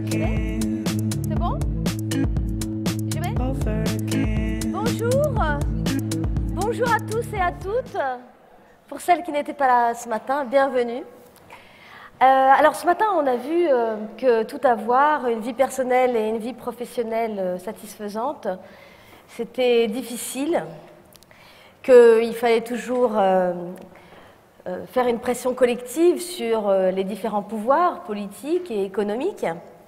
C'est bon? J'y vais? Bonjour. Bonjour à tous et à toutes. Pour celles qui n'étaient pas là ce matin, bienvenue. Alors ce matin, on a vu que tout avoir, une vie personnelle et une vie professionnelle satisfaisante, c'était difficile, qu'il fallait toujours faire une pression collective sur les différents pouvoirs politiques et économiques.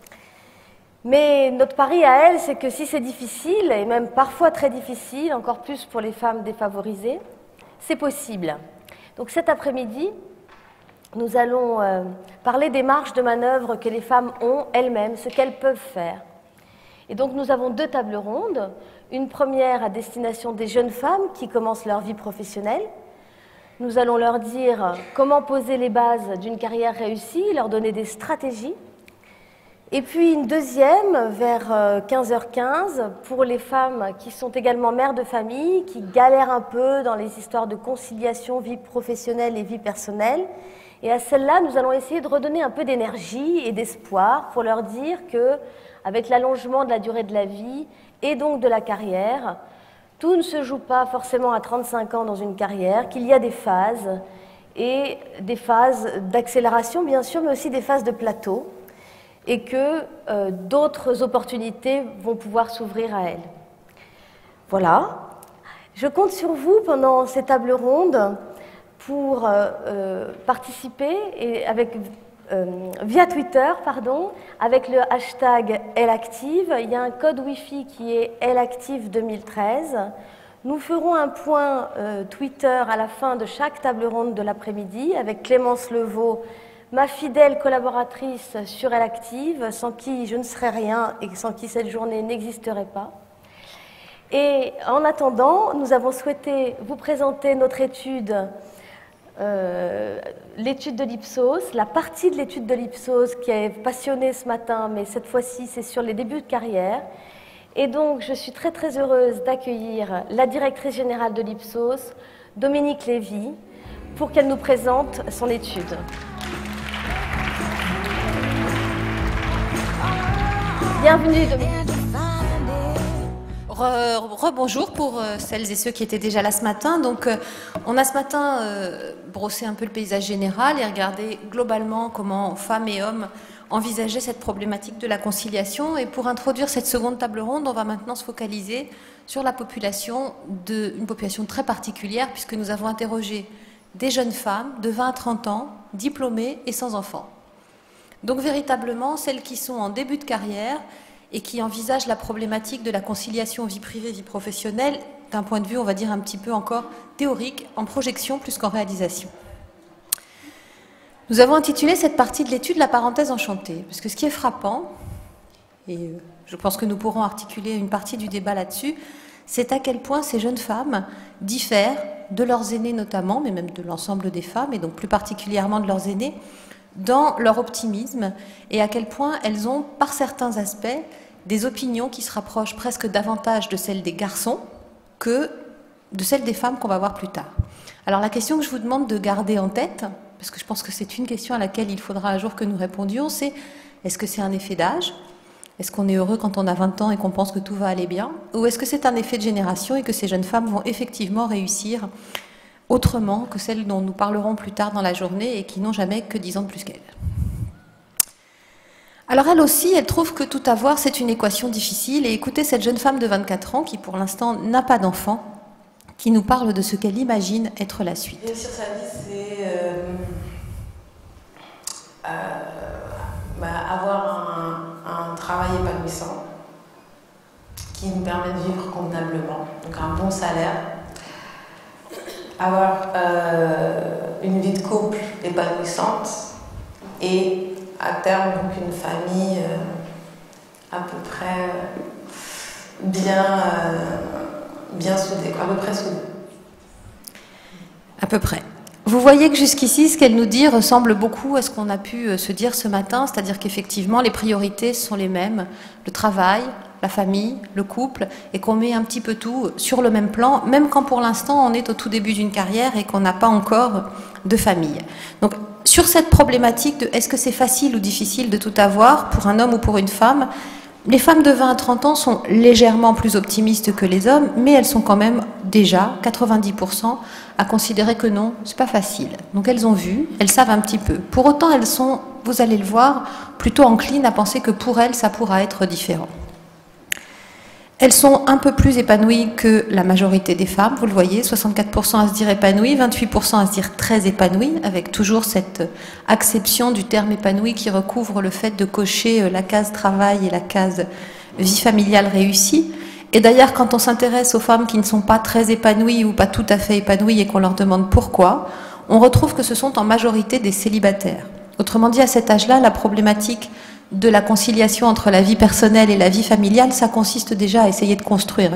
Mais notre pari à elle, c'est que si c'est difficile, et même parfois très difficile, encore plus pour les femmes défavorisées, c'est possible. Donc cet après-midi, nous allons parler des marges de manœuvre que les femmes ont elles-mêmes, ce qu'elles peuvent faire. Et donc nous avons deux tables rondes, une première à destination des jeunes femmes qui commencent leur vie professionnelle. Nous allons leur dire comment poser les bases d'une carrière réussie, leur donner des stratégies. Et puis une deuxième vers 15h15 pour les femmes qui sont également mères de famille, qui galèrent un peu dans les histoires de conciliation vie professionnelle et vie personnelle. Et à celles-là, nous allons essayer de redonner un peu d'énergie et d'espoir pour leur dire que, avec l'allongement de la durée de la vie et donc de la carrière, tout ne se joue pas forcément à 35 ans dans une carrière, qu'il y a des phases, et des phases d'accélération bien sûr, mais aussi des phases de plateau, et que d'autres opportunités vont pouvoir s'ouvrir à elles. Voilà. Je compte sur vous pendant ces tables rondes pour participer et via Twitter, avec le hashtag #ElleActive. Il y a un code Wi-Fi qui est ElleActive 2013. Nous ferons un point Twitter à la fin de chaque table ronde de l'après-midi avec Clémence Levaux, ma fidèle collaboratrice sur ElleActive, sans qui je ne serais rien et sans qui cette journée n'existerait pas. Et en attendant, nous avons souhaité vous présenter notre étude, l'étude de l'Ipsos, la partie de l'étude de l'Ipsos qui est passionnée ce matin, mais cette fois-ci c'est sur les débuts de carrière. Et donc je suis très très heureuse d'accueillir la directrice générale de l'Ipsos, Dominique Lévy, pour qu'elle nous présente son étude. Bienvenue Dominique. Rebonjour pour celles et ceux qui étaient déjà là ce matin. Donc, on a ce matin brossé un peu le paysage général et regardé globalement comment femmes et hommes envisageaient cette problématique de la conciliation. Et pour introduire cette seconde table ronde, on va maintenant se focaliser sur la population, une population très particulière, puisque nous avons interrogé des jeunes femmes de 20 à 30 ans, diplômées et sans enfants. Donc, véritablement, celles qui sont en début de carrière et qui envisagent la problématique de la conciliation vie privée-vie professionnelle d'un point de vue, on va dire, un petit peu encore théorique, en projection plus qu'en réalisation. Nous avons intitulé cette partie de l'étude « La parenthèse enchantée », parce que ce qui est frappant, et je pense que nous pourrons articuler une partie du débat là-dessus, c'est à quel point ces jeunes femmes diffèrent de leurs aînés notamment, mais même de l'ensemble des femmes, et donc plus particulièrement de leurs aînés, dans leur optimisme, et à quel point elles ont, par certains aspects, des opinions qui se rapprochent presque davantage de celles des garçons que de celles des femmes qu'on va voir plus tard. Alors la question que je vous demande de garder en tête, parce que je pense que c'est une question à laquelle il faudra un jour que nous répondions, c'est est-ce que c'est un effet d'âge? Est-ce qu'on est heureux quand on a 20 ans et qu'on pense que tout va aller bien? Ou est-ce que c'est un effet de génération et que ces jeunes femmes vont effectivement réussir autrement que celles dont nous parlerons plus tard dans la journée et qui n'ont jamais que 10 ans de plus qu'elles? Alors elle aussi, elle trouve que tout avoir, c'est une équation difficile. Et écoutez cette jeune femme de 24 ans qui, pour l'instant, n'a pas d'enfant, qui nous parle de ce qu'elle imagine être la suite. Bien sûr, sa vie, c'est avoir un travail épanouissant qui nous permet de vivre convenablement. Donc un bon salaire, avoir une vie de couple épanouissante et à terme, donc une famille à peu près bien soudée, à peu près soudée. À peu près. Vous voyez que jusqu'ici, ce qu'elle nous dit ressemble beaucoup à ce qu'on a pu se dire ce matin, c'est-à-dire qu'effectivement, les priorités sont les mêmes, le travail, la famille, le couple, et qu'on met un petit peu tout sur le même plan, même quand pour l'instant on est au tout début d'une carrière et qu'on n'a pas encore de famille. Donc, sur cette problématique de est-ce que c'est facile ou difficile de tout avoir pour un homme ou pour une femme, les femmes de 20 à 30 ans sont légèrement plus optimistes que les hommes, mais elles sont quand même déjà 90% à considérer que non, c'est pas facile. Donc elles ont vu, elles savent un petit peu. Pour autant, elles sont, vous allez le voir, plutôt enclines à penser que pour elles, ça pourra être différent. Elles sont un peu plus épanouies que la majorité des femmes, vous le voyez, 64% à se dire épanouies, 28% à se dire très épanouies, avec toujours cette acception du terme épanoui qui recouvre le fait de cocher la case travail et la case vie familiale réussie. Et d'ailleurs, quand on s'intéresse aux femmes qui ne sont pas très épanouies ou pas tout à fait épanouies et qu'on leur demande pourquoi, on retrouve que ce sont en majorité des célibataires. Autrement dit, à cet âge-là, la problématique de la conciliation entre la vie personnelle et la vie familiale, ça consiste déjà à essayer de construire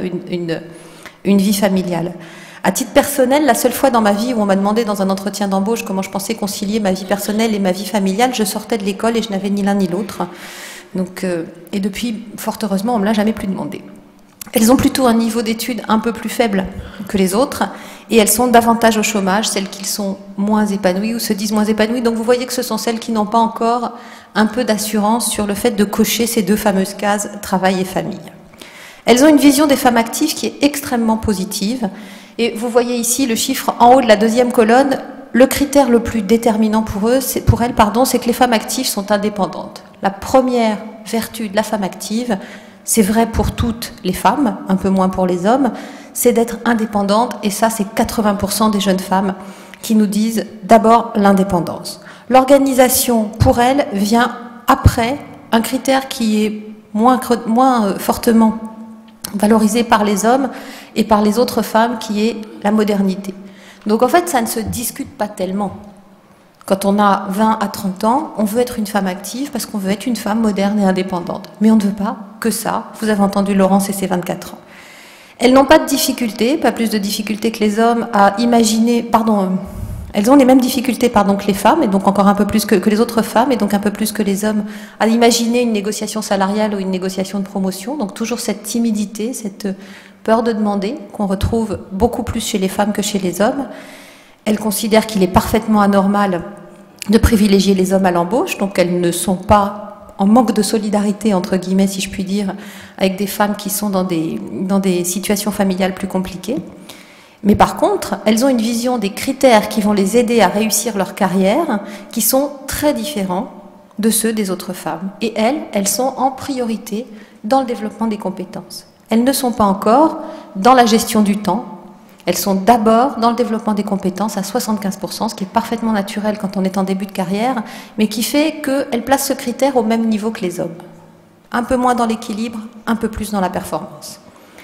une vie familiale. À titre personnel, la seule fois dans ma vie où on m'a demandé dans un entretien d'embauche comment je pensais concilier ma vie personnelle et ma vie familiale, je sortais de l'école et je n'avais ni l'un ni l'autre. Donc, et depuis, fort heureusement, on ne me l'a jamais plus demandé. Elles ont plutôt un niveau d'études un peu plus faible que les autres et elles sont davantage au chômage, celles qui sont moins épanouies ou se disent moins épanouies. Donc vous voyez que ce sont celles qui n'ont pas encore un peu d'assurance sur le fait de cocher ces deux fameuses cases travail et famille. Elles ont une vision des femmes actives qui est extrêmement positive et vous voyez ici le chiffre en haut de la deuxième colonne. Le critère le plus déterminant pour elles, c'est que les femmes actives sont indépendantes. La première vertu de la femme active, c'est vrai pour toutes les femmes, un peu moins pour les hommes, c'est d'être indépendante, et ça c'est 80% des jeunes femmes qui nous disent d'abord l'indépendance. L'organisation pour elles vient après un critère qui est moins fortement valorisé par les hommes et par les autres femmes, qui est la modernité. Donc en fait ça ne se discute pas tellement. Quand on a 20 à 30 ans, on veut être une femme active parce qu'on veut être une femme moderne et indépendante. Mais on ne veut pas que ça. Vous avez entendu Laurence et ses 24 ans. Elles n'ont pas de difficultés, pas plus de difficultés que les hommes à imaginer, elles ont les mêmes difficultés que les femmes, et donc encore un peu plus que les autres femmes, et donc un peu plus que les hommes, à imaginer une négociation salariale ou une négociation de promotion. Donc toujours cette timidité, cette peur de demander, qu'on retrouve beaucoup plus chez les femmes que chez les hommes. Elles considèrent qu'il est parfaitement anormal de privilégier les hommes à l'embauche, donc elles ne sont pas en manque de solidarité, entre guillemets, si je puis dire, avec des femmes qui sont dans des situations familiales plus compliquées. Mais par contre, elles ont une vision des critères qui vont les aider à réussir leur carrière, qui sont très différents de ceux des autres femmes. Et elles sont en priorité dans le développement des compétences. Elles ne sont pas encore dans la gestion du temps. Elles sont d'abord dans le développement des compétences à 75%, ce qui est parfaitement naturel quand on est en début de carrière, mais qui fait qu'elles placent ce critère au même niveau que les hommes. Un peu moins dans l'équilibre, un peu plus dans la performance.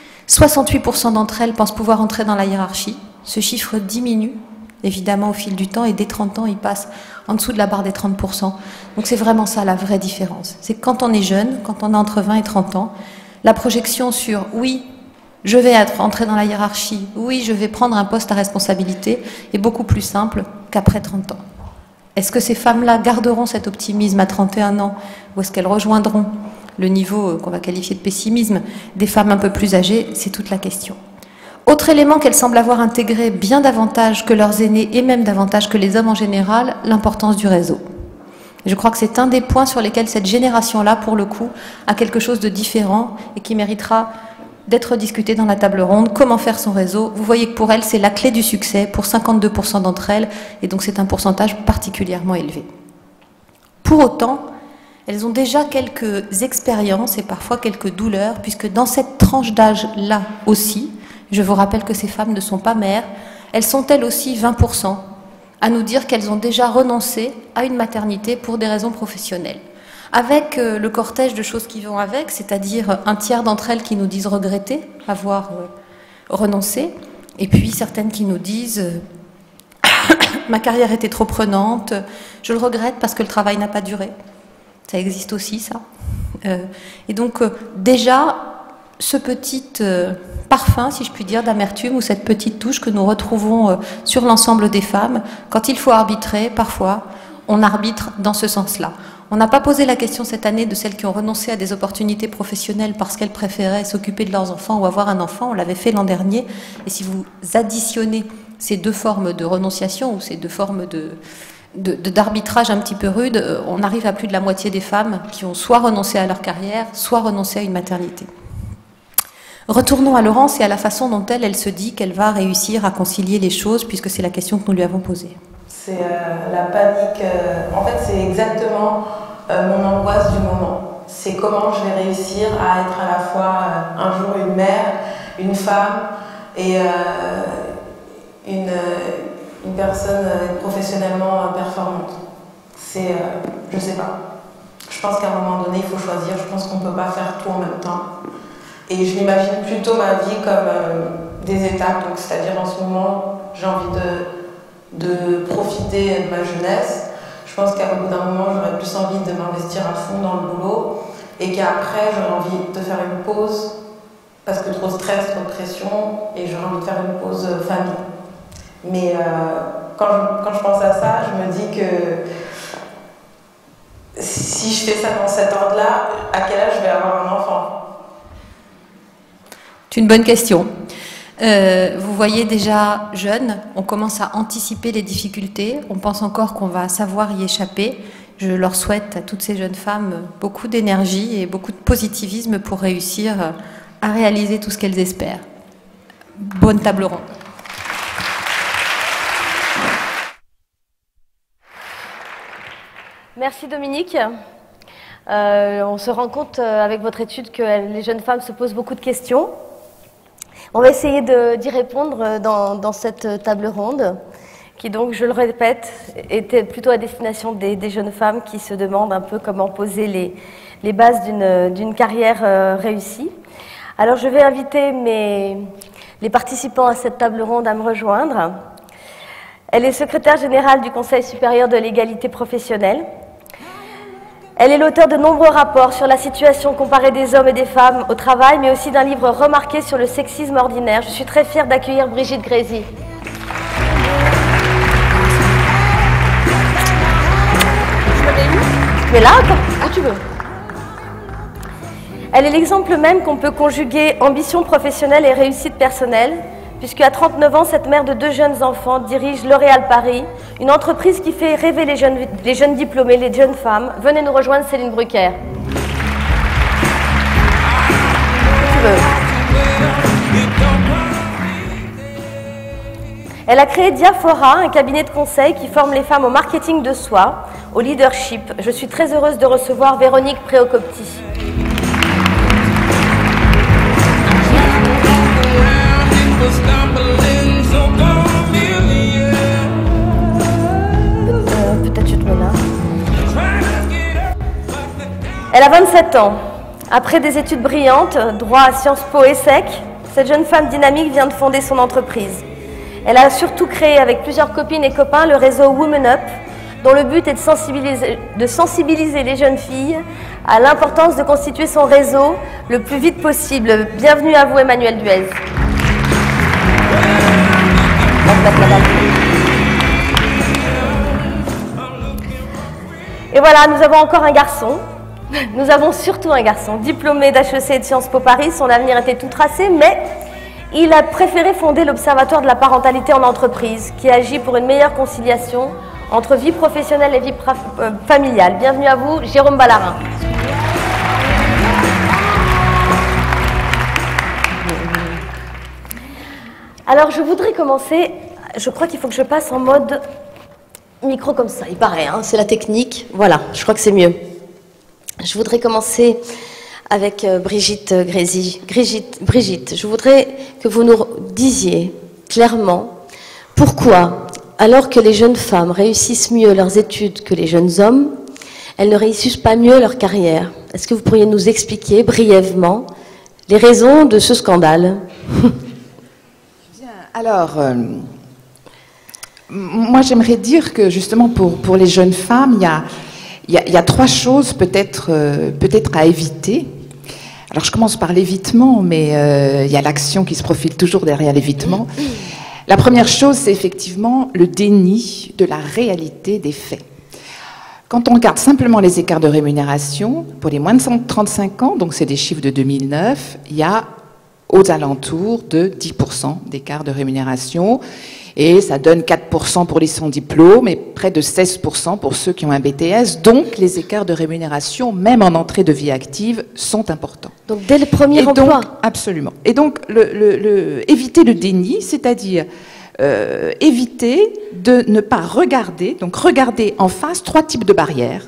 68% d'entre elles pensent pouvoir entrer dans la hiérarchie. Ce chiffre diminue, évidemment, au fil du temps, et dès 30 ans, il passe en dessous de la barre des 30%. Donc c'est vraiment ça la vraie différence. C'est que quand on est jeune, quand on a entre 20 et 30 ans, la projection sur « oui, je vais entrer dans la hiérarchie, oui, je vais prendre un poste à responsabilité » est beaucoup plus simple qu'après 30 ans. Est-ce que ces femmes-là garderont cet optimisme à 31 ans ou est-ce qu'elles rejoindront le niveau qu'on va qualifier de pessimisme des femmes un peu plus âgées? C'est toute la question. Autre élément qu'elles semblent avoir intégré bien davantage que leurs aînés et même davantage que les hommes en général, l'importance du réseau. Je crois que c'est un des points sur lesquels cette génération-là, pour le coup, a quelque chose de différent et qui méritera d'être discuté dans la table ronde. Comment faire son réseau? Vous voyez que pour elles, c'est la clé du succès, pour 52% d'entre elles, et donc c'est un pourcentage particulièrement élevé. Pour autant, elles ont déjà quelques expériences et parfois quelques douleurs, puisque dans cette tranche d'âge-là aussi, je vous rappelle que ces femmes ne sont pas mères, elles sont elles aussi 20% à nous dire qu'elles ont déjà renoncé à une maternité pour des raisons professionnelles. Avec le cortège de choses qui vont avec, c'est-à-dire un tiers d'entre elles qui nous disent regretter avoir renoncé, et puis certaines qui nous disent ma carrière était trop prenante, je le regrette parce que le travail n'a pas duré. Ça existe aussi, ça. Et donc déjà, ce petit parfum, si je puis dire, d'amertume, ou cette petite touche que nous retrouvons sur l'ensemble des femmes, quand il faut arbitrer, parfois, on arbitre dans ce sens-là. On n'a pas posé la question cette année de celles qui ont renoncé à des opportunités professionnelles parce qu'elles préféraient s'occuper de leurs enfants ou avoir un enfant. On l'avait fait l'an dernier. Et si vous additionnez ces deux formes de renonciation ou ces deux formes d'arbitrage un petit peu rude, on arrive à plus de la moitié des femmes qui ont soit renoncé à leur carrière, soit renoncé à une maternité. Retournons à Laurence et à la façon dont elle se dit qu'elle va réussir à concilier les choses, puisque c'est la question que nous lui avons posée. C'est la panique. En fait, c'est exactement mon angoisse du moment. C'est comment je vais réussir à être à la fois un jour une mère, une femme et une personne professionnellement performante. C'est, je sais pas. Je pense qu'à un moment donné, il faut choisir. Je pense qu'on ne peut pas faire tout en même temps. Et je m'imagine plutôt ma vie comme des étapes. Donc, c'est-à-dire en ce moment, j'ai envie de profiter de ma jeunesse. Je pense qu'à bout d'un moment, j'aurais plus envie de m'investir à fond dans le boulot et qu'après, j'aurais envie de faire une pause parce que trop de stress, trop de pression et j'aurais envie de faire une pause famille. Mais quand je pense à ça, je me dis que si je fais ça dans cet ordre-là, à quel âge je vais avoir un enfant ? C'est une bonne question. Vous voyez déjà jeune, on commence à anticiper les difficultés, on pense encore qu'on va savoir y échapper. Je leur souhaite à toutes ces jeunes femmes beaucoup d'énergie et beaucoup de positivisme pour réussir à réaliser tout ce qu'elles espèrent. Bonne table ronde. Merci Dominique. On se rend compte avec votre étude que les jeunes femmes se posent beaucoup de questions. On va essayer d'y répondre dans cette table ronde, qui donc, je le répète, était plutôt à destination des jeunes femmes qui se demandent un peu comment poser les bases d'une carrière réussie. Alors je vais inviter les participants à cette table ronde à me rejoindre. Elle est secrétaire générale du Conseil supérieur de l'égalité professionnelle. Elle est l'auteure de nombreux rapports sur la situation comparée des hommes et des femmes au travail, mais aussi d'un livre remarqué sur le sexisme ordinaire. Je suis très fière d'accueillir Brigitte Grésy. Tu es là? Où tu veux. Elle est l'exemple même qu'on peut conjuguer ambition professionnelle et réussite personnelle, puisque à 39 ans, cette mère de 2 jeunes enfants dirige L'Oréal Paris, une entreprise qui fait rêver les jeunes diplômés, les jeunes femmes. Venez nous rejoindre, Céline Brucker. Elle a créé Diaphora, un cabinet de conseil qui forme les femmes au marketing de soi, au leadership. Je suis très heureuse de recevoir Véronique Préocopti. Peut-être je te mets là. Elle a 27 ans. Après des études brillantes, droit à Sciences Po et SEC, cette jeune femme dynamique vient de fonder son entreprise. Elle a surtout créé avec plusieurs copines et copains le réseau Women Up, dont le but est de sensibiliser les jeunes filles à l'importance de constituer son réseau le plus vite possible. Bienvenue à vous, Emmanuel Duez. Et voilà, nous avons encore un garçon. Nous avons surtout un garçon, diplômé d'HEC et de Sciences Po Paris. Son avenir était tout tracé, mais il a préféré fonder l'Observatoire de la parentalité en entreprise, qui agit pour une meilleure conciliation entre vie professionnelle et vie familiale. Bienvenue à vous, Jérôme Ballarin. Alors, je voudrais commencer, je crois qu'il faut que je passe en mode micro comme ça, il paraît, hein, c'est la technique. Voilà, je crois que c'est mieux. Je voudrais commencer avec Brigitte Grésy. Brigitte, je voudrais que vous nous disiez clairement pourquoi, alors que les jeunes femmes réussissent mieux leurs études que les jeunes hommes, elles ne réussissent pas mieux leur carrière. Est-ce que vous pourriez nous expliquer brièvement les raisons de ce scandale? Alors, moi j'aimerais dire que justement pour les jeunes femmes, il y a 3 choses peut-être à éviter. Alors je commence par l'évitement, mais il y a l'action qui se profile toujours derrière l'évitement. La première chose, c'est effectivement le déni de la réalité des faits. Quand on regarde simplement les écarts de rémunération, pour les moins de 35 ans, donc c'est des chiffres de 2009, il y a aux alentours de 10% d'écart de rémunération. Et ça donne 4% pour les sans diplôme et près de 16% pour ceux qui ont un BTS. Donc, les écarts de rémunération, même en entrée de vie active, sont importants. Donc, dès le premier emploi. Absolument. Et donc, éviter le déni, c'est-à-dire éviter de ne pas regarder, donc regarder en face trois types de barrières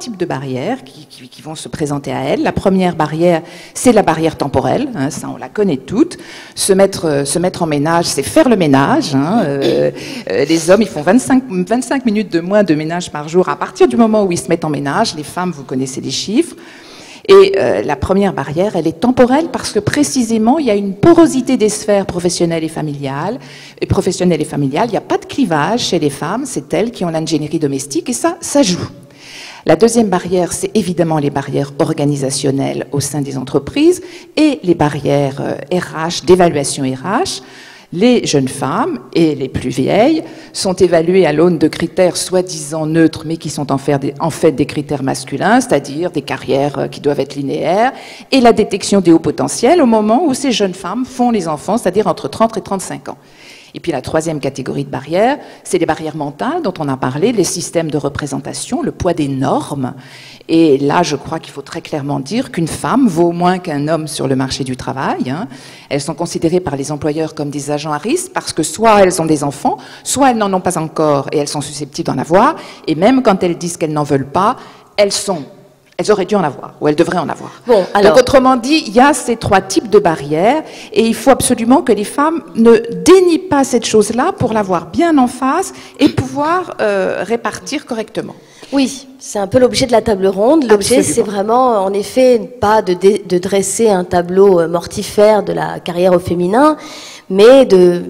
qui vont se présenter à elle. La première barrière, c'est la barrière temporelle, hein, ça on la connaît toutes. Se mettre en ménage, c'est faire le ménage. Hein, les hommes, ils font 25 minutes de moins de ménage par jour à partir du moment où ils se mettent en ménage. Les femmes, vous connaissez les chiffres. Et la première barrière, elle est temporelle parce que précisément, il y a une porosité des sphères professionnelles et familiales. Il n'y a pas de clivage chez les femmes, c'est elles qui ont l'ingénierie domestique et ça joue. La deuxième barrière, c'est évidemment les barrières organisationnelles au sein des entreprises et les barrières RH, d'évaluation RH. Les jeunes femmes et les plus vieilles sont évaluées à l'aune de critères soi-disant neutres, mais qui sont en fait des critères masculins, c'est-à-dire des carrières qui doivent être linéaires, et la détection des hauts potentiels au moment où ces jeunes femmes font les enfants, c'est-à-dire entre 30 et 35 ans. Et puis la troisième catégorie de barrières, c'est les barrières mentales dont on a parlé, les systèmes de représentation, le poids des normes. Et là, je crois qu'il faut très clairement dire qu'une femme vaut moins qu'un homme sur le marché du travail. Hein. Elles sont considérées par les employeurs comme des agents à risque parce que soit elles ont des enfants, soit elles n'en ont pas encore et elles sont susceptibles d'en avoir. Et même quand elles disent qu'elles n'en veulent pas, elles auraient dû en avoir, ou elles devraient en avoir. Bon, alors... Donc, autrement dit, il y a ces trois types de barrières, et il faut absolument que les femmes ne dénient pas cette chose-là pour l'avoir bien en face et pouvoir répartir correctement. Oui, c'est un peu l'objet de la table ronde. L'objet, c'est vraiment, en effet, pas de dresser un tableau mortifère de la carrière au féminin, mais de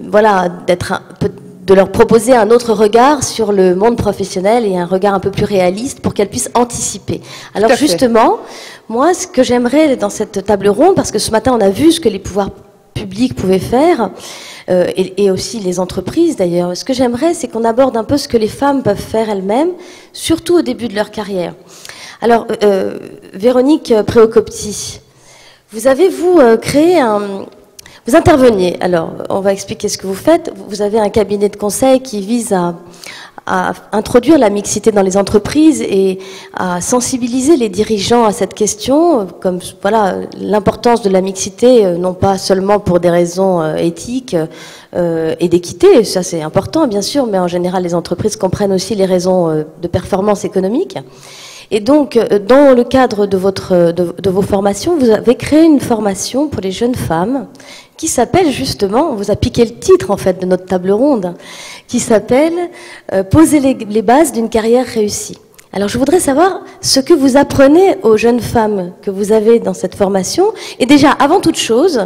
leur proposer un autre regard sur le monde professionnel et un regard un peu plus réaliste pour qu'elles puissent anticiper. Alors justement, moi, ce que j'aimerais dans cette table ronde, parce que ce matin on a vu ce que les pouvoirs publics pouvaient faire, et aussi les entreprises d'ailleurs, ce que j'aimerais, c'est qu'on aborde un peu ce que les femmes peuvent faire elles-mêmes, surtout au début de leur carrière. Alors, Véronique Préocopti, vous avez, créé Vous interveniez, alors on va expliquer ce que vous faites. Vous avez un cabinet de conseil qui vise à introduire la mixité dans les entreprises et à sensibiliser les dirigeants à cette question, comme voilà l'importance de la mixité, non pas seulement pour des raisons éthiques et d'équité, ça c'est important bien sûr, mais en général les entreprises comprennent aussi les raisons de performance économique. Et donc, dans le cadre de vos formations, vous avez créé une formation pour les jeunes femmes qui s'appelle justement, on vous a piqué le titre en fait de notre table ronde, qui s'appelle Poser les bases d'une carrière réussie. Alors je voudrais savoir ce que vous apprenez aux jeunes femmes que vous avez dans cette formation. Et déjà, avant toute chose,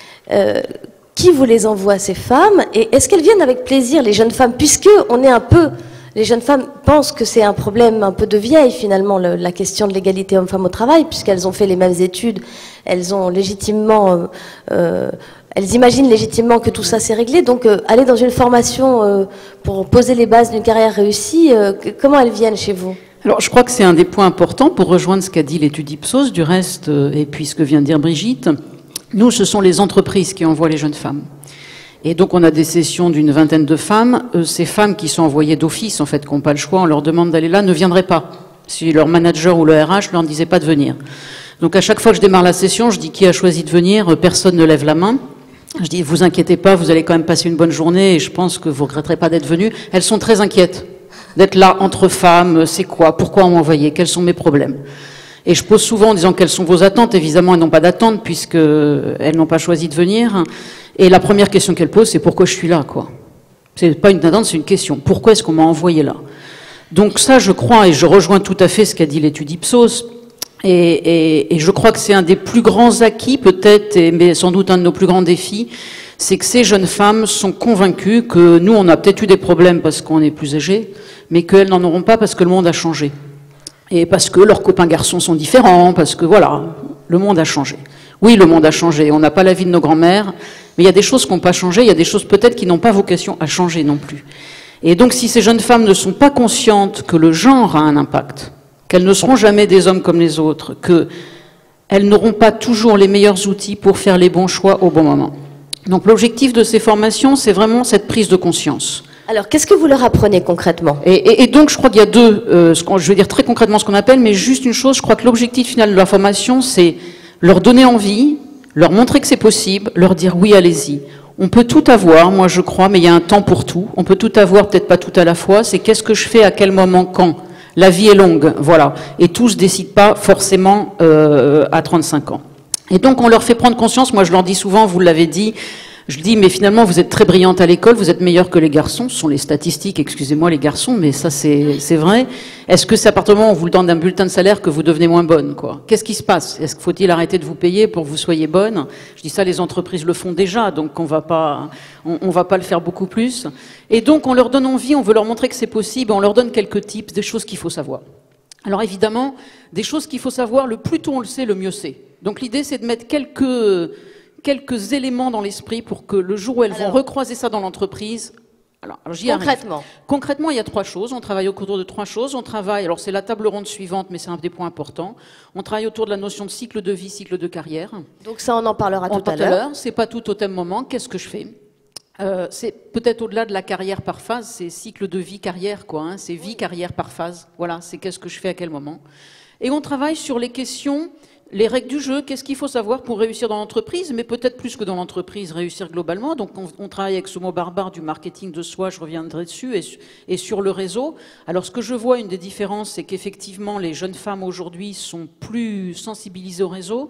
qui vous les envoie ces femmes? Et est-ce qu'elles viennent avec plaisir, les jeunes femmes, puisque on est un peu... Les jeunes femmes pensent que c'est un problème un peu de vieille, finalement, la question de l'égalité homme-femme au travail, puisqu'elles ont fait les mêmes études, elles ont légitimement, elles imaginent légitimement que tout ça s'est réglé. Donc, aller dans une formation pour poser les bases d'une carrière réussie, comment elles viennent chez vous? Alors, je crois que c'est un des points importants pour rejoindre ce qu'a dit l'étude Ipsos, du reste, et puis ce que vient de dire Brigitte. Nous, ce sont les entreprises qui envoient les jeunes femmes. Et donc, on a des sessions d'une vingtaine de femmes. Ces femmes qui sont envoyées d'office, en fait, qui n'ont pas le choix, on leur demande d'aller là, ne viendraient pas. Si leur manager ou le RH leur disait pas de venir. Donc, à chaque fois que je démarre la session, je dis qui a choisi de venir, personne ne lève la main. Je dis, vous inquiétez pas, vous allez quand même passer une bonne journée et je pense que vous regretterez pas d'être venus. Elles sont très inquiètes d'être là entre femmes. C'est quoi? Pourquoi on m'a envoyé? Quels sont mes problèmes? Et je pose souvent en disant quelles sont vos attentes. Évidemment, elles n'ont pas d'attente puisqu'elles n'ont pas choisi de venir. Et la première question qu'elles posent, c'est pourquoi je suis là, quoi. C'est pas une attente, c'est une question. Pourquoi est-ce qu'on m'a envoyé là? Donc ça, je crois, et je rejoins tout à fait ce qu'a dit l'étude Ipsos, et je crois que c'est un des plus grands acquis, peut-être, mais sans doute un de nos plus grands défis, c'est que ces jeunes femmes sont convaincues que nous, on a peut-être eu des problèmes parce qu'on est plus âgés, mais qu'elles n'en auront pas parce que le monde a changé. Et parce que leurs copains garçons sont différents, parce que voilà, le monde a changé. Oui, le monde a changé, on n'a pas la vie de nos grands-mères, mais il y a des choses qui n'ont pas changé, il y a des choses peut-être qui n'ont pas vocation à changer non plus. Et donc si ces jeunes femmes ne sont pas conscientes que le genre a un impact, qu'elles ne seront jamais des hommes comme les autres, qu'elles n'auront pas toujours les meilleurs outils pour faire les bons choix au bon moment, Donc l'objectif de ces formations, c'est vraiment cette prise de conscience. Alors, qu'est-ce que vous leur apprenez concrètement? Et donc, je crois qu'il y a deux, je vais dire très concrètement ce qu'on appelle, mais juste une chose, je crois que l'objectif final de la formation, c'est leur donner envie, leur montrer que c'est possible, leur dire oui, allez-y. On peut tout avoir, moi je crois, mais il y a un temps pour tout. On peut tout avoir, peut-être pas tout à la fois. C'est qu'est-ce que je fais, à quel moment, quand. La vie est longue, voilà. Et tout se décide pas forcément à 35 ans. Et donc, on leur fait prendre conscience, moi je leur dis souvent, vous l'avez dit, je dis, mais finalement, vous êtes très brillante à l'école, vous êtes meilleure que les garçons. Ce sont les statistiques, excusez-moi les garçons, mais ça c'est vrai. Est-ce que c'est à partir du moment où on vous le donne d'un bulletin de salaire que vous devenez moins bonne, quoi? Qu'est-ce qui se passe? Est-ce qu'il faut-il arrêter de vous payer pour que vous soyez bonne? Je dis ça, les entreprises le font déjà, donc on va pas le faire beaucoup plus. Et donc, on leur donne envie, on veut leur montrer que c'est possible, on leur donne quelques tips, des choses qu'il faut savoir. Alors évidemment, des choses qu'il faut savoir, le plus tôt on le sait, le mieux c'est. Donc l'idée, c'est de mettre quelques éléments dans l'esprit pour que le jour où elles vont recroiser ça dans l'entreprise. Alors j'y arrive. Concrètement, il y a 3 choses. On travaille autour de 3 choses. On travaille, alors c'est la table ronde suivante, mais c'est un des points importants. On travaille autour de la notion de cycle de vie, cycle de carrière. Donc ça, on en parlera tout à l'heure. C'est pas tout au même moment. Qu'est-ce que je fais? C'est peut-être au-delà de la carrière par phase, c'est cycle de vie, carrière, quoi. Hein, c'est vie, carrière par phase. Voilà, c'est qu'est-ce que je fais à quel moment. Et on travaille sur les questions. Les règles du jeu, qu'est-ce qu'il faut savoir pour réussir dans l'entreprise, mais peut-être plus que dans l'entreprise, réussir globalement. Donc on travaille avec ce mot barbare du marketing de soi, je reviendrai dessus, et sur le réseau. Alors ce que je vois, une des différences, c'est qu'effectivement les jeunes femmes aujourd'hui sont plus sensibilisées au réseau.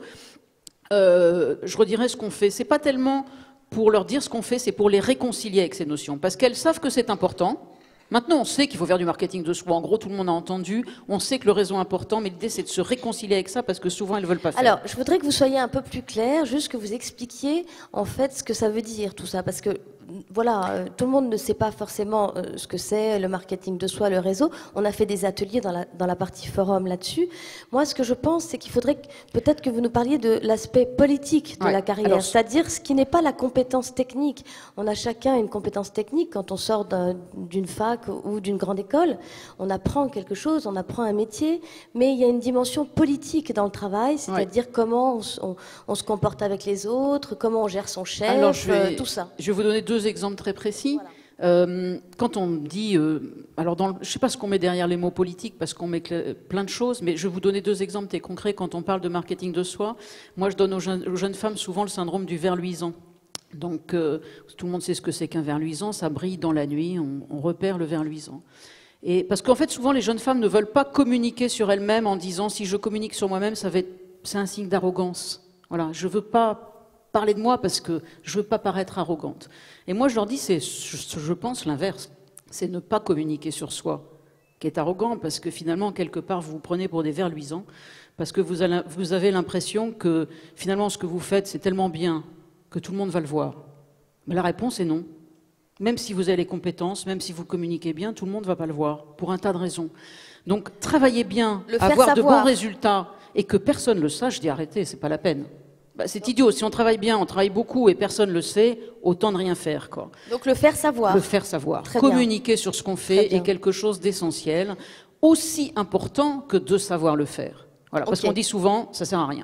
Je redirais ce qu'on fait. C'est pas tellement pour leur dire ce qu'on fait, c'est pour les réconcilier avec ces notions, parce qu'elles savent que c'est important. Maintenant, on sait qu'il faut faire du marketing de soi. En gros, tout le monde a entendu. On sait que le réseau est important, mais l'idée, c'est de se réconcilier avec ça parce que souvent, elles ne veulent pas faire. Alors, je voudrais que vous soyez un peu plus clair, juste que vous expliquiez en fait ce que ça veut dire tout ça, parce que voilà, tout le monde ne sait pas forcément ce que c'est le marketing de soi, le réseau. On a fait des ateliers dans la partie forum là-dessus. Moi, ce que je pense, c'est qu'il faudrait peut-être que vous nous parliez de l'aspect politique de la carrière, c'est-à-dire ce qui n'est pas la compétence technique. On a chacun une compétence technique quand on sort d'une fac ou d'une grande école. On apprend quelque chose, on apprend un métier, mais il y a une dimension politique dans le travail, c'est-à-dire comment on se comporte avec les autres, comment on gère son chef, tout ça. Je vais vous donner 2 exemples très précis. Voilà. Quand on dit, je ne sais pas ce qu'on met derrière les mots politiques parce qu'on met plein de choses, mais je vais vous donner 2 exemples très concrets quand on parle de marketing de soi. Moi, je donne aux jeunes femmes souvent le syndrome du ver luisant. Donc, tout le monde sait ce que c'est qu'un ver luisant, ça brille dans la nuit, on repère le ver luisant. Et parce qu'en fait, souvent, les jeunes femmes ne veulent pas communiquer sur elles-mêmes en disant si je communique sur moi-même, c'est un signe d'arrogance. Voilà, je ne veux pas parler de moi parce que je ne veux pas paraître arrogante. Et moi, je leur dis, je pense l'inverse. C'est ne pas communiquer sur soi, qui est arrogant, parce que finalement, quelque part, vous vous prenez pour des vers luisants, parce que vous avez l'impression que finalement, ce que vous faites, c'est tellement bien que tout le monde va le voir. Mais la réponse est non. Même si vous avez les compétences, même si vous communiquez bien, tout le monde ne va pas le voir, pour un tas de raisons. Donc, travaillez bien, avoir de bons résultats, et que personne ne le sache, je dis arrêtez, c'est pas la peine. C'est idiot, si on travaille bien, on travaille beaucoup et personne ne le sait, autant de rien faire, quoi. Donc le faire savoir. Le faire savoir. Communiquer sur ce qu'on fait est quelque chose d'essentiel, aussi important que de savoir le faire. Voilà, parce qu'on dit souvent, ça sert à rien.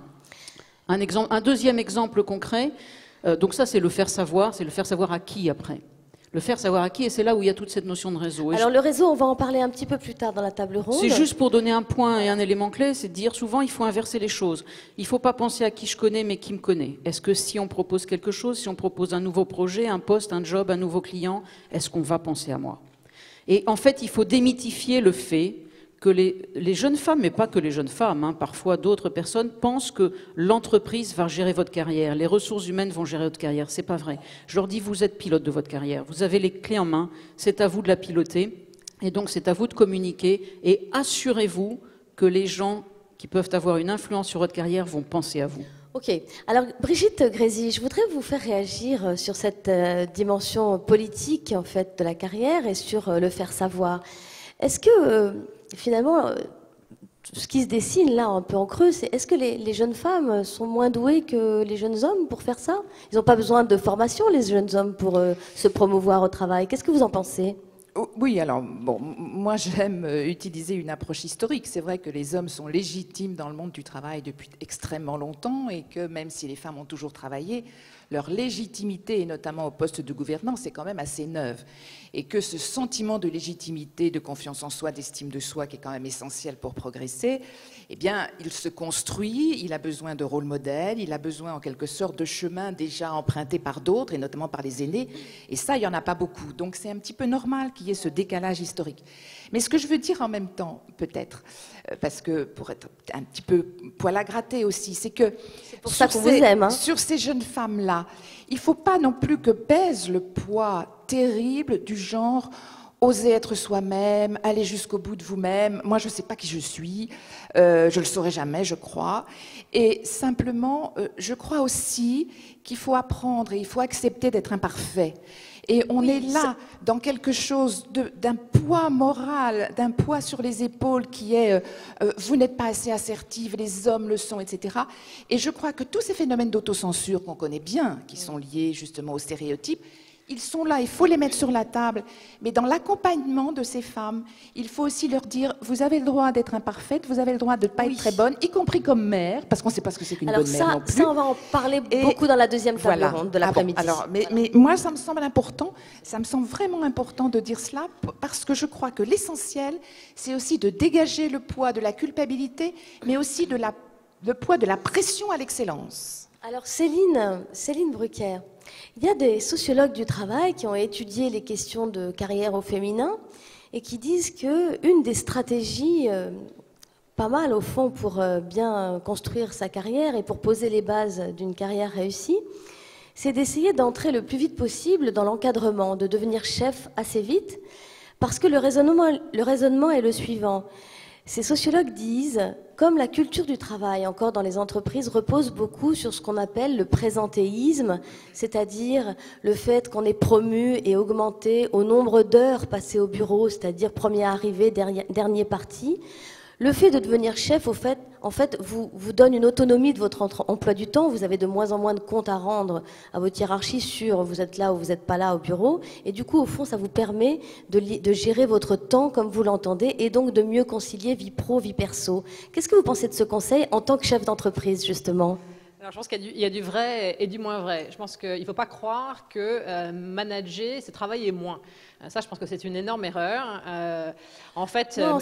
Un deuxième exemple concret, donc ça c'est le faire savoir à qui après? Le faire savoir à qui, et c'est là où il y a toute cette notion de réseau. Alors le réseau, on va en parler un petit peu plus tard dans la table ronde. C'est juste pour donner un point et un élément clé, c'est de dire souvent il faut inverser les choses. Il ne faut pas penser à qui je connais mais qui me connaît. Est-ce que si on propose quelque chose, si on propose un nouveau projet, un poste, un job, un nouveau client, est-ce qu'on va penser à moi? Et en fait, il faut démythifier le fait que les jeunes femmes, mais pas que les jeunes femmes, hein, parfois d'autres personnes, pensent que l'entreprise va gérer votre carrière, les ressources humaines vont gérer votre carrière. C'est pas vrai. Je leur dis, vous êtes pilote de votre carrière, vous avez les clés en main, c'est à vous de la piloter, et donc c'est à vous de communiquer, et assurez-vous que les gens qui peuvent avoir une influence sur votre carrière vont penser à vous. Ok. Alors, Brigitte Grésy, je voudrais vous faire réagir sur cette dimension politique, en fait, de la carrière et sur le faire savoir. Est-ce que, finalement, ce qui se dessine là, un peu en creux, c'est est-ce que les jeunes femmes sont moins douées que les jeunes hommes pour faire ça? Ils n'ont pas besoin de formation, les jeunes hommes, pour se promouvoir au travail. Qu'est-ce que vous en pensez? Oui, alors, bon, moi j'aime utiliser une approche historique. C'est vrai que les hommes sont légitimes dans le monde du travail depuis extrêmement longtemps et que même si les femmes ont toujours travaillé, leur légitimité, et notamment au poste de gouvernance, est quand même assez neuve. Et que ce sentiment de légitimité, de confiance en soi, d'estime de soi, qui est quand même essentiel pour progresser, eh bien, il se construit, il a besoin de rôle modèle, il a besoin en quelque sorte de chemins déjà empruntés par d'autres, et notamment par les aînés. Et ça, il n'y en a pas beaucoup. Donc c'est un petit peu normal qu'il y ait ce décalage historique. Mais ce que je veux dire en même temps, peut-être, parce que pour être un petit peu poil à gratter aussi, c'est que pour ça qu'on vous aime, hein. Sur ces jeunes femmes-là, il ne faut pas non plus que pèse le poids terrible du genre oser être soi-même, aller jusqu'au bout de vous-même. Moi, je ne sais pas qui je suis, je ne le saurai jamais, je crois. Et simplement, je crois aussi qu'il faut apprendre et il faut accepter d'être imparfait. Et on est là dans quelque chose d'un poids moral, d'un poids sur les épaules qui est vous n'êtes pas assez assertive, les hommes le sont, etc. Et je crois que tous ces phénomènes d'autocensure qu'on connaît bien, qui sont liés justement aux stéréotypes, ils sont là, il faut les mettre sur la table. Mais dans l'accompagnement de ces femmes, il faut aussi leur dire, vous avez le droit d'être imparfaite, vous avez le droit de ne pas être très bonne, y compris comme mère, parce qu'on ne sait pas ce que c'est qu'une bonne mère non plus. Ça, on va en parler beaucoup dans la deuxième table ronde de l'après-midi. Mais moi, ça me semble important, ça me semble vraiment important de dire cela, parce que je crois que l'essentiel, c'est aussi de dégager le poids de la culpabilité, mais aussi le poids de la pression à l'excellence. Alors Céline Bruckner, il y a des sociologues du travail qui ont étudié les questions de carrière au féminin et qui disent qu'une des stratégies pas mal au fond pour bien construire sa carrière et pour poser les bases d'une carrière réussie, c'est d'essayer d'entrer le plus vite possible dans l'encadrement, de devenir chef assez vite, parce que le raisonnement est le suivant. Ces sociologues disent, comme la culture du travail, encore dans les entreprises, repose beaucoup sur ce qu'on appelle le présentéisme, c'est-à-dire le fait qu'on est promu et augmenté au nombre d'heures passées au bureau, c'est-à-dire premier arrivé, dernier parti. Le fait de devenir chef, en fait, vous donne une autonomie de votre emploi du temps. Vous avez de moins en moins de comptes à rendre à votre hiérarchie sur vous êtes là ou vous n'êtes pas là au bureau. Et du coup, au fond, ça vous permet de gérer votre temps comme vous l'entendez et donc de mieux concilier vie pro, vie perso. Qu'est-ce que vous pensez de ce conseil en tant que chef d'entreprise, justement ? Alors, je pense qu'il y a du vrai et du moins vrai. Je pense qu'il ne faut pas croire que manager, c'est travailler moins. Ça, je pense que c'est une énorme erreur. En fait, non,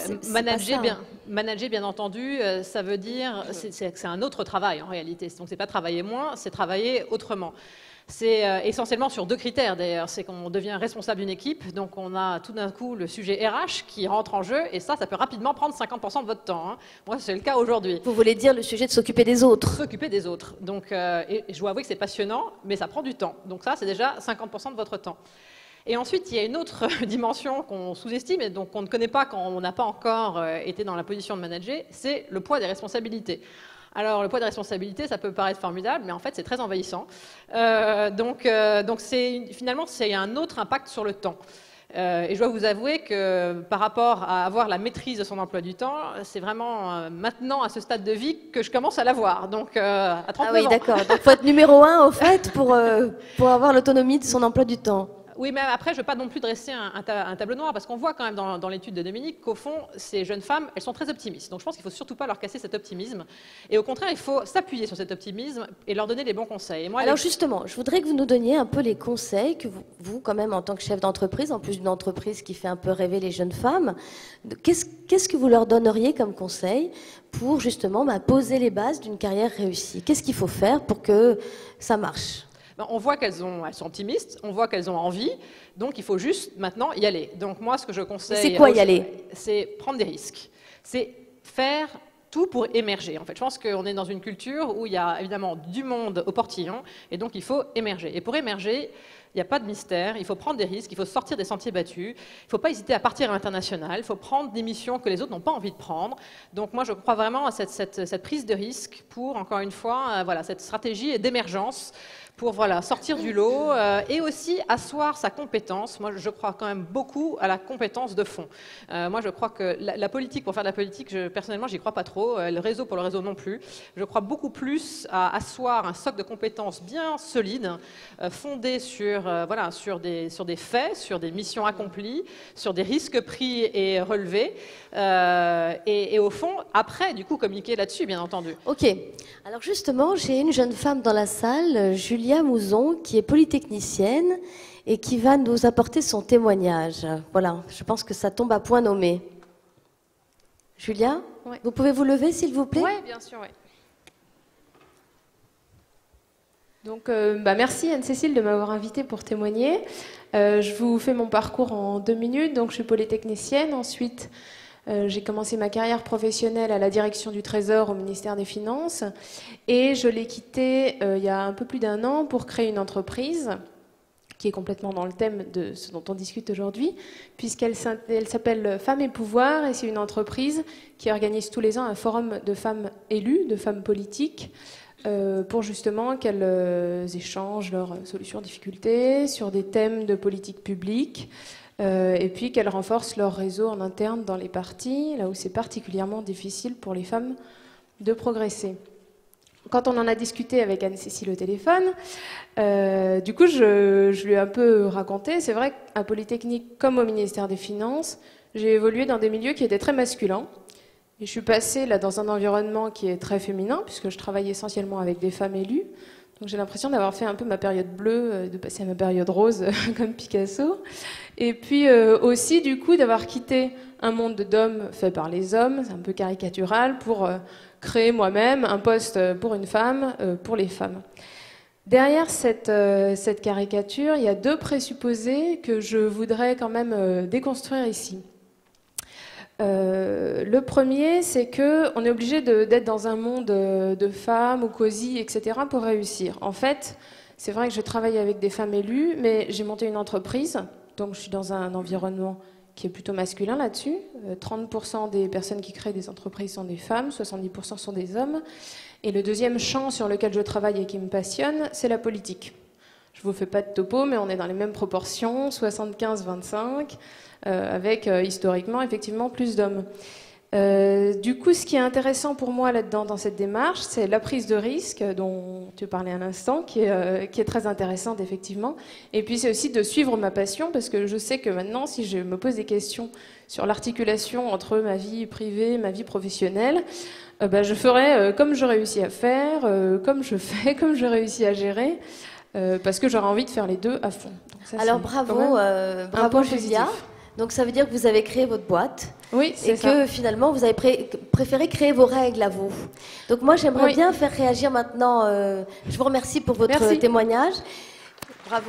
manager, bien entendu, ça veut dire que c'est un autre travail en réalité. Donc, ce n'est pas travailler moins, c'est travailler autrement. C'est essentiellement sur deux critères d'ailleurs, c'est qu'on devient responsable d'une équipe, donc on a tout d'un coup le sujet RH qui rentre en jeu, et ça peut rapidement prendre 50% de votre temps. Hein. Moi, c'est le cas aujourd'hui. Vous voulez dire le sujet de s'occuper des autres ? S'occuper des autres. Donc, et je dois avouer que c'est passionnant, mais ça prend du temps. Donc ça, c'est déjà 50% de votre temps. Et ensuite, il y a une autre dimension qu'on sous-estime et donc qu'on ne connaît pas quand on n'a pas encore été dans la position de manager, c'est le poids des responsabilités. Alors, le poids des responsabilités, ça peut paraître formidable, mais en fait, c'est très envahissant. Donc finalement, c'est un autre impact sur le temps. Et je dois vous avouer que par rapport à avoir la maîtrise de son emploi du temps, c'est vraiment maintenant, à ce stade de vie, que je commence à l'avoir. Donc, à 39 ans. Ah oui, d'accord. Donc, il faut être numéro 1, au fait, pour avoir l'autonomie de son emploi du temps. Oui, mais après, je ne veux pas non plus dresser un tableau noir, parce qu'on voit quand même dans l'étude de Dominique qu'au fond, ces jeunes femmes, elles sont très optimistes. Donc je pense qu'il ne faut surtout pas leur casser cet optimisme. Et au contraire, il faut s'appuyer sur cet optimisme et leur donner les bons conseils. Et moi, alors justement, je voudrais que vous nous donniez un peu les conseils que vous quand même, en tant que chef d'entreprise, en plus d'une entreprise qui fait un peu rêver les jeunes femmes, qu'est-ce que vous leur donneriez comme conseil pour justement poser les bases d'une carrière réussie ? Qu'est-ce qu'il faut faire pour que ça marche ? On voit qu'elles sont optimistes, on voit qu'elles ont envie, donc il faut juste maintenant y aller. Donc moi, ce que je conseille... C'est quoi y aller ? C'est prendre des risques. C'est faire tout pour émerger. En fait, je pense qu'on est dans une culture où il y a évidemment du monde au portillon, et donc il faut émerger. Et pour émerger, il n'y a pas de mystère, il faut prendre des risques, il faut sortir des sentiers battus, il ne faut pas hésiter à partir à l'international, il faut prendre des missions que les autres n'ont pas envie de prendre. Donc moi, je crois vraiment à cette prise de risque pour, encore une fois, cette stratégie d'émergence, pour sortir du lot et aussi asseoir sa compétence. Moi, je crois quand même beaucoup à la compétence de fond. Moi, je crois que la politique, pour faire de la politique, personnellement, j'y crois pas trop. Le réseau pour le réseau non plus. Je crois beaucoup plus à asseoir un socle de compétences bien solide, fondé sur voilà, sur des faits, sur des missions accomplies, sur des risques pris et relevés, et au fond, après, du coup, communiquer là-dessus, bien entendu. Ok. Alors justement, j'ai une jeune femme dans la salle, Julia Mouzon, qui est polytechnicienne et qui va nous apporter son témoignage. Voilà, je pense que ça tombe à point nommé. Julia, ouais. Vous pouvez vous lever, s'il vous plaît? Oui, bien sûr, oui. Donc, merci Anne-Cécile de m'avoir invitée pour témoigner. Je vous fais mon parcours en 2 minutes. Donc, je suis polytechnicienne. Ensuite, j'ai commencé ma carrière professionnelle à la direction du Trésor au ministère des Finances. Et je l'ai quittée il y a un peu plus d'1 an pour créer une entreprise qui est complètement dans le thème de ce dont on discute aujourd'hui, puisqu'elle s'appelle Femmes et Pouvoir, et c'est une entreprise qui organise tous les ans un forum de femmes élues, de femmes politiques, pour justement qu'elles échangent leurs solutions aux difficultés sur des thèmes de politique publique, et puis qu'elles renforcent leur réseau en interne dans les partis, là où c'est particulièrement difficile pour les femmes de progresser. Quand on en a discuté avec Anne-Cécile au téléphone, du coup, je lui ai un peu raconté. C'est vrai qu'à Polytechnique, comme au ministère des Finances, j'ai évolué dans des milieux qui étaient très masculins. Et je suis passée là dans un environnement qui est très féminin, puisque je travaille essentiellement avec des femmes élues. Donc j'ai l'impression d'avoir fait un peu ma période bleue, de passer à ma période rose, comme Picasso. Et puis aussi, du coup, d'avoir quitté un monde d'hommes fait par les hommes, c'est un peu caricatural, pour créer moi-même un poste pour une femme, pour les femmes. Derrière cette caricature, il y a 2 présupposés que je voudrais quand même déconstruire ici. Le premier, c'est qu'on est obligé d'être dans un monde de femmes ou cosy, etc. pour réussir. En fait, c'est vrai que je travaille avec des femmes élues, mais j'ai monté une entreprise, donc je suis dans un environnement qui est plutôt masculin là-dessus. 30% des personnes qui créent des entreprises sont des femmes, 70% sont des hommes. Et le deuxième champ sur lequel je travaille et qui me passionne, c'est la politique. Je ne vous fais pas de topo, mais on est dans les mêmes proportions, 75-25, avec historiquement effectivement plus d'hommes. Du coup, ce qui est intéressant pour moi là-dedans, dans cette démarche, c'est la prise de risque dont tu parlais à l'instant, qui est très intéressante effectivement. Et puis c'est aussi de suivre ma passion, parce que je sais que maintenant, si je me pose des questions sur l'articulation entre ma vie privée, ma vie professionnelle, je ferai comme je réussis à faire, comme je fais, comme je réussis à gérer, parce que j'aurai envie de faire les 2 à fond. Donc ça, alors bravo Julia. Donc ça veut dire que vous avez créé votre boîte. Oui, c'est et ça. que finalement vous avez préféré créer vos règles à vous. Donc moi j'aimerais bien faire réagir maintenant. Je vous remercie pour votre témoignage. Bravo.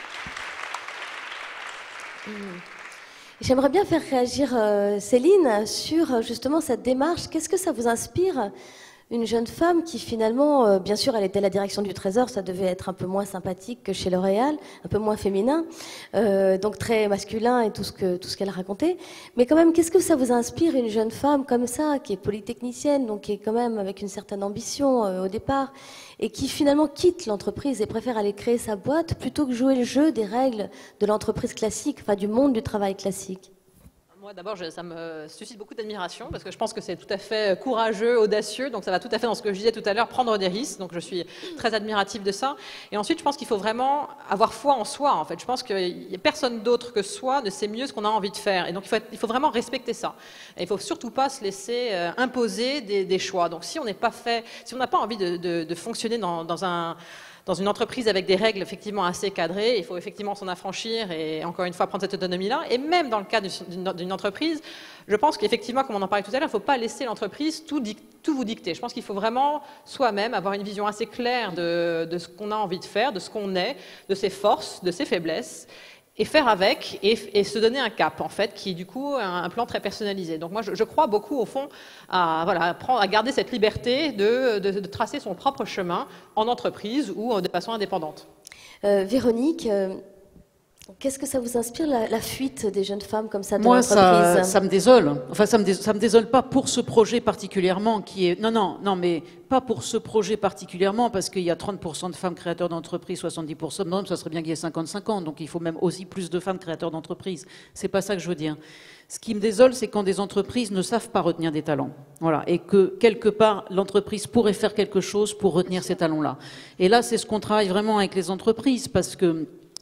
J'aimerais bien faire réagir Céline sur justement cette démarche. Qu'est-ce que ça vous inspire? Une jeune femme qui finalement, bien sûr, elle était à la direction du Trésor, ça devait être un peu moins sympathique que chez L'Oréal, un peu moins féminin, donc très masculin et tout ce qu'elle racontait. Mais quand même, qu'est-ce que ça vous inspire, une jeune femme comme ça, qui est polytechnicienne, donc qui est quand même avec une certaine ambition au départ, et qui finalement quitte l'entreprise et préfère aller créer sa boîte plutôt que jouer le jeu des règles de l'entreprise classique, enfin du monde du travail classique? Moi, d'abord, ça me suscite beaucoup d'admiration parce que je pense que c'est tout à fait courageux, audacieux. Donc, ça va tout à fait dans ce que je disais tout à l'heure, prendre des risques. Donc, je suis très admirative de ça. Et ensuite, je pense qu'il faut vraiment avoir foi en soi, en fait. Je pense qu'il n'y a personne d'autre que soi ne sait mieux ce qu'on a envie de faire. Et donc, il faut vraiment respecter ça. Et il ne faut surtout pas se laisser imposer des choix. Donc, si on n'a pas envie de fonctionner dans une entreprise avec des règles effectivement assez cadrées, il faut effectivement s'en affranchir et encore une fois prendre cette autonomie-là. Et même dans le cas d'une entreprise, je pense qu'effectivement, comme on en parlait tout à l'heure, il ne faut pas laisser l'entreprise tout vous dicter. Je pense qu'il faut vraiment soi-même avoir une vision assez claire de ce qu'on a envie de faire, de ce qu'on est, de ses forces, de ses faiblesses, et faire avec et se donner un cap, en fait, qui est du coup un plan très personnalisé. Donc moi, je crois beaucoup, au fond, à garder cette liberté de tracer son propre chemin en entreprise ou de façon indépendante. Véronique, qu'est-ce que ça vous inspire, la fuite des jeunes femmes comme ça de Moi, l'entreprise? ça me désole. Enfin, ça me désole pas pour ce projet particulièrement qui est... Non, mais pas pour ce projet particulièrement, parce qu'il y a 30% de femmes créateurs d'entreprises, 70% d'hommes, ça serait bien qu'il y ait 50-50, donc il faut même aussi plus de femmes créateurs d'entreprises. C'est pas ça que je veux dire. Ce qui me désole, c'est quand des entreprises ne savent pas retenir des talents. Voilà. Et que, quelque part, l'entreprise pourrait faire quelque chose pour retenir ces talents-là. Et là, c'est ce qu'on travaille vraiment avec les entreprises, parce que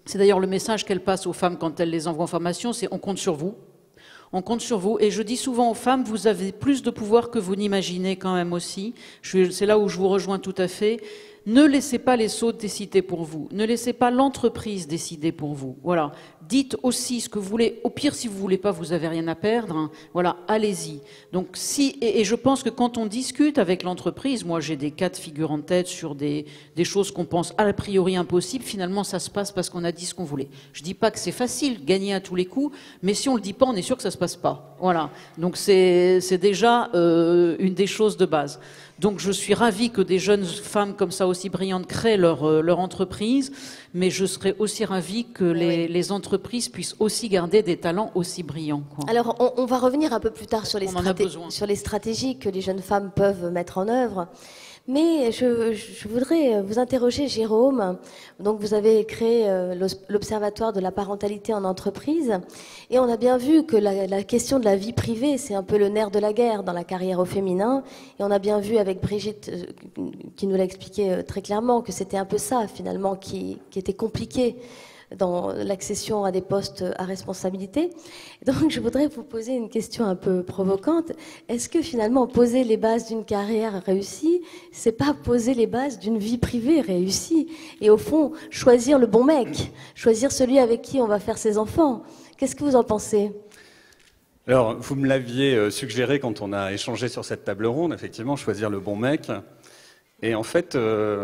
C'est d'ailleurs le message qu'elle passe aux femmes quand elle les envoie en formation, c'est « on compte sur vous ». On compte sur vous. Et je dis souvent aux femmes, vous avez plus de pouvoir que vous n'imaginez quand même aussi. C'est là où je vous rejoins tout à fait. Ne laissez pas les autres décider pour vous. Ne laissez pas l'entreprise décider pour vous. Voilà. Dites aussi ce que vous voulez. Au pire, si vous voulez pas, vous avez rien à perdre. Hein. Voilà, allez-y. Donc si et je pense que quand on discute avec l'entreprise, moi j'ai des cas de figure en tête sur des choses qu'on pense a priori impossibles. Finalement, ça se passe parce qu'on a dit ce qu'on voulait. Je dis pas que c'est facile, gagner à tous les coups, mais si on le dit pas, on est sûr que ça se passe pas. Voilà. Donc c'est déjà une des choses de base. Donc je suis ravie que des jeunes femmes comme ça aussi brillantes créent leur entreprise, mais je serais aussi ravie que les entreprises puissent aussi garder des talents aussi brillants. Quoi. Alors on va revenir un peu plus tard sur les stratégies que les jeunes femmes peuvent mettre en œuvre. Mais je voudrais vous interroger, Jérôme. Donc, vous avez créé l'Observatoire de la parentalité en entreprise. Et on a bien vu que la question de la vie privée, c'est un peu le nerf de la guerre dans la carrière au féminin. Et on a bien vu avec Brigitte, qui nous l'a expliqué très clairement, que c'était un peu ça, finalement, qui était compliqué dans l'accession à des postes à responsabilité. Donc, je voudrais vous poser une question un peu provocante. Est-ce que finalement, poser les bases d'une carrière réussie, c'est pas poser les bases d'une vie privée réussie? Et au fond, choisir le bon mec, choisir celui avec qui on va faire ses enfants. Qu'est-ce que vous en pensez? Alors, vous me l'aviez suggéré quand on a échangé sur cette table ronde, effectivement, choisir le bon mec. Et en fait,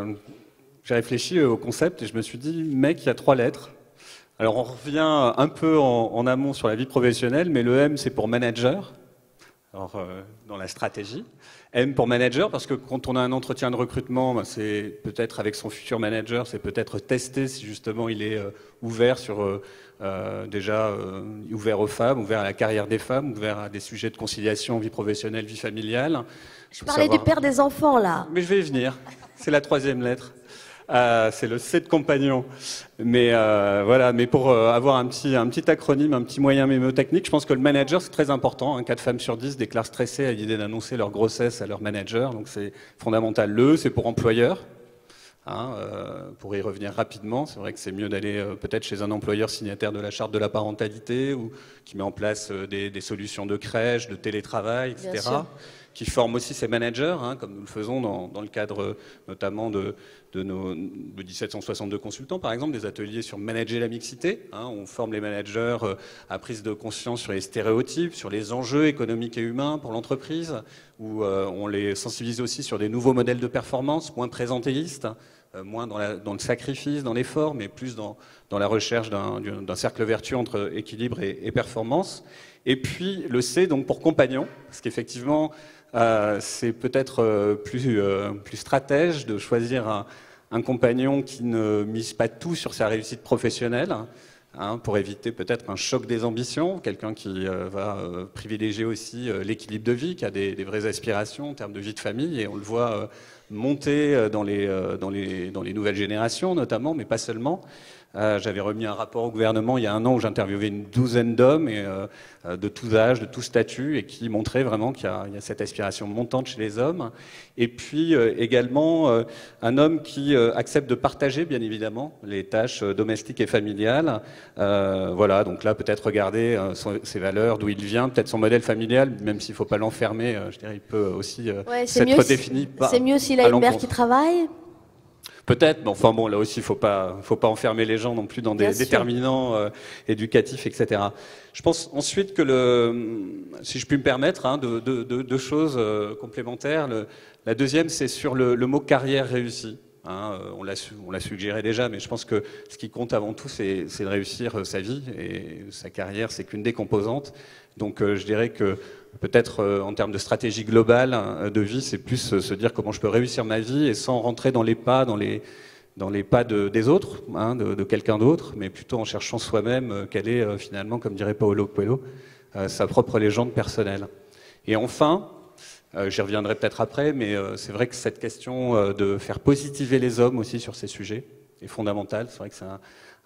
j'ai réfléchi au concept et je me suis dit, mec, il y a 3 lettres. Alors on revient un peu en amont sur la vie professionnelle, mais le M c'est pour manager, alors, dans la stratégie. M pour manager, parce que quand on a un entretien de recrutement, c'est peut-être avec son futur manager, c'est peut-être tester si justement il est ouvert sur ouvert aux femmes, ouvert à la carrière des femmes, ouvert à des sujets de conciliation, vie professionnelle, vie familiale. Je parlais du père des enfants là. Mais je vais y venir, c'est la 3e lettre. C'est le C de compagnon. Mais voilà, mais pour avoir un petit acronyme, un petit moyen mémotechnique, je pense que le manager c'est très important. Hein. 4 femmes sur 10 déclarent stressées à l'idée d'annoncer leur grossesse à leur manager, donc c'est fondamental. Le, c'est pour employeur. Hein, pour y revenir rapidement, c'est vrai que c'est mieux d'aller peut-être chez un employeur signataire de la charte de la parentalité ou qui met en place des solutions de crèche, de télétravail, etc. Qui forme aussi ses managers, hein, comme nous le faisons dans le cadre notamment de 1762 consultants, par exemple, des ateliers sur manager la mixité. Hein, on forme les managers à prise de conscience sur les stéréotypes, sur les enjeux économiques et humains pour l'entreprise, où on les sensibilise aussi sur des nouveaux modèles de performance, moins présentéistes, moins dans le sacrifice, dans l'effort, mais plus dans la recherche d'un cercle vertueux entre équilibre et performance. Et puis le C, donc pour compagnon, parce qu'effectivement, c'est peut-être plus stratège de choisir un compagnon qui ne mise pas tout sur sa réussite professionnelle, hein, pour éviter peut-être un choc des ambitions, quelqu'un qui va privilégier aussi l'équilibre de vie, qui a des vraies aspirations en termes de vie de famille, et on le voit monter dans les nouvelles générations notamment, mais pas seulement. J'avais remis un rapport au gouvernement il y a 1 an où j'interviewais une 12aine d'hommes de tous âges, de tous statuts, et qui montraient vraiment qu'il y a cette aspiration montante chez les hommes. Et puis également un homme qui accepte de partager, bien évidemment, les tâches domestiques et familiales. Voilà, donc là peut-être regarder ses valeurs, d'où il vient, peut-être son modèle familial, même s'il ne faut pas l'enfermer, je dirais, il peut aussi s'être défini. C'est mieux s'il a une mère qui travaille. Peut-être, mais enfin bon, là aussi, il faut pas enfermer les gens non plus dans des déterminants éducatifs, etc. Je pense ensuite que si je puis me permettre, hein, deux choses complémentaires. La deuxième, c'est sur le mot carrière réussie. Hein, on l'a suggéré déjà, mais je pense que ce qui compte avant tout, c'est de réussir sa vie, et sa carrière, c'est qu'une des composantes. Donc je dirais que peut-être en termes de stratégie globale de vie, c'est plus se dire comment je peux réussir ma vie et sans rentrer dans les pas des autres, hein, de quelqu'un d'autre, mais plutôt en cherchant soi-même quelle est finalement, comme dirait Paulo Coelho, sa propre légende personnelle. Et enfin, j'y reviendrai peut-être après, mais c'est vrai que cette question de faire positiver les hommes aussi sur ces sujets est fondamentale. C'est vrai que c'est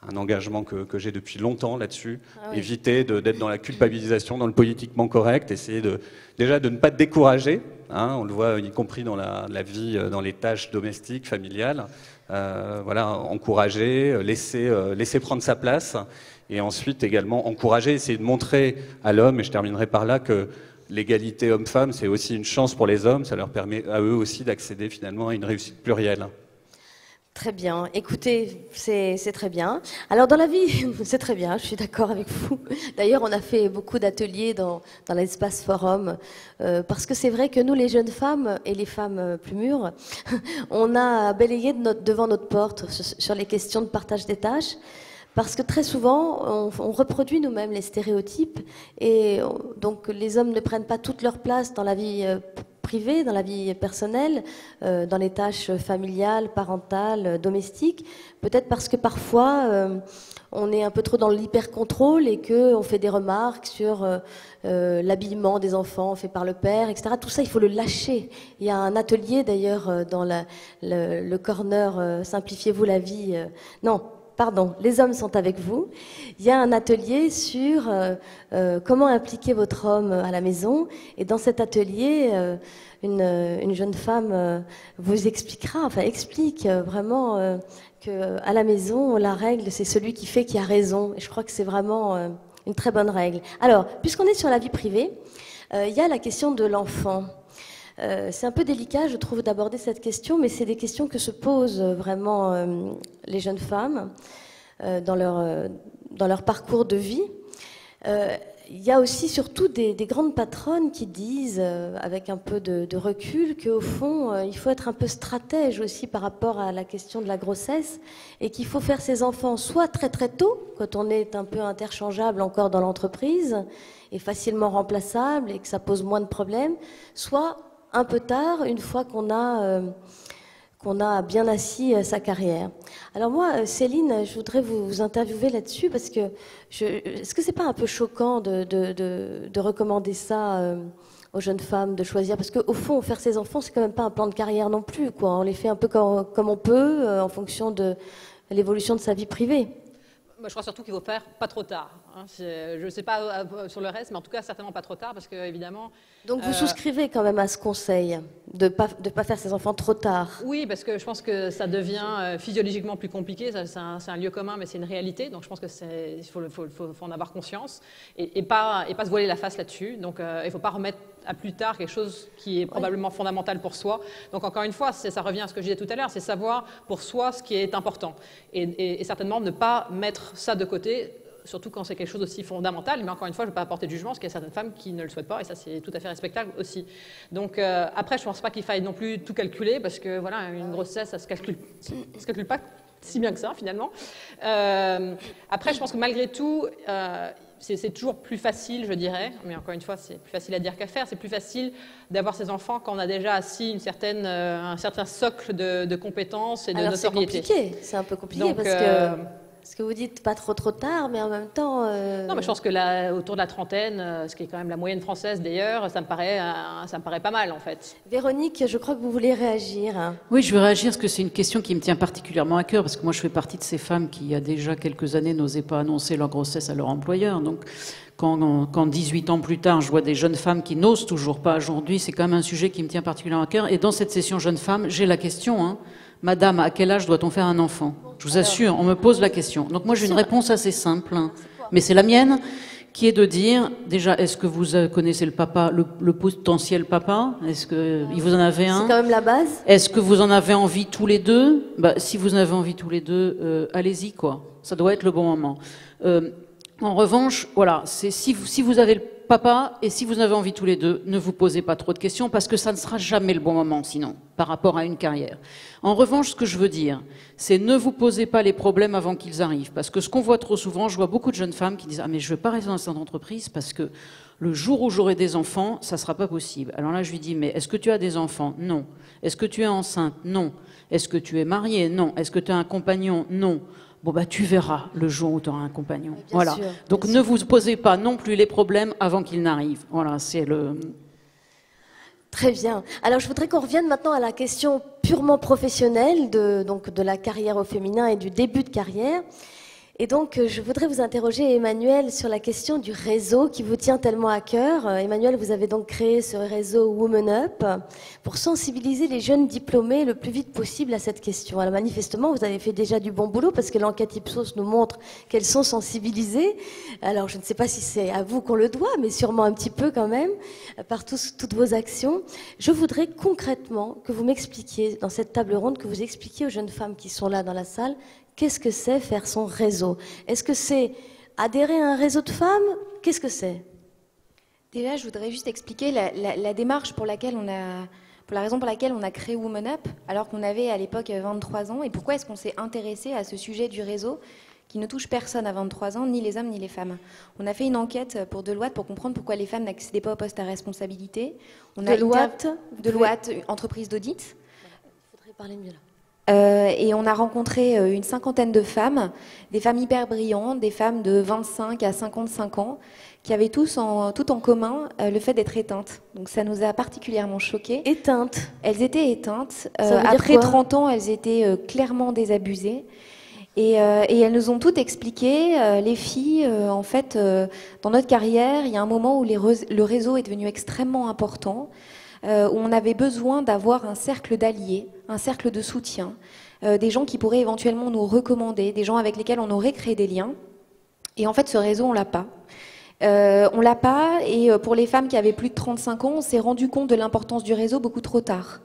un engagement que j'ai depuis longtemps là-dessus. Éviter d'être dans la culpabilisation, dans le politiquement correct, essayer déjà de ne pas te décourager, hein, on le voit y compris dans la vie, dans les tâches domestiques, familiales. Voilà, encourager, laisser prendre sa place, et ensuite également encourager, essayer de montrer à l'homme, et je terminerai par là, que l'égalité homme-femme, c'est aussi une chance pour les hommes, ça leur permet à eux aussi d'accéder finalement à une réussite plurielle. Très bien. Écoutez, c'est très bien. Alors dans la vie, c'est très bien, je suis d'accord avec vous. D'ailleurs, on a fait beaucoup d'ateliers dans l'espace forum, parce que c'est vrai que nous, les jeunes femmes et les femmes plus mûres, on a balayé devant notre porte sur les questions de partage des tâches, parce que très souvent, on reproduit nous-mêmes les stéréotypes, et donc les hommes ne prennent pas toute leur place dans la vie privée, dans la vie personnelle, dans les tâches familiales, parentales, domestiques, peut-être parce que parfois on est un peu trop dans l'hyper-contrôle et qu'on fait des remarques sur l'habillement des enfants fait par le père, etc. Tout ça, il faut le lâcher. Il y a un atelier d'ailleurs dans le corner Simplifiez-vous la vie. Non. Pardon, les hommes sont avec vous. Il y a un atelier sur comment impliquer votre homme à la maison. Et dans cet atelier, une jeune femme vous expliquera, explique vraiment qu'à la maison, la règle, c'est celui qui fait qui a raison. Et je crois que c'est vraiment une très bonne règle. Alors, puisqu'on est sur la vie privée, il y a la question de l'enfant. C'est un peu délicat, je trouve, d'aborder cette question, mais c'est des questions que se posent vraiment les jeunes femmes dans leur parcours de vie. Il y a aussi surtout des grandes patronnes qui disent, avec un peu de recul, qu'au fond, il faut être un peu stratège aussi par rapport à la question de la grossesse, et qu'il faut faire ses enfants soit très très tôt, quand on est un peu interchangeable encore dans l'entreprise, et facilement remplaçable, et que ça pose moins de problèmes, soit un peu tard, une fois qu'on a bien assis sa carrière. Alors moi, Céline, je voudrais vous interviewer là-dessus, parce que est-ce que c'est pas un peu choquant de recommander ça aux jeunes femmes, de choisir, parce qu'au fond, faire ses enfants, c'est quand même pas un plan de carrière non plus, quoi. On les fait un peu comme on peut, en fonction de l'évolution de sa vie privée. Moi, je crois surtout qu'il faut faire pas trop tard. Hein. Je ne sais pas sur le reste, mais en tout cas, certainement pas trop tard, parce que évidemment. Donc vous souscrivez quand même à ce conseil de pas faire ses enfants trop tard. Oui, parce que je pense que ça devient physiologiquement plus compliqué. C'est un lieu commun, mais c'est une réalité. Donc je pense qu'il faut en avoir conscience et pas se voiler la face là-dessus. Donc il ne faut pas remettre à plus tard quelque chose qui est probablement fondamental pour soi. Donc encore une fois, ça revient à ce que je disais tout à l'heure, c'est savoir pour soi ce qui est important et certainement ne pas mettre ça de côté, surtout quand c'est quelque chose aussi fondamental. Mais encore une fois, je ne vais pas apporter de jugement, parce qu'il y a certaines femmes qui ne le souhaitent pas, et ça c'est tout à fait respectable aussi. Donc après, je ne pense pas qu'il faille non plus tout calculer, parce que voilà, une grossesse, ça ne se calcule pas si bien que ça finalement. Après, je pense que malgré tout, c'est toujours plus facile, je dirais, mais encore une fois, c'est plus facile à dire qu'à faire, c'est plus facile d'avoir ses enfants quand on a déjà assis un certain socle de compétences et de notoriété. C'est un peu compliqué, donc, parce que ce que vous dites, pas trop tard, mais en même temps... Non, mais je pense que autour de la trentaine, ce qui est quand même la moyenne française d'ailleurs, ça me paraît pas mal en fait. Véronique, je crois que vous voulez réagir. Oui, je veux réagir parce que c'est une question qui me tient particulièrement à cœur, parce que moi je fais partie de ces femmes qui, il y a déjà quelques années, n'osaient pas annoncer leur grossesse à leur employeur. Donc quand 18 ans plus tard, je vois des jeunes femmes qui n'osent toujours pas aujourd'hui, c'est quand même un sujet qui me tient particulièrement à cœur. Et dans cette session jeunes femmes, j'ai la question, hein, Madame, à quel âge doit-on faire un enfant? Je vous assure, on me pose la question. Donc moi j'ai une réponse assez simple, hein, mais c'est la mienne, qui est de dire, déjà, est-ce que vous connaissez le papa, le potentiel papa? Est-ce qu'il vous en avez un? C'est quand même la base. Est-ce que vous en avez envie tous les deux? Si vous en avez envie tous les deux, allez-y, quoi. Ça doit être le bon moment. En revanche, voilà, si vous avez le papa et si vous en avez envie tous les deux, ne vous posez pas trop de questions, parce que ça ne sera jamais le bon moment sinon, par rapport à une carrière. En revanche, ce que je veux dire, c'est ne vous posez pas les problèmes avant qu'ils arrivent, parce que ce qu'on voit trop souvent, je vois beaucoup de jeunes femmes qui disent « Ah mais je ne veux pas rester dans cette entreprise parce que le jour où j'aurai des enfants, ça ne sera pas possible. » Alors là, je lui dis « Mais est-ce que tu as des enfants? Non. Est-ce que tu es enceinte? Non. Est-ce que tu es mariée? Non. Est-ce que tu as un compagnon? Non. » Bon, tu verras le jour où tu auras un compagnon. Voilà. Sûr, donc ne vous posez pas non plus les problèmes avant qu'ils n'arrivent. Voilà, c'est le... Très bien. Alors je voudrais qu'on revienne maintenant à la question purement professionnelle de la carrière au féminin et du début de carrière. Et donc, je voudrais vous interroger, Emmanuel, sur la question du réseau qui vous tient tellement à cœur. Emmanuel, vous avez donc créé ce réseau Women Up pour sensibiliser les jeunes diplômés le plus vite possible à cette question. Alors, manifestement, vous avez fait déjà du bon boulot parce que l'enquête Ipsos nous montre qu'elles sont sensibilisées. Alors, je ne sais pas si c'est à vous qu'on le doit, mais sûrement un petit peu quand même, par toutes vos actions. Je voudrais concrètement que vous m'expliquiez, dans cette table ronde, que vous expliquiez aux jeunes femmes qui sont là dans la salle, qu'est-ce que c'est faire son réseau? Est-ce que c'est adhérer à un réseau de femmes? Qu'est-ce que c'est? Déjà, je voudrais juste expliquer la démarche pour la raison pour laquelle on a créé Women Up, alors qu'on avait à l'époque 23 ans, et pourquoi est-ce qu'on s'est intéressé à ce sujet du réseau qui ne touche personne à 23 ans, ni les hommes ni les femmes. On a fait une enquête pour Deloitte pour comprendre pourquoi les femmes n'accédaient pas au poste à responsabilité. Deloitte, entreprise d'audit. Il faudrait parler mieux là. Et on a rencontré une cinquantaine de femmes, des femmes hyper brillantes, des femmes de 25 à 55 ans, qui avaient tout en commun le fait d'être éteintes. Donc ça nous a particulièrement choquées. Éteintes? Elles étaient éteintes. Après 30 ans, elles étaient clairement désabusées. Et elles nous ont toutes expliqué, les filles, en fait, dans notre carrière, il y a un moment où le réseau est devenu extrêmement important, où on avait besoin d'avoir un cercle d'alliés, un cercle de soutien, des gens qui pourraient éventuellement nous recommander, des gens avec lesquels on aurait créé des liens. Et en fait, ce réseau, on l'a pas. On l'a pas, et pour les femmes qui avaient plus de 35 ans, on s'est rendu compte de l'importance du réseau beaucoup trop tard.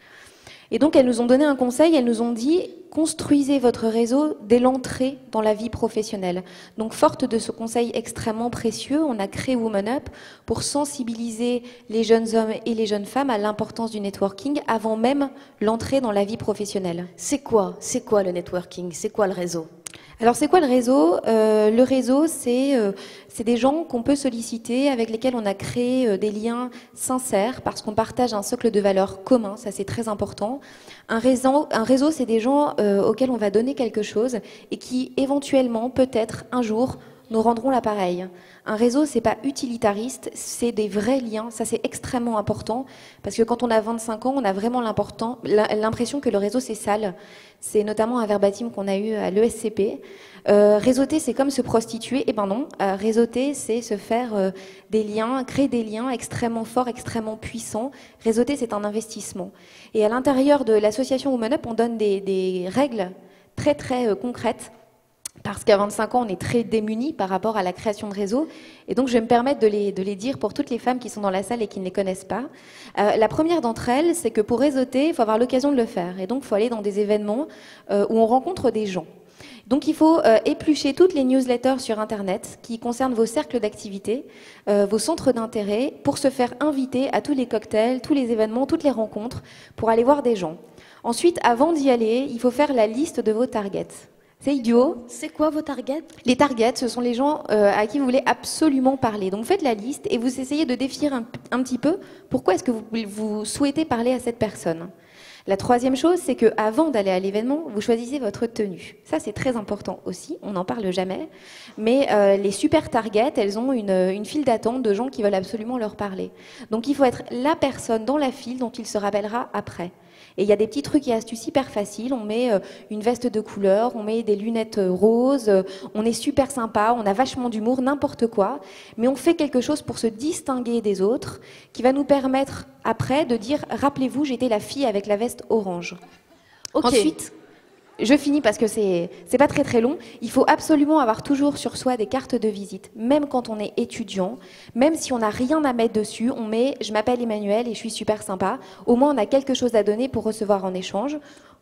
Et donc, elles nous ont donné un conseil, elles nous ont dit « Construisez votre réseau dès l'entrée dans la vie professionnelle ». Donc, forte de ce conseil extrêmement précieux, on a créé Women Up pour sensibiliser les jeunes hommes et les jeunes femmes à l'importance du networking avant même l'entrée dans la vie professionnelle. C'est quoi le networking? C'est quoi le réseau? Alors, c'est quoi le réseau? Le réseau, c'est des gens qu'on peut solliciter, avec lesquels on a créé des liens sincères, parce qu'on partage un socle de valeurs commun, ça c'est très important. Un réseau, c'est des gens auxquels on va donner quelque chose et qui, éventuellement, peut-être, un jour, nous rendront l'appareil. Un réseau, c'est pas utilitariste, c'est des vrais liens. Ça, c'est extrêmement important, parce que quand on a 25 ans, on a vraiment l'impression que le réseau, c'est sale. C'est notamment un verbatim qu'on a eu à l'ESCP. Réseauter, c'est comme se prostituer. Eh ben non, réseauter, c'est se faire des liens, créer des liens extrêmement forts, extrêmement puissants. Réseauter, c'est un investissement. Et à l'intérieur de l'association Women Up, on donne des règles très, très concrètes. Parce qu'à 25 ans, on est très démunis par rapport à la création de réseaux. Et donc, je vais me permettre de les dire pour toutes les femmes qui sont dans la salle et qui ne les connaissent pas. La première d'entre elles, c'est que pour réseauter, il faut avoir l'occasion de le faire. Et donc, il faut aller dans des événements où on rencontre des gens. Donc, il faut éplucher toutes les newsletters sur Internet qui concernent vos cercles d'activité, vos centres d'intérêt, pour se faire inviter à tous les cocktails, tous les événements, toutes les rencontres, pour aller voir des gens. Ensuite, avant d'y aller, il faut faire la liste de vos targets. C'est idiot. C'est quoi vos targets? Les targets, ce sont les gens à qui vous voulez absolument parler. Donc faites la liste et vous essayez de définir un petit peu pourquoi est-ce que vous souhaitez parler à cette personne. La troisième chose, c'est qu'avant d'aller à l'événement, vous choisissez votre tenue. Ça, c'est très important aussi, on n'en parle jamais. Mais les super targets, elles ont une file d'attente de gens qui veulent absolument leur parler. Donc il faut être la personne dans la file dont il se rappellera après. Et il y a des petits trucs et astuces hyper faciles. On met une veste de couleur, on met des lunettes roses, on est super sympa, on a vachement d'humour, n'importe quoi. Mais on fait quelque chose pour se distinguer des autres, qui va nous permettre après de dire « Rappelez-vous, j'étais la fille avec la veste orange ». Okay. Ensuite, je finis parce que c'est pas très très long. Il faut absolument avoir toujours sur soi des cartes de visite, même quand on est étudiant, même si on n'a rien à mettre dessus, on met « je m'appelle Emmanuel et je suis super sympa ». Au moins on a quelque chose à donner pour recevoir en échange.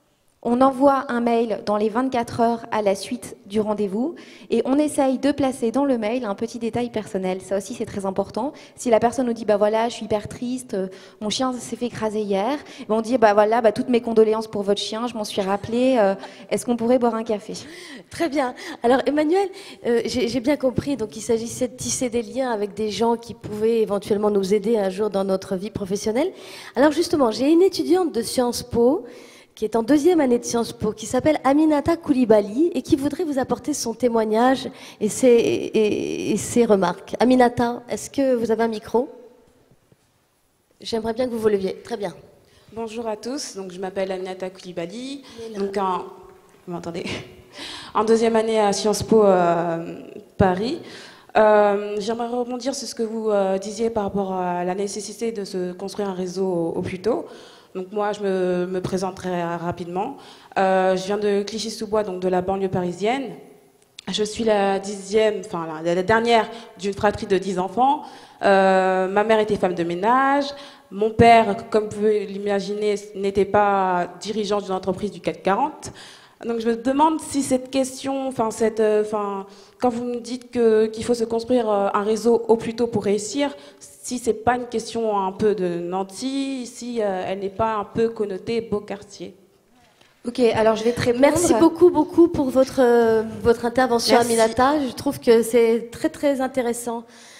On envoie un mail dans les 24 heures à la suite du rendez-vous et on essaye de placer dans le mail un petit détail personnel. Ça aussi, c'est très important. Si la personne nous dit « bah voilà, je suis hyper triste, mon chien s'est fait écraser hier », on dit « bah voilà, toutes mes condoléances pour votre chien, je m'en suis rappelé, est-ce qu'on pourrait boire un café ?» Très bien. Alors Emmanuel, j'ai bien compris, donc il s'agissait de tisser des liens avec des gens qui pouvaient éventuellement nous aider un jour dans notre vie professionnelle. Alors justement, j'ai une étudiante de Sciences Po qui est en 2e année de Sciences Po, qui s'appelle Aminata Koulibaly et qui voudrait vous apporter son témoignage et ses remarques. Aminata, est-ce que vous avez un micro? J'aimerais bien que vous vous leviez. Très bien. Bonjour à tous, donc je m'appelle Aminata Koulibaly. Vous m'entendez? en deuxième année à Sciences Po Paris. J'aimerais rebondir sur ce que vous disiez par rapport à la nécessité de se construire un réseau au plus tôt. Donc moi, je me présente très rapidement. Je viens de Clichy-sous-Bois, donc de la banlieue parisienne. Je suis la dernière d'une fratrie de 10 enfants. Ma mère était femme de ménage. Mon père, comme vous pouvez l'imaginer, n'était pas dirigeant d'une entreprise du CAC 40. Donc je me demande si cette question, quand vous me dites qu'il faut se construire un réseau au plus tôt pour réussir, si c'est pas une question un peu de nantis, si elle n'est pas un peu connotée beau quartier. Ok, alors je vais te répondre. Merci beaucoup pour votre intervention, Merci. Aminata. Je trouve que c'est très très intéressant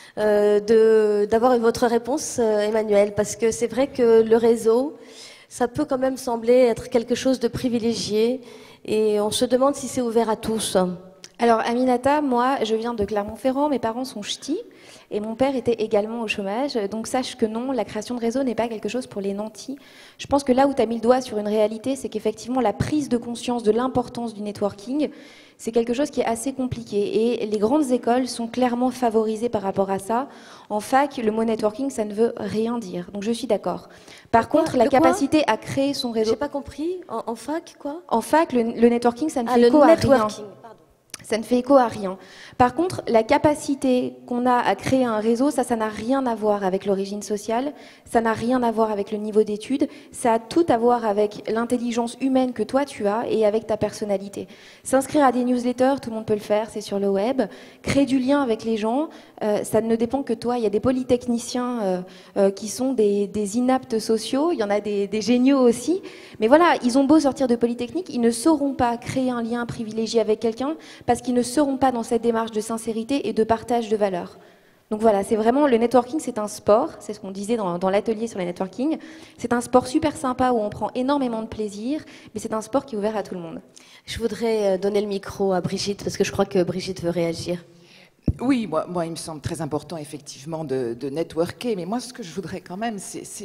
d'avoir votre réponse, Emmanuel, parce que c'est vrai que le réseau, ça peut quand même sembler être quelque chose de privilégié, et on se demande si c'est ouvert à tous. Alors Aminata, moi je viens de Clermont-Ferrand, mes parents sont ch'tis et mon père était également au chômage, donc sache que non, la création de réseau n'est pas quelque chose pour les nantis. Je pense que là où tu as mis le doigt sur une réalité, c'est qu'effectivement la prise de conscience de l'importance du networking, c'est quelque chose qui est assez compliqué et les grandes écoles sont clairement favorisées par rapport à ça. En fac, le mot networking, ça ne veut rien dire, donc je suis d'accord. Par contre, la capacité à créer son réseau... J'ai pas compris, en fac quoi? En fac, le networking, ça ne fait écho à rien. Ça ne fait écho à rien. Par contre, la capacité qu'on a à créer un réseau, ça n'a rien à voir avec l'origine sociale, ça n'a rien à voir avec le niveau d'études, ça a tout à voir avec l'intelligence humaine que toi tu as et avec ta personnalité. S'inscrire à des newsletters, tout le monde peut le faire, c'est sur le web. Créer du lien avec les gens, ça ne dépend que de toi. Il y a des polytechniciens qui sont des inaptes sociaux, il y en a des géniaux aussi. Mais voilà, ils ont beau sortir de Polytechnique, ils ne sauront pas créer un lien privilégié avec quelqu'un parce qu'ils ne seront pas dans cette démarche de sincérité et de partage de valeurs. Donc voilà, c'est vraiment, le networking, c'est un sport, c'est ce qu'on disait dans l'atelier sur le networking. C'est un sport super sympa où on prend énormément de plaisir, mais c'est un sport qui est ouvert à tout le monde. Je voudrais donner le micro à Brigitte, parce que je crois que Brigitte veut réagir. Oui, moi, il me semble très important, effectivement, de networker. Mais moi, ce que je voudrais quand même,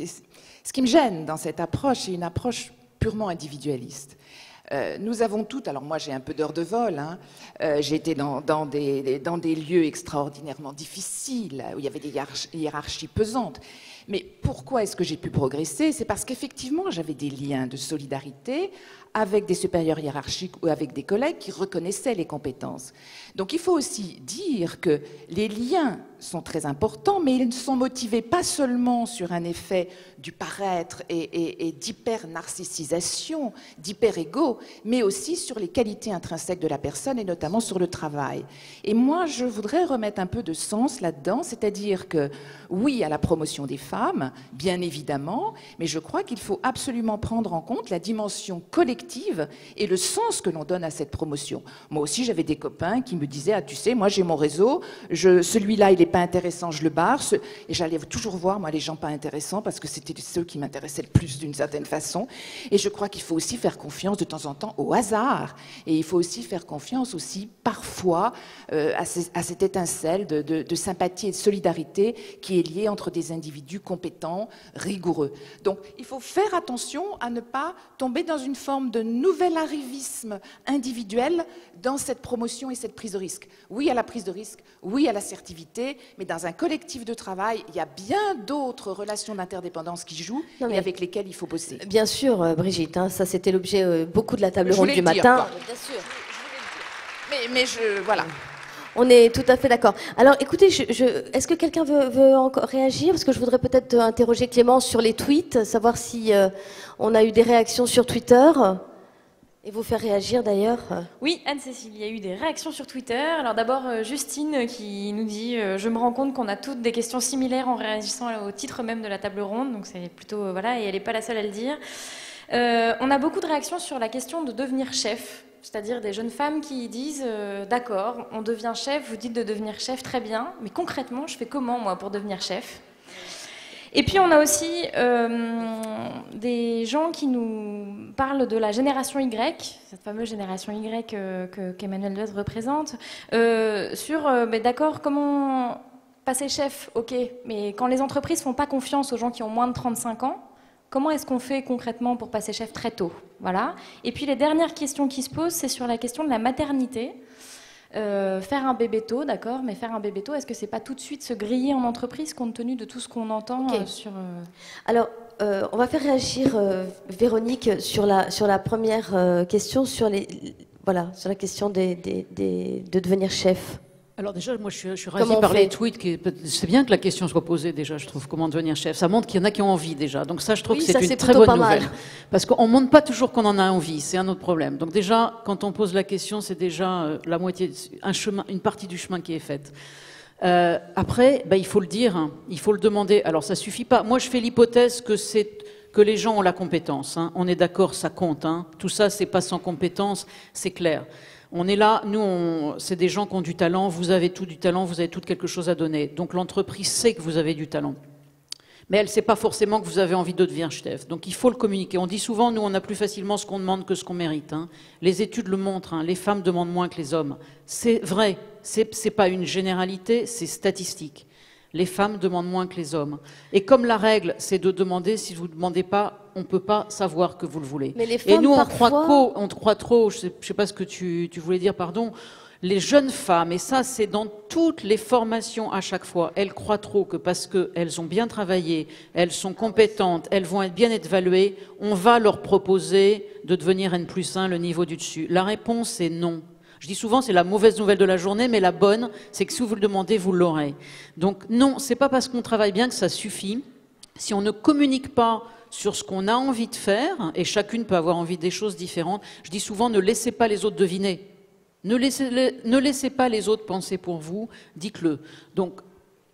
ce qui me gêne dans cette approche, c'est une approche purement individualiste. Nous avons toutes, alors moi j'ai un peu d'heures de vol, hein, j'ai été dans des lieux extraordinairement difficiles, où il y avait des hiérarchies pesantes. Mais pourquoi est-ce que j'ai pu progresser? C'est parce qu'effectivement j'avais des liens de solidarité avec des supérieurs hiérarchiques ou avec des collègues qui reconnaissaient les compétences. Donc il faut aussi dire que les liens sont très importants, mais ils ne sont motivés pas seulement sur un effet du paraître et d'hyper-narcissisation, d'hyper-égo, mais aussi sur les qualités intrinsèques de la personne et notamment sur le travail. Et moi, je voudrais remettre un peu de sens là-dedans, c'est-à-dire que oui, à la promotion des femmes, bien évidemment, mais je crois qu'il faut absolument prendre en compte la dimension collective et le sens que l'on donne à cette promotion. Moi aussi, j'avais des copains qui me disaient « Ah, tu sais, moi j'ai mon réseau, celui-là, il n'est pas intéressant, je le barre. » Et j'allais toujours voir, moi, les gens pas intéressants, parce que c'était ceux qui m'intéressaient le plus d'une certaine façon. Et je crois qu'il faut aussi faire confiance de temps en temps au hasard. Et il faut aussi faire confiance aussi, parfois, à cette étincelle de sympathie et de solidarité qui est liée entre des individus compétents, rigoureux. Donc, il faut faire attention à ne pas tomber dans une forme de nouvel arrivisme individuel dans cette promotion et cette prise de risque. Oui à la prise de risque, oui à l'assertivité, mais dans un collectif de travail, il y a bien d'autres relations d'interdépendance qui jouent et avec lesquelles il faut bosser. Bien sûr, Brigitte, hein, ça c'était l'objet beaucoup de la table ronde du matin. Bien sûr. Mais voilà. On est tout à fait d'accord. Alors écoutez, est-ce que quelqu'un veut encore réagir? Parce que je voudrais peut-être interroger Clémence sur les tweets, savoir si on a eu des réactions sur Twitter. Et vous faire réagir d'ailleurs. Oui, Anne-Cécile, il y a eu des réactions sur Twitter. Alors d'abord, Justine qui nous dit « Je me rends compte qu'on a toutes des questions similaires en réagissant au titre même de la table ronde. » Donc c'est plutôt... voilà, et elle n'est pas la seule à le dire. On a beaucoup de réactions sur la question de devenir chef. C'est-à-dire des jeunes femmes qui disent « D'accord, on devient chef, vous dites de devenir chef, très bien. Mais concrètement, je fais comment, moi, pour devenir chef ?» Et puis on a aussi des gens qui nous parlent de la génération Y, cette fameuse génération Y qu'Emmanuel Duez représente, d'accord, comment passer chef, ok, mais quand les entreprises ne font pas confiance aux gens qui ont moins de 35 ans, Comment est-ce qu'on fait concrètement pour passer chef très tôt? Voilà. Et puis les dernières questions qui se posent, c'est sur la question de la maternité. Faire un bébé tôt, d'accord, mais faire un bébé tôt, est-ce que c'est pas tout de suite se griller en entreprise compte tenu de tout ce qu'on entend sur... Alors, on va faire réagir Véronique sur la première question, sur la question de devenir chef. Alors déjà, moi je suis ravie par les tweets. C'est bien que la question soit posée déjà, je trouve, comment devenir chef. Ça montre qu'il y en a qui ont envie déjà. Donc ça, je trouve que c'est une très bonne nouvelle. Parce qu'on ne montre pas toujours qu'on en a envie, c'est un autre problème. Donc déjà, quand on pose la question, c'est déjà la moitié, une partie du chemin qui est faite. Après, il faut le dire, hein, il faut le demander. Alors ça suffit pas. Moi, je fais l'hypothèse que les gens ont la compétence. Hein. On est d'accord, ça compte. Hein. Tout ça, c'est pas sans compétence, c'est clair. On est là, nous, c'est des gens qui ont du talent, vous avez tout du talent, vous avez tout quelque chose à donner. Donc l'entreprise sait que vous avez du talent. Mais elle ne sait pas forcément que vous avez envie de devenir chef. Donc il faut le communiquer. On dit souvent, nous, on a plus facilement ce qu'on demande que ce qu'on mérite. Hein. Les études le montrent, hein. Les femmes demandent moins que les hommes. C'est vrai, c'est pas une généralité, c'est statistique. Les femmes demandent moins que les hommes. Et comme la règle, c'est de demander, si vous ne demandez pas, on ne peut pas savoir que vous le voulez. Mais les femmes, et nous, parfois... on croit trop, je ne sais pas ce que tu voulais dire, pardon, les jeunes femmes, et ça c'est dans toutes les formations à chaque fois, elles croient trop que parce qu'elles ont bien travaillé, elles sont compétentes, elles vont être bien évaluées, on va leur proposer de devenir N+1, le niveau du dessus. La réponse est non. Je dis souvent, c'est la mauvaise nouvelle de la journée, mais la bonne, c'est que si vous le demandez, vous l'aurez. Donc non, c'est pas parce qu'on travaille bien que ça suffit. Si on ne communique pas sur ce qu'on a envie de faire, et chacune peut avoir envie des choses différentes, je dis souvent, ne laissez pas les autres deviner. Ne laissez pas les autres penser pour vous, dites-le. Donc,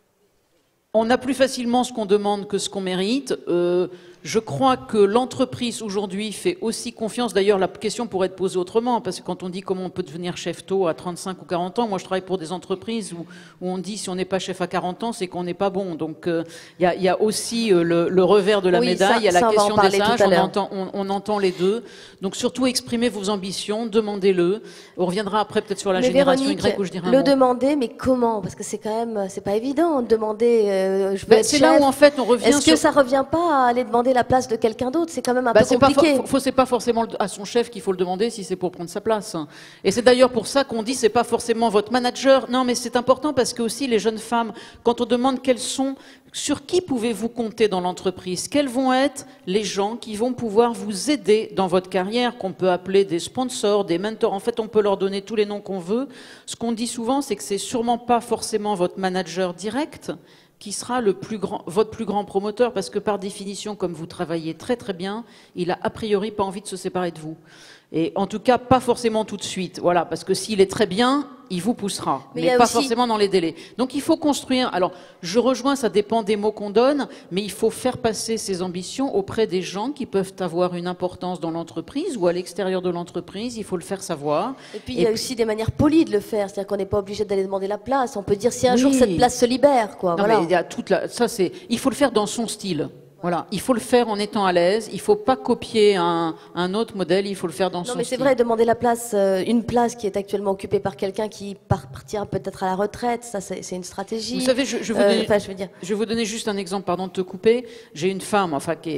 on a plus facilement ce qu'on demande que ce qu'on mérite. Je crois que l'entreprise aujourd'hui fait aussi confiance. D'ailleurs, la question pourrait être posée autrement, parce que quand on dit comment on peut devenir chef tôt à 35 ou 40 ans, moi je travaille pour des entreprises où on dit si on n'est pas chef à 40 ans, c'est qu'on n'est pas bon. Donc il y a aussi le revers de la médaille, il y a la question des âges, on entend les deux. Donc surtout exprimez vos ambitions, demandez-le. On reviendra après peut-être sur la génération Y où je dirai un mot. Le demander, mais comment? Parce que c'est quand même, c'est pas évident de demander. C'est là où en fait on revient. Est-ce que ça revient pas à aller demander la place de quelqu'un d'autre? C'est quand même un peu compliqué. C'est pas forcément à son chef qu'il faut le demander si c'est pour prendre sa place. Et c'est d'ailleurs pour ça qu'on dit c'est pas forcément votre manager. Non, mais c'est important parce que aussi les jeunes femmes, quand on demande sur qui pouvez-vous compter dans l'entreprise, quels vont être les gens qui vont pouvoir vous aider dans votre carrière, qu'on peut appeler des sponsors, des mentors. En fait, on peut leur donner tous les noms qu'on veut. Ce qu'on dit souvent, c'est que c'est sûrement pas forcément votre manager direct qui sera votre plus grand promoteur, parce que par définition, comme vous travaillez très très bien, il a priori pas envie de se séparer de vous. Et en tout cas, pas forcément tout de suite, voilà, parce que s'il est très bien, il vous poussera, mais pas forcément dans les délais. Donc il faut construire, alors je rejoins, ça dépend des mots qu'on donne, mais il faut faire passer ses ambitions auprès des gens qui peuvent avoir une importance dans l'entreprise ou à l'extérieur de l'entreprise, il faut le faire savoir. Et puis il y a aussi des manières polies de le faire, c'est-à-dire qu'on n'est pas obligé d'aller demander la place, on peut dire si un jour cette place se libère, quoi. Non, voilà. Mais il y a il faut le faire dans son style. Voilà, il faut le faire en étant à l'aise, il ne faut pas copier un autre modèle, il faut le faire dans son style. Non, mais c'est vrai, demander la place, une place qui est actuellement occupée par quelqu'un qui partira peut-être à la retraite, ça c'est une stratégie. Vous savez, je vais vous donner juste un exemple, pardon de te couper. J'ai une femme,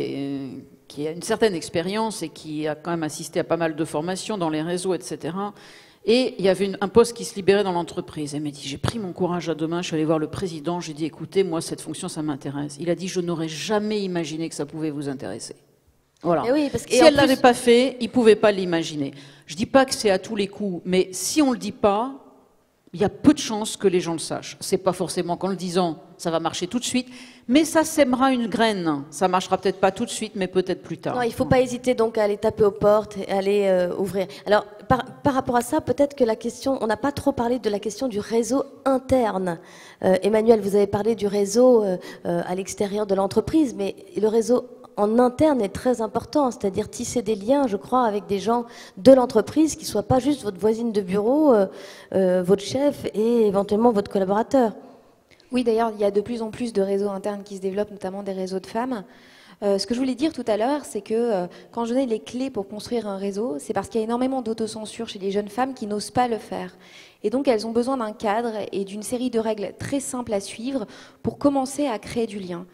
qui a une certaine expérience et qui a quand même assisté à pas mal de formations dans les réseaux, etc. Et il y avait un poste qui se libérait dans l'entreprise. Elle m'a dit, j'ai pris mon courage à deux mains, je suis allée voir le président, j'ai dit, écoutez, moi, cette fonction, ça m'intéresse. Il a dit, je n'aurais jamais imaginé que ça pouvait vous intéresser. Voilà. Oui, si elle ne l'avait pas fait, il ne pouvait pas l'imaginer. Je ne dis pas que c'est à tous les coups, mais si on ne le dit pas, il y a peu de chances que les gens le sachent. Ce n'est pas forcément qu'en le disant, ça va marcher tout de suite, mais ça sèmera une graine. Ça ne marchera peut-être pas tout de suite, mais peut-être plus tard. Non, il ne faut pas hésiter donc à aller taper aux portes et à aller ouvrir. Alors, par rapport à ça, peut-être que la question, on n'a pas trop parlé de la question du réseau interne. Emmanuel, vous avez parlé du réseau à l'extérieur de l'entreprise, mais le réseau en interne est très important, c'est-à-dire tisser des liens, je crois, avec des gens de l'entreprise qui ne soient pas juste votre voisine de bureau, votre chef et éventuellement votre collaborateur. Oui, d'ailleurs, il y a de plus en plus de réseaux internes qui se développent, notamment des réseaux de femmes. Ce que je voulais dire tout à l'heure, c'est que quand je donnais les clés pour construire un réseau, c'est parce qu'il y a énormément d'autocensure chez les jeunes femmes qui n'osent pas le faire. Et donc, elles ont besoin d'un cadre et d'une série de règles très simples à suivre pour commencer à créer du lien.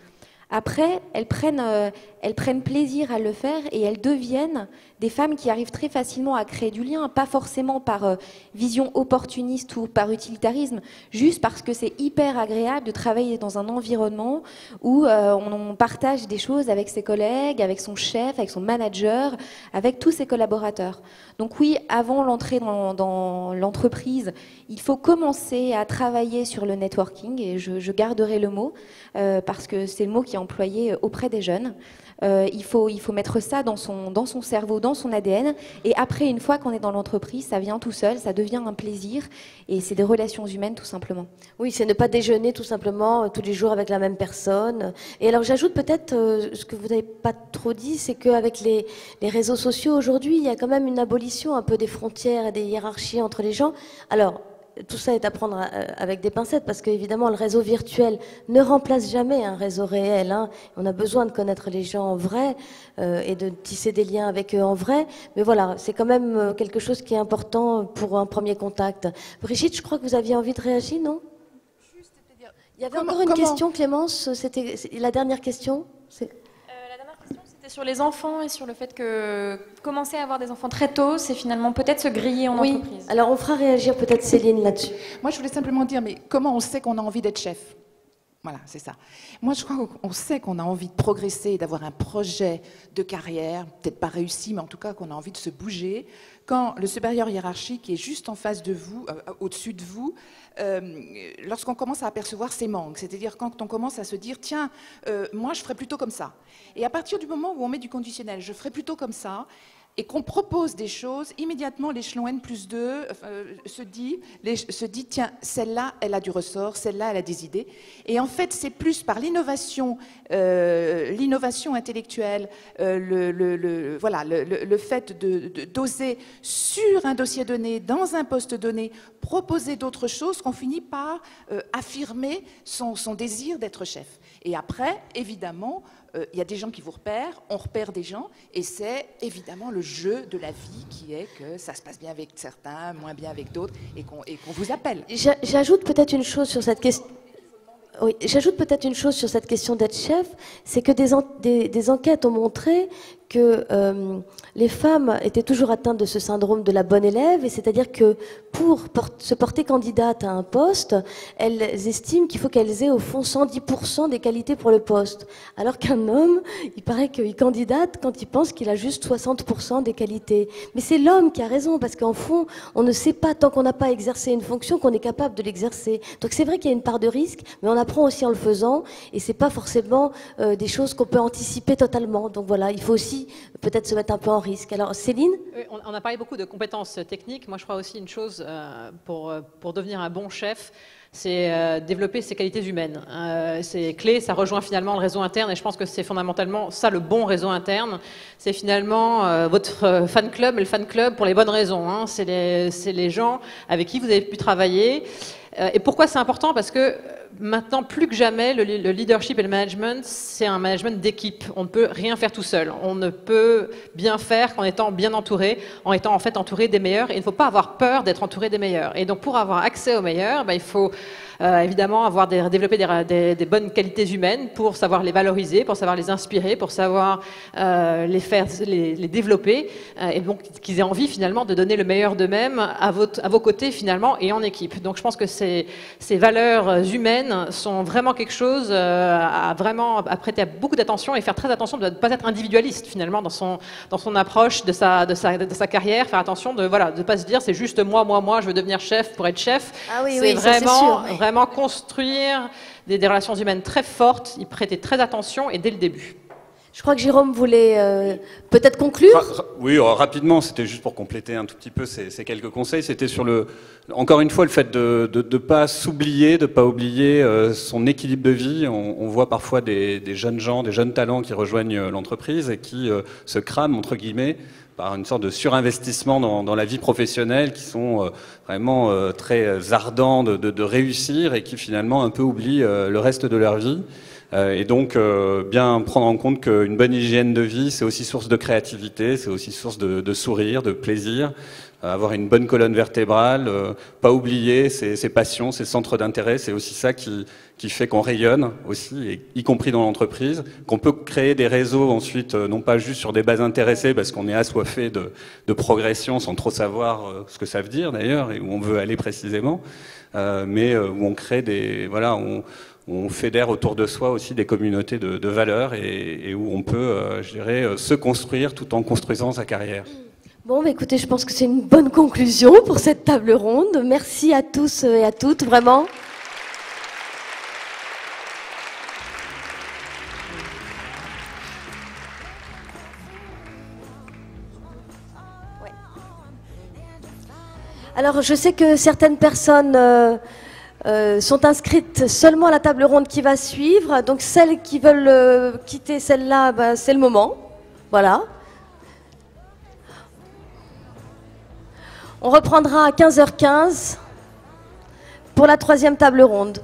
Après, elles prennent plaisir à le faire et elles deviennent des femmes qui arrivent très facilement à créer du lien, pas forcément par vision opportuniste ou par utilitarisme, juste parce que c'est hyper agréable de travailler dans un environnement où on partage des choses avec ses collègues, avec son chef, avec son manager, avec tous ses collaborateurs. Donc oui, avant l'entrée dans l'entreprise, il faut commencer à travailler sur le networking, et je garderai le mot, parce que c'est le mot qui est employé auprès des jeunes. Il faut mettre ça dans son cerveau, dans son ADN, et après, une fois qu'on est dans l'entreprise, ça vient tout seul, ça devient un plaisir, et c'est des relations humaines tout simplement. Oui, c'est ne pas déjeuner tout simplement tous les jours avec la même personne. Et alors j'ajoute peut-être ce que vous n'avez pas trop dit, c'est qu'avec les réseaux sociaux aujourd'hui, il y a quand même une abolition un peu des frontières et des hiérarchies entre les gens. Alors, tout ça est à prendre avec des pincettes, parce qu'évidemment, le réseau virtuel ne remplace jamais un réseau réel. Hein. On a besoin de connaître les gens en vrai et de tisser des liens avec eux en vrai. Mais voilà, c'est quand même quelque chose qui est important pour un premier contact. Brigitte, je crois que vous aviez envie de réagir, non? Il y avait encore une question, Clémence. C'était la dernière question. C'était sur les enfants et sur le fait que commencer à avoir des enfants très tôt, c'est finalement peut-être se griller en entreprise. Alors on fera réagir peut-être Céline là-dessus. Moi, je voulais simplement dire, mais comment on sait qu'on a envie d'être chef? Voilà, c'est ça. Moi, je crois qu'on sait qu'on a envie de progresser, d'avoir un projet de carrière, peut-être pas réussi, mais en tout cas qu'on a envie de se bouger, quand le supérieur hiérarchique est juste en face de vous, au-dessus de vous, lorsqu'on commence à apercevoir ses manques, c'est-à-dire quand on commence à se dire, tiens, moi, je ferais plutôt comme ça. Et à partir du moment où on met du conditionnel, je ferais plutôt comme ça, et qu'on propose des choses, immédiatement l'échelon N+2 se dit, tiens, celle-là, elle a du ressort, celle-là, elle a des idées. Et en fait, c'est plus par l'innovation intellectuelle, le fait d'oser sur un dossier donné, dans un poste donné, proposer d'autres choses qu'on finit par affirmer son désir d'être chef. Et après, évidemment, il y a des gens qui vous repèrent, on repère des gens, et c'est évidemment le jeu de la vie qui est que ça se passe bien avec certains, moins bien avec d'autres, et qu'on vous appelle. J'ajoute peut-être une chose sur cette question. Oui, j'ajoute peut-être une chose sur cette question d'être chef, c'est que des enquêtes ont montré que les femmes étaient toujours atteintes de ce syndrome de la bonne élève, et c'est-à-dire que pour se porter candidate à un poste, elles estiment qu'il faut qu'elles aient au fond 110% des qualités pour le poste, alors qu'un homme, il paraît qu'il candidate quand il pense qu'il a juste 60% des qualités. Mais c'est l'homme qui a raison, parce qu'en fond, on ne sait pas, tant qu'on n'a pas exercé une fonction, qu'on est capable de l'exercer. Donc c'est vrai qu'il y a une part de risque, mais on apprend aussi en le faisant, et c'est pas forcément des choses qu'on peut anticiper totalement. Donc voilà, il faut aussi peut-être se mettre un peu en risque. Alors Céline ? On a parlé beaucoup de compétences techniques. Moi, je crois aussi une chose pour devenir un bon chef, c'est développer ses qualités humaines. C'est clé, ça rejoint finalement le réseau interne, et je pense que c'est fondamentalement ça, le bon réseau interne. C'est finalement votre fan club, et le fan club pour les bonnes raisons. Hein. C'est les gens avec qui vous avez pu travailler. Et pourquoi c'est important? Parce que maintenant, plus que jamais, le leadership et le management, c'est un management d'équipe. On ne peut rien faire tout seul. On ne peut bien faire qu'en étant bien entouré, en étant en fait entouré des meilleurs. Et il ne faut pas avoir peur d'être entouré des meilleurs. Et donc, pour avoir accès aux meilleurs, il faut évidemment développer des bonnes qualités humaines pour savoir les valoriser, pour savoir les inspirer, pour savoir les développer, et donc qu'ils aient envie finalement de donner le meilleur d'eux-mêmes à vos côtés finalement et en équipe. Donc je pense que ces valeurs humaines sont vraiment quelque chose à prêter beaucoup d'attention et faire très attention de ne pas être individualiste finalement dans son approche de sa carrière, faire attention de ne pas se dire c'est juste moi, je veux devenir chef pour être chef. Ah oui, c'est vraiment construire des relations humaines très fortes, y prêter très attention et dès le début. Je crois que Jérôme voulait peut-être conclure. Oui, rapidement, c'était juste pour compléter un tout petit peu ces quelques conseils. C'était sur encore une fois, le fait de ne pas s'oublier, de ne pas oublier son équilibre de vie. On voit parfois des jeunes gens, des jeunes talents qui rejoignent l'entreprise et qui se crament, entre guillemets, par une sorte de surinvestissement dans la vie professionnelle, qui sont vraiment très ardents de réussir et qui finalement un peu oublient le reste de leur vie. Et donc, bien prendre en compte qu'une bonne hygiène de vie, c'est aussi source de créativité, c'est aussi source de sourire, de plaisir. Avoir une bonne colonne vertébrale, pas oublier ses passions, ses centres d'intérêt, c'est aussi ça qui fait qu'on rayonne aussi, et y compris dans l'entreprise, qu'on peut créer des réseaux ensuite, non pas juste sur des bases intéressées, parce qu'on est assoiffé de progression sans trop savoir ce que ça veut dire d'ailleurs, et où on veut aller précisément, mais où on crée on fédère autour de soi aussi des communautés de valeurs et où on peut, je dirais, se construire tout en construisant sa carrière. Bon, bah écoutez, je pense que c'est une bonne conclusion pour cette table ronde. Merci à tous et à toutes, vraiment. Ouais. Alors, je sais que certaines personnes sont inscrites seulement à la table ronde qui va suivre. Donc, celles qui veulent quitter celle-là, bah, c'est le moment. Voilà. On reprendra à 15h15 pour la 3e table ronde.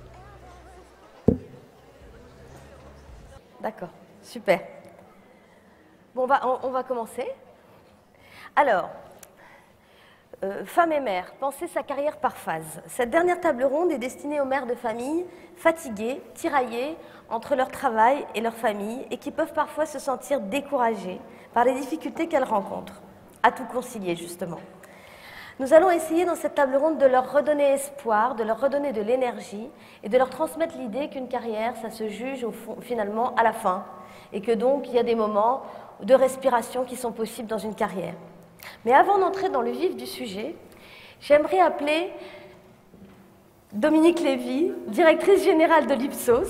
D'accord, super. Bon, on va commencer. Alors, femme et mère, penser sa carrière par phase. Cette dernière table ronde est destinée aux mères de famille fatiguées, tiraillées entre leur travail et leur famille et qui peuvent parfois se sentir découragées par les difficultés qu'elles rencontrent. À tout concilier, justement. Nous allons essayer dans cette table ronde de leur redonner espoir, de leur redonner de l'énergie et de leur transmettre l'idée qu'une carrière, ça se juge finalement à la fin et que donc il y a des moments de respiration qui sont possibles dans une carrière. Mais avant d'entrer dans le vif du sujet, j'aimerais appeler Dominique Lévy, directrice générale de l'Ipsos,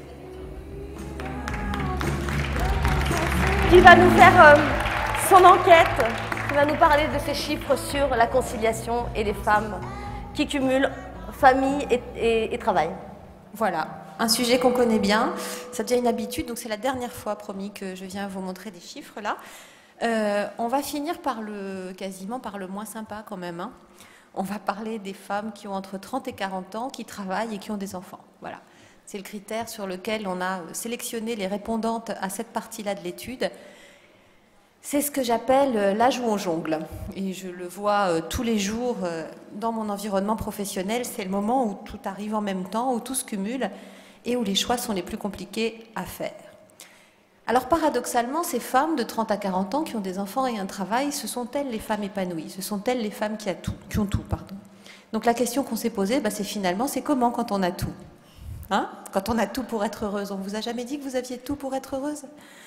qui va nous faire son enquête. Il va nous parler de ces chiffres sur la conciliation et les femmes qui cumulent famille et travail. Voilà, un sujet qu'on connaît bien, ça devient une habitude, donc c'est la dernière fois, promis, que je viens vous montrer des chiffres là. On va finir quasiment par le moins sympa quand même. Hein. On va parler des femmes qui ont entre 30 et 40 ans, qui travaillent et qui ont des enfants. Voilà, c'est le critère sur lequel on a sélectionné les répondantes à cette partie-là de l'étude. C'est ce que j'appelle l'âge où on jongle. Et je le vois tous les jours dans mon environnement professionnel. C'est le moment où tout arrive en même temps, où tout se cumule et où les choix sont les plus compliqués à faire. Alors paradoxalement, ces femmes de 30 à 40 ans qui ont des enfants et un travail, ce sont elles les femmes épanouies, ce sont elles les femmes qui ont tout. Donc la question qu'on s'est posée, c'est finalement, c'est comment quand on a tout, hein? Quand on a tout pour être heureuse. On vous a jamais dit que vous aviez tout pour être heureuse?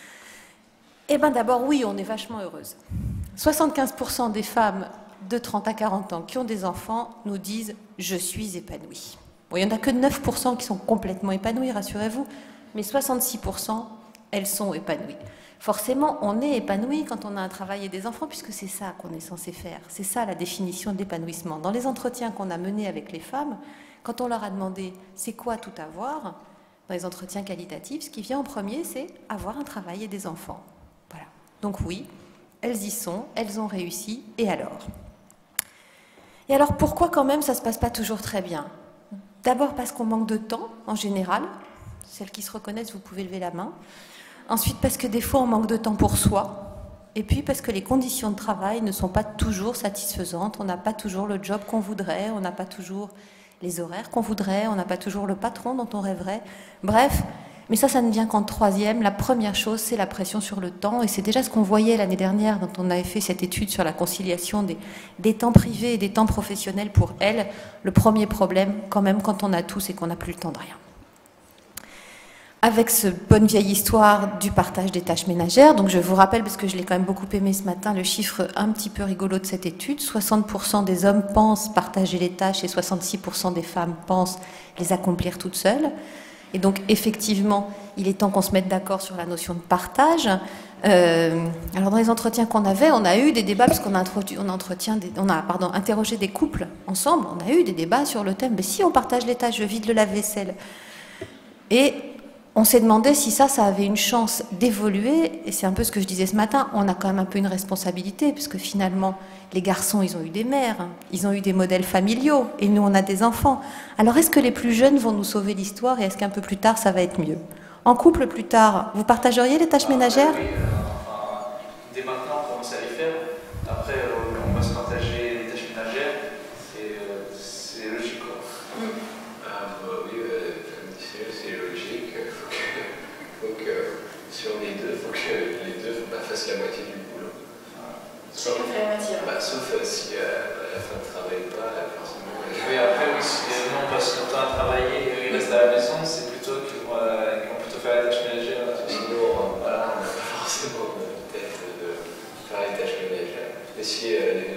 Eh bien d'abord, oui, on est vachement heureuse. 75% des femmes de 30 à 40 ans qui ont des enfants nous disent « je suis épanouie ». Bon, il n'y en a que 9% qui sont complètement épanouies, rassurez-vous, mais 66%, elles sont épanouies. Forcément, on est épanoui quand on a un travail et des enfants, puisque c'est ça qu'on est censé faire. C'est ça la définition de l'épanouissement. Dans les entretiens qu'on a menés avec les femmes, quand on leur a demandé « c'est quoi tout avoir ?», dans les entretiens qualitatifs, ce qui vient en premier, c'est avoir un travail et des enfants. Voilà. Donc oui, elles y sont, elles ont réussi, et alors? Et alors pourquoi quand même ça ne se passe pas toujours très bien? D'abord parce qu'on manque de temps, en général. Celles qui se reconnaissent, vous pouvez lever la main. Ensuite parce que des fois on manque de temps pour soi. Et puis parce que les conditions de travail ne sont pas toujours satisfaisantes. On n'a pas toujours le job qu'on voudrait, on n'a pas toujours les horaires qu'on voudrait, on n'a pas toujours le patron dont on rêverait. Bref, mais ça ne vient qu'en troisième. La première chose, c'est la pression sur le temps. Et c'est déjà ce qu'on voyait l'année dernière, quand on avait fait cette étude sur la conciliation des temps privés et des temps professionnels pour elles. Le premier problème, quand même, quand on a tout, c'est qu'on n'a plus le temps de rien. Avec ce bonne vieille histoire du partage des tâches ménagères, donc je vous rappelle, parce que je l'ai quand même beaucoup aimé ce matin, le chiffre un petit peu rigolo de cette étude, 60% des hommes pensent partager les tâches et 66% des femmes pensent les accomplir toutes seules. Et donc, effectivement, il est temps qu'on se mette d'accord sur la notion de partage. Alors, dans les entretiens qu'on avait, on a eu des débats, parce qu'on a interrogé des couples ensemble, on a eu des débats sur le thème, mais si on partage les tâches, je vide le lave-vaisselle. Et on s'est demandé si ça avait une chance d'évoluer, et c'est un peu ce que je disais ce matin, on a quand même un peu une responsabilité, puisque finalement, les garçons, ils ont eu des mères, hein, ils ont eu des modèles familiaux, et nous, on a des enfants. Alors, est-ce que les plus jeunes vont nous sauver l'histoire, et est-ce qu'un peu plus tard, ça va être mieux? En couple plus tard, vous partageriez les tâches ménagères? Oui, dès maintenant on commence à les faire. Après on va se partager les tâches ménagères, c'est logique quoi. Oui, c'est logique. Faut que sur les deux, faut que les deux fassent la moitié du boulot. Sauf si la femme ne travaille pas, forcément. Oui, après, oui, si on passe son temps à travailler et reste à la maison, c'est plutôt qu'ils vont plutôt faire la tâche ménagère. Sinon, voilà, on n'a pas forcément peut-être de faire les tâches ménagères. Mais si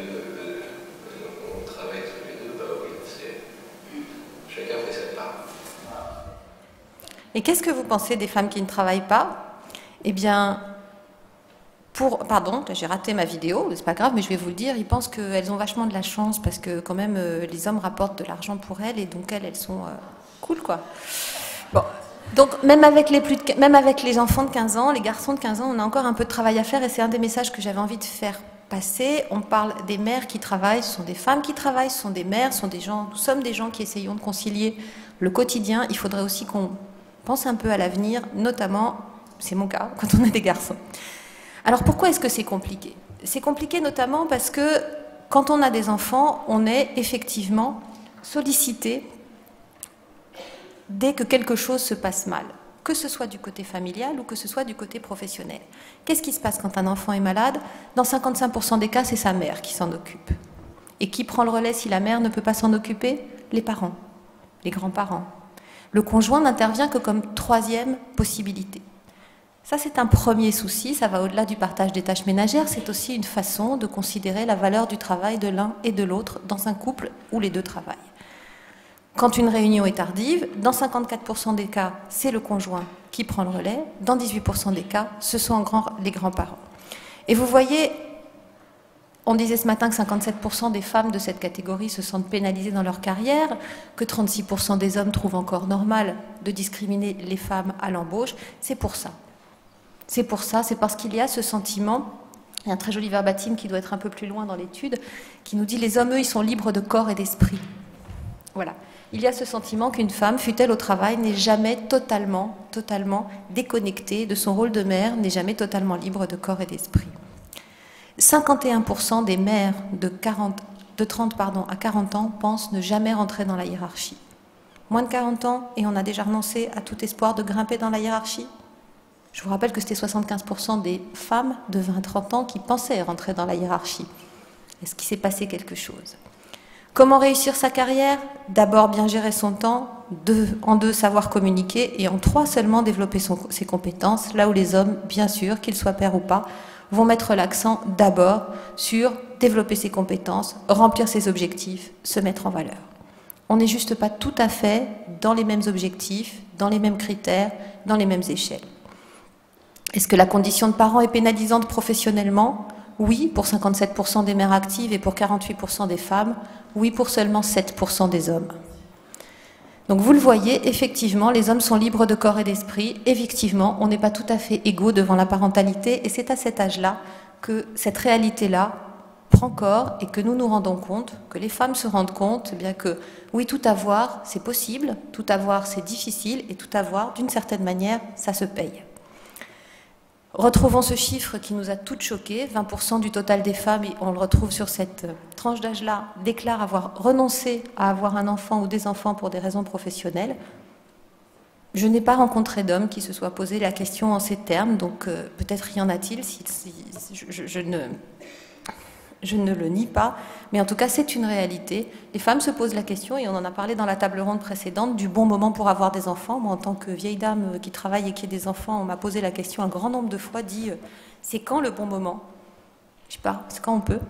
on travaille tous les deux, bah oui, chacun fait sa part. Et qu'est-ce que vous pensez des femmes qui ne travaillent pas? Eh bien, pardon, j'ai raté ma vidéo, c'est pas grave, mais je vais vous le dire, ils pensent qu'elles ont vachement de la chance parce que quand même les hommes rapportent de l'argent pour elles et donc elles sont cool quoi. Bon, donc même avec les enfants de 15 ans, les garçons de 15 ans, on a encore un peu de travail à faire et c'est un des messages que j'avais envie de faire passer. On parle des mères qui travaillent, ce sont des femmes qui travaillent, ce sont des mères, ce sont des gens, nous sommes des gens qui essayons de concilier le quotidien. Il faudrait aussi qu'on pense un peu à l'avenir, notamment, c'est mon cas, quand on a des garçons. Alors pourquoi est-ce que c'est compliqué? C'est compliqué notamment parce que quand on a des enfants, on est effectivement sollicité dès que quelque chose se passe mal, que ce soit du côté familial ou que ce soit du côté professionnel. Qu'est-ce qui se passe quand un enfant est malade? Dans 55% des cas, c'est sa mère qui s'en occupe. Et qui prend le relais si la mère ne peut pas s'en occuper? Les parents, les grands-parents. Le conjoint n'intervient que comme troisième possibilité. Ça, c'est un premier souci, ça va au-delà du partage des tâches ménagères, c'est aussi une façon de considérer la valeur du travail de l'un et de l'autre dans un couple où les deux travaillent. Quand une réunion est tardive, dans 54% des cas, c'est le conjoint qui prend le relais, dans 18% des cas, ce sont les grands-parents. Et vous voyez, on disait ce matin que 57% des femmes de cette catégorie se sentent pénalisées dans leur carrière, que 36% des hommes trouvent encore normal de discriminer les femmes à l'embauche, c'est pour ça. C'est pour ça, c'est parce qu'il y a ce sentiment, il y a un très joli verbatim qui doit être un peu plus loin dans l'étude, qui nous dit « les hommes, eux, ils sont libres de corps et d'esprit ». Voilà. Il y a ce sentiment qu'une femme, fût-elle au travail, n'est jamais totalement déconnectée de son rôle de mère, n'est jamais totalement libre de corps et d'esprit. 51% des mères de 30 à 40 ans pensent ne jamais rentrer dans la hiérarchie. Moins de 40 ans et on a déjà renoncé à tout espoir de grimper dans la hiérarchie. Je vous rappelle que c'était 75% des femmes de 20-30 ans qui pensaient rentrer dans la hiérarchie. Est-ce qu'il s'est passé quelque chose? Comment réussir sa carrière? D'abord bien gérer son temps, en deux savoir communiquer et en trois seulement développer ses compétences, là où les hommes, bien sûr, qu'ils soient pères ou pas, vont mettre l'accent d'abord sur développer ses compétences, remplir ses objectifs, se mettre en valeur. On n'est juste pas tout à fait dans les mêmes objectifs, dans les mêmes critères, dans les mêmes échelles. Est-ce que la condition de parent est pénalisante professionnellement? Oui, pour 57% des mères actives et pour 48% des femmes. Oui, pour seulement 7% des hommes. Donc vous le voyez, effectivement, les hommes sont libres de corps et d'esprit. Effectivement, on n'est pas tout à fait égaux devant la parentalité. Et c'est à cet âge-là que cette réalité-là prend corps et que nous nous rendons compte, que les femmes se rendent compte, eh bien que oui, tout avoir, c'est possible, tout avoir, c'est difficile, et tout avoir, d'une certaine manière, ça se paye. Retrouvons ce chiffre qui nous a toutes choquées. 20% du total des femmes, et on le retrouve sur cette tranche d'âge-là, déclarent avoir renoncé à avoir un enfant ou des enfants pour des raisons professionnelles. Je n'ai pas rencontré d'homme qui se soit posé la question en ces termes, donc peut-être y en a-t-il, je ne le nie pas, mais en tout cas c'est une réalité. Les femmes se posent la question, et on en a parlé dans la table ronde précédente, du bon moment pour avoir des enfants. Moi, en tant que vieille dame qui travaille et qui a des enfants, on m'a posé la question un grand nombre de fois, dit c'est quand le bon moment? Je sais pas, c'est quand on peut.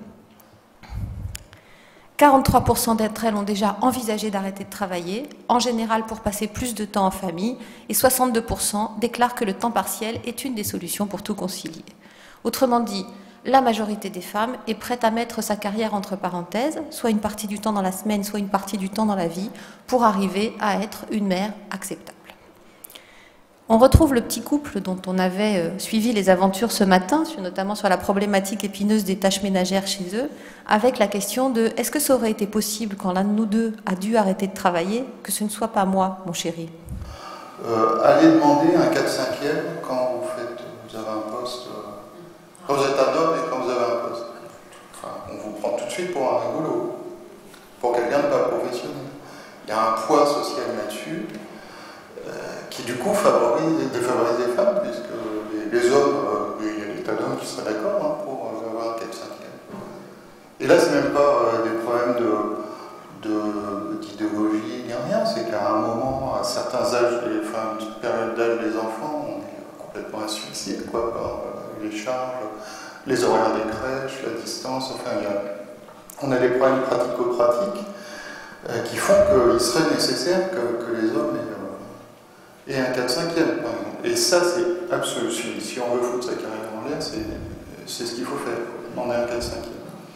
43% d'entre elles ont déjà envisagé d'arrêter de travailler, en général pour passer plus de temps en famille, et 62% déclarent que le temps partiel est une des solutions pour tout concilier. Autrement dit, la majorité des femmes est prête à mettre sa carrière entre parenthèses, soit une partie du temps dans la semaine, soit une partie du temps dans la vie, pour arriver à être une mère acceptable. On retrouve le petit couple dont on avait suivi les aventures ce matin, notamment sur la problématique épineuse des tâches ménagères chez eux, avec la question de est-ce que ça aurait été possible quand l'un de nous deux a dû arrêter de travailler, que ce ne soit pas moi, mon chéri? allez demander un 4/5e quand vous avez un poste, quand vous êtes un homme et quand vous avez un poste. Enfin, on vous prend tout de suite pour un rigolo, pour quelqu'un de pas professionnel. Il y a un poids social là-dessus qui du coup défavorise les femmes, puisque les hommes, il y a des tas d'hommes qui seraient d'accord pour avoir un 4/5e. Et là, c'est même pas des problèmes d'idéologie ni rien, c'est qu'à un moment, à certains âges, une petite période d'âge des enfants, on est complètement asphyxié par les charges, les horaires des crèches, la distance, on a des problèmes pratico-pratiques qui font qu'il serait nécessaire que les hommes aient un 4/5e, par exemple. Et ça, c'est absolu. Si on veut foutre sa carrière en l'air, c'est ce qu'il faut faire. On a un 4/5e.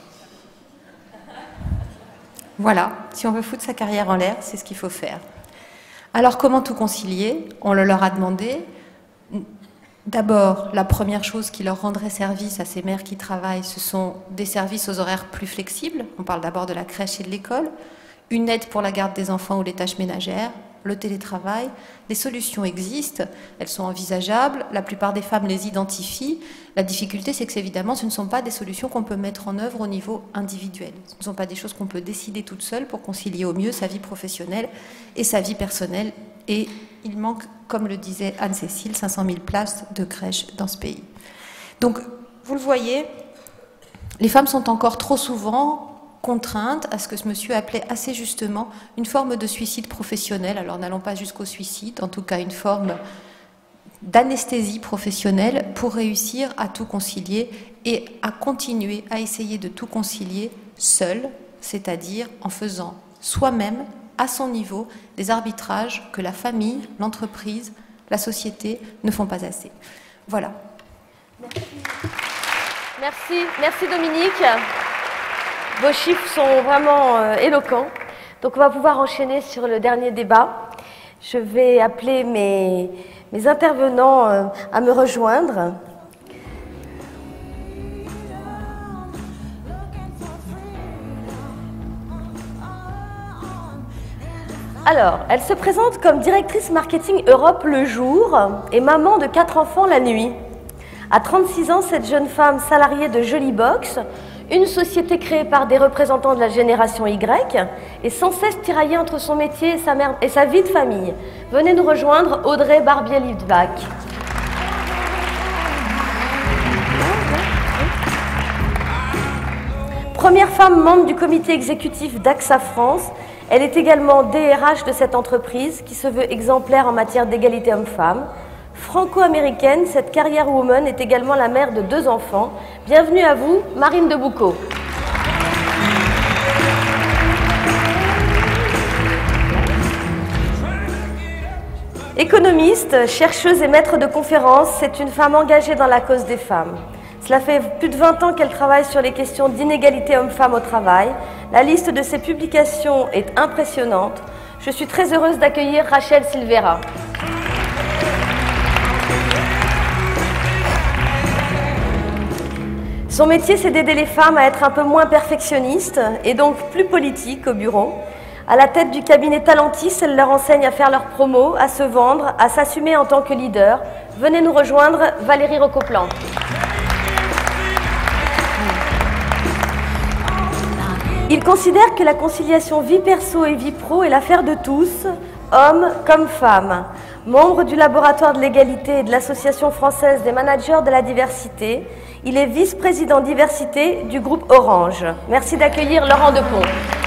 Voilà, si on veut foutre sa carrière en l'air, c'est ce qu'il faut faire. Alors comment tout concilier? On le leur a demandé. D'abord, la première chose qui leur rendrait service à ces mères qui travaillent, ce sont des services aux horaires plus flexibles. On parle d'abord de la crèche et de l'école. Une aide pour la garde des enfants ou les tâches ménagères, le télétravail. Des solutions existent, elles sont envisageables, la plupart des femmes les identifient. La difficulté, c'est que évidemment, ce ne sont pas des solutions qu'on peut mettre en œuvre au niveau individuel. Ce ne sont pas des choses qu'on peut décider toute seule pour concilier au mieux sa vie professionnelle et sa vie personnelle. Et il manque, comme le disait Anne-Cécile, 500 000 places de crèche dans ce pays. Donc, vous le voyez, les femmes sont encore trop souvent contrainte à ce que ce monsieur appelait assez justement une forme de suicide professionnel. Alors n'allons pas jusqu'au suicide, en tout cas une forme d'anesthésie professionnelle pour réussir à tout concilier et à continuer à essayer de tout concilier seul, c'est-à-dire en faisant soi-même, à son niveau, des arbitrages que la famille, l'entreprise, la société ne font pas assez. Voilà. Merci Dominique. Vos chiffres sont vraiment éloquents. Donc on va pouvoir enchaîner sur le dernier débat. Je vais appeler mes intervenants à me rejoindre. Alors, elle se présente comme directrice marketing Europe le jour et maman de 4 enfants la nuit. À 36 ans, cette jeune femme salariée de Jolly Box, une société créée par des représentants de la génération Y, est sans cesse tiraillée entre son métier et sa vie de famille. Venez nous rejoindre, Audrey Barbier-Litvak. Première femme membre du comité exécutif d'AXA France, elle est également DRH de cette entreprise qui se veut exemplaire en matière d'égalité homme-femme. Franco-américaine, cette carrière woman est également la mère de 2 enfants. Bienvenue à vous, Marine Deboucot. Économiste, chercheuse et maître de conférences, c'est une femme engagée dans la cause des femmes. Cela fait plus de 20 ans qu'elle travaille sur les questions d'inégalité homme-femme au travail. La liste de ses publications est impressionnante. Je suis très heureuse d'accueillir Rachel Silveira. Son métier, c'est d'aider les femmes à être un peu moins perfectionnistes et donc plus politiques au bureau. À la tête du cabinet Talentis, elle leur enseigne à faire leur promo, à se vendre, à s'assumer en tant que leader. Venez nous rejoindre, Valérie Recoplan. Il considère que la conciliation vie perso et vie pro est l'affaire de tous, hommes comme femmes. Membre du laboratoire de l'égalité et de l'Association française des managers de la diversité, il est vice-président diversité du groupe Orange. Merci d'accueillir Laurent Depont.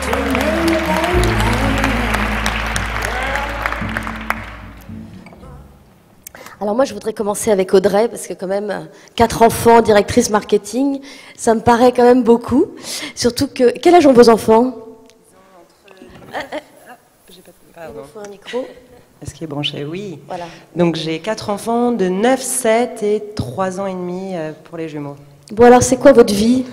Alors moi, je voudrais commencer avec Audrey, parce que quand même, 4 enfants, directrice marketing, ça me paraît quand même beaucoup. Surtout que... Quel âge ont vos enfants? Il faut un micro. Est-ce qu'il est branché? Oui. Voilà. Donc j'ai 4 enfants de 9, 7 et 3 ans et demi pour les jumeaux. Bon alors, c'est quoi votre vie?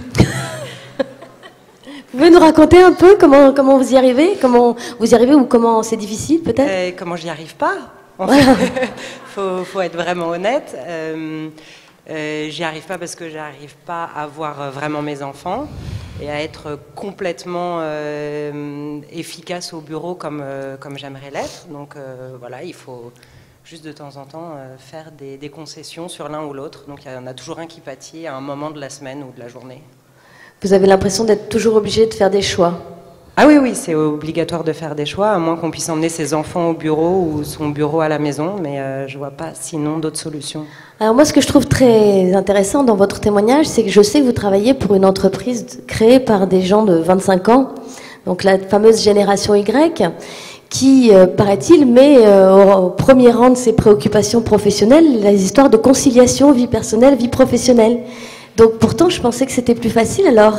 Vous pouvez nous raconter un peu comment vous y arrivez? Comment vous y arrivez ou comment c'est difficile peut-être? Comment j'y arrive pas en fait. faut être vraiment honnête. J'y arrive pas parce que j'arrive pas à voir vraiment mes enfants et à être complètement efficace au bureau comme j'aimerais l'être. Donc voilà, il faut juste de temps en temps faire des concessions sur l'un ou l'autre. Donc il y en a toujours un qui pâtit à un moment de la semaine ou de la journée. Vous avez l'impression d'être toujours obligé de faire des choix? Ah oui, oui, c'est obligatoire de faire des choix, à moins qu'on puisse emmener ses enfants au bureau ou son bureau à la maison, mais je vois pas sinon d'autres solutions. Alors moi, ce que je trouve très intéressant dans votre témoignage, c'est que je sais que vous travaillez pour une entreprise créée par des gens de 25 ans, donc la fameuse génération Y, qui, paraît-il, met au premier rang de ses préoccupations professionnelles les histoires de conciliation vie personnelle, vie professionnelle. Donc pourtant, je pensais que c'était plus facile alors.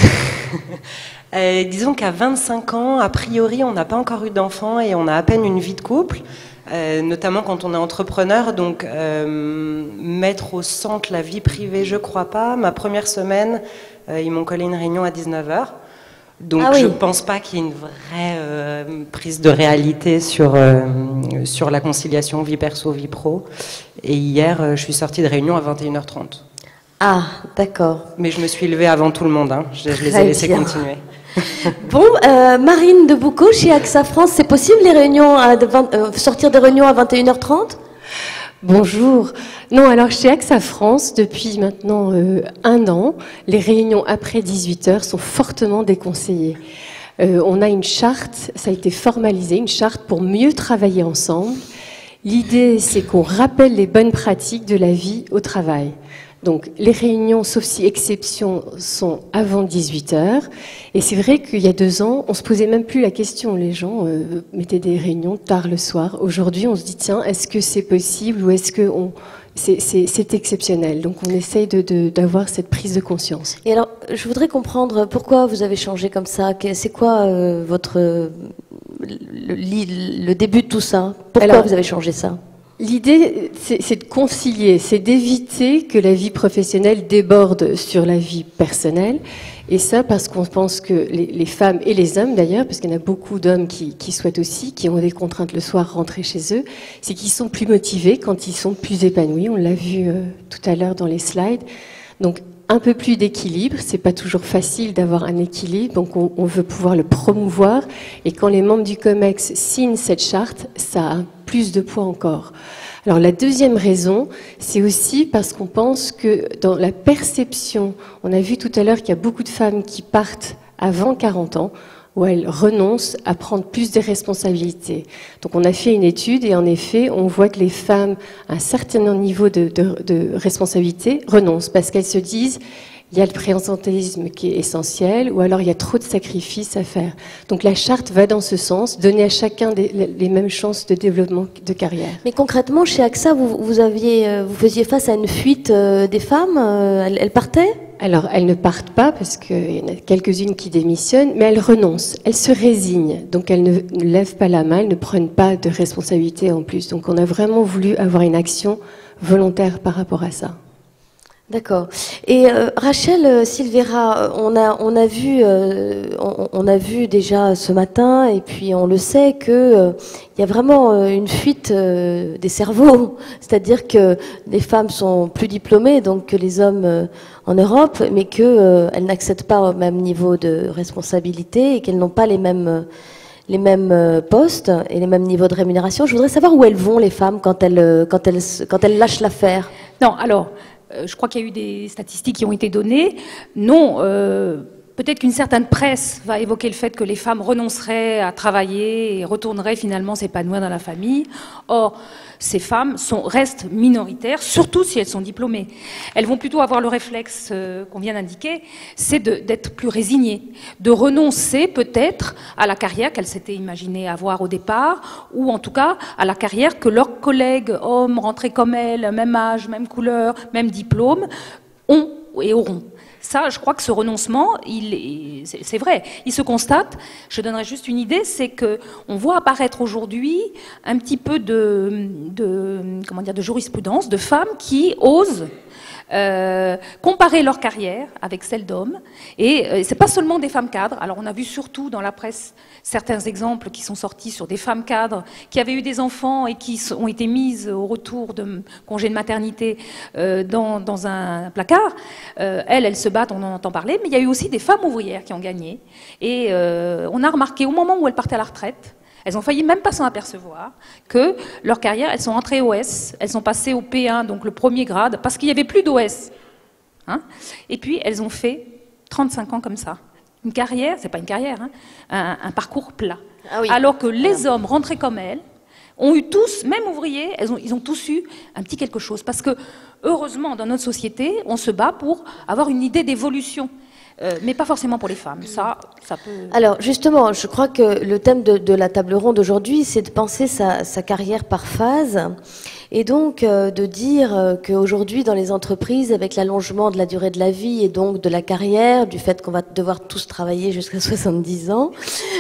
Disons qu'à 25 ans, a priori, on n'a pas encore eu d'enfants et on a à peine une vie de couple, notamment quand on est entrepreneur. Donc, mettre au centre la vie privée, je crois pas. Ma première semaine, ils m'ont collé une réunion à 19h. Donc, je ne pense pas qu'il y ait une vraie prise de réalité sur la conciliation vie perso, vie pro. Et hier, je suis sortie de réunion à 21h30. Ah, d'accord. Mais je me suis levée avant tout le monde, hein. Je les ai laissés continuer. Bon, Marine de Boucault, chez AXA France, c'est possible les réunions sortir des réunions à 21h30? Bonjour. Non, alors chez AXA France, depuis maintenant 1 an, les réunions après 18h sont fortement déconseillées. On a une charte, ça a été formalisé, une charte pour mieux travailler ensemble. L'idée, c'est qu'on rappelle les bonnes pratiques de la vie au travail. Donc, les réunions, sauf si exception, sont avant 18h. Et c'est vrai qu'il y a 2 ans, on se posait même plus la question. Les gens mettaient des réunions tard le soir. Aujourd'hui, on se dit, tiens, est-ce que c'est possible ou est-ce que c'est exceptionnel? Donc, on essaye d'avoir cette prise de conscience. Et alors, je voudrais comprendre pourquoi vous avez changé comme ça. C'est quoi le début de tout ça? Pourquoi vous avez changé ça? L'idée, c'est de concilier, c'est d'éviter que la vie professionnelle déborde sur la vie personnelle. Et ça, parce qu'on pense que les femmes et les hommes d'ailleurs, parce qu'il y en a beaucoup d'hommes qui souhaitent aussi, qui ont des contraintes le soir rentrer chez eux, c'est qu'ils sont plus motivés quand ils sont plus épanouis. On l'a vu tout à l'heure dans les slides. Donc, un peu plus d'équilibre, c'est pas toujours facile d'avoir un équilibre, donc on veut pouvoir le promouvoir. Et quand les membres du COMEX signent cette charte, ça a plus de poids encore. Alors la deuxième raison, c'est aussi parce qu'on pense que dans la perception, on a vu tout à l'heure qu'il y a beaucoup de femmes qui partent avant 40 ans, où elles renoncent à prendre plus de responsabilités. Donc on a fait une étude et en effet, on voit que les femmes à un certain niveau de responsabilité renoncent parce qu'elles se disent il y a le présentéisme qui est essentiel ou alors il y a trop de sacrifices à faire. Donc la charte va dans ce sens, donner à chacun les mêmes chances de développement de carrière. Mais concrètement, chez AXA, vous faisiez face à une fuite des femmes, elles partaient ? Alors, elles ne partent pas parce qu'il y en a quelques-unes qui démissionnent, mais elles renoncent, elles se résignent. Donc, elles ne lèvent pas la main, elles ne prennent pas de responsabilité en plus. Donc, on a vraiment voulu avoir une action volontaire par rapport à ça. D'accord. Et Rachel Silveira, on a vu déjà ce matin, et puis on le sait que il y a vraiment une fuite des cerveaux, c'est-à-dire que les femmes sont plus diplômées donc que les hommes en Europe, mais que elles n'accèdent pas au même niveau de responsabilité et qu'elles n'ont pas les mêmes postes et les mêmes niveaux de rémunération. Je voudrais savoir où elles vont les femmes quand elles lâchent l'affaire. Non, alors. Je crois qu'il y a eu des statistiques qui ont été données. Non, peut-être qu'une certaine presse va évoquer le fait que les femmes renonceraient à travailler et retourneraient finalement s'épanouir dans la famille. Or, ces femmes restent minoritaires, surtout si elles sont diplômées. Elles vont plutôt avoir le réflexe qu'on vient d'indiquer, c'est d'être plus résignées, de renoncer peut-être à la carrière qu'elles s'étaient imaginées avoir au départ, ou en tout cas à la carrière que leurs collègues hommes rentrés comme elles, même âge, même couleur, même diplôme, ont et auront. Ça, je crois que ce renoncement, c'est vrai, il se constate. Je donnerai juste une idée, c'est qu'on voit apparaître aujourd'hui un petit peu de jurisprudence, de femmes qui osent comparer leur carrière avec celle d'hommes. Et c'est pas seulement des femmes cadres. Alors on a vu surtout dans la presse certains exemples qui sont sortis sur des femmes cadres qui avaient eu des enfants et qui ont été mises au retour de congé de maternité dans un placard. Elles se battent, on en entend parler, mais il y a eu aussi des femmes ouvrières qui ont gagné. Et on a remarqué au moment où elles partaient à la retraite, elles ont failli même pas s'en apercevoir que leur carrière, elles sont entrées OS, elles sont passées au P1, donc le premier grade, parce qu'il n'y avait plus d'OS. Hein, et puis elles ont fait 35 ans comme ça. Une carrière, c'est pas une carrière, hein, un parcours plat. Ah oui. Alors que les hommes rentrés comme elles ont eu tous, même ouvriers, ils ont tous eu un petit quelque chose. Parce que, heureusement, dans notre société, on se bat pour avoir une idée d'évolution. Mais pas forcément pour les femmes. Ça peut... Alors, justement, je crois que le thème de la table ronde aujourd'hui, c'est de penser sa carrière par phase. Et donc, de dire qu'aujourd'hui, dans les entreprises, avec l'allongement de la durée de la vie et donc de la carrière, du fait qu'on va devoir tous travailler jusqu'à 70 ans,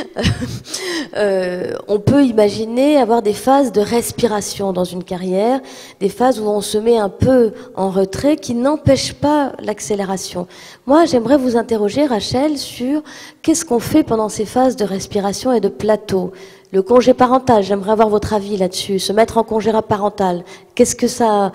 on peut imaginer avoir des phases de respiration dans une carrière, des phases où on se met un peu en retrait, qui n'empêchent pas l'accélération. Moi, j'aimerais vous interroger, Rachel, sur qu'est-ce qu'on fait pendant ces phases de respiration et de plateau. Le congé parental, j'aimerais avoir votre avis là-dessus. Se mettre en congé parental, est-ce que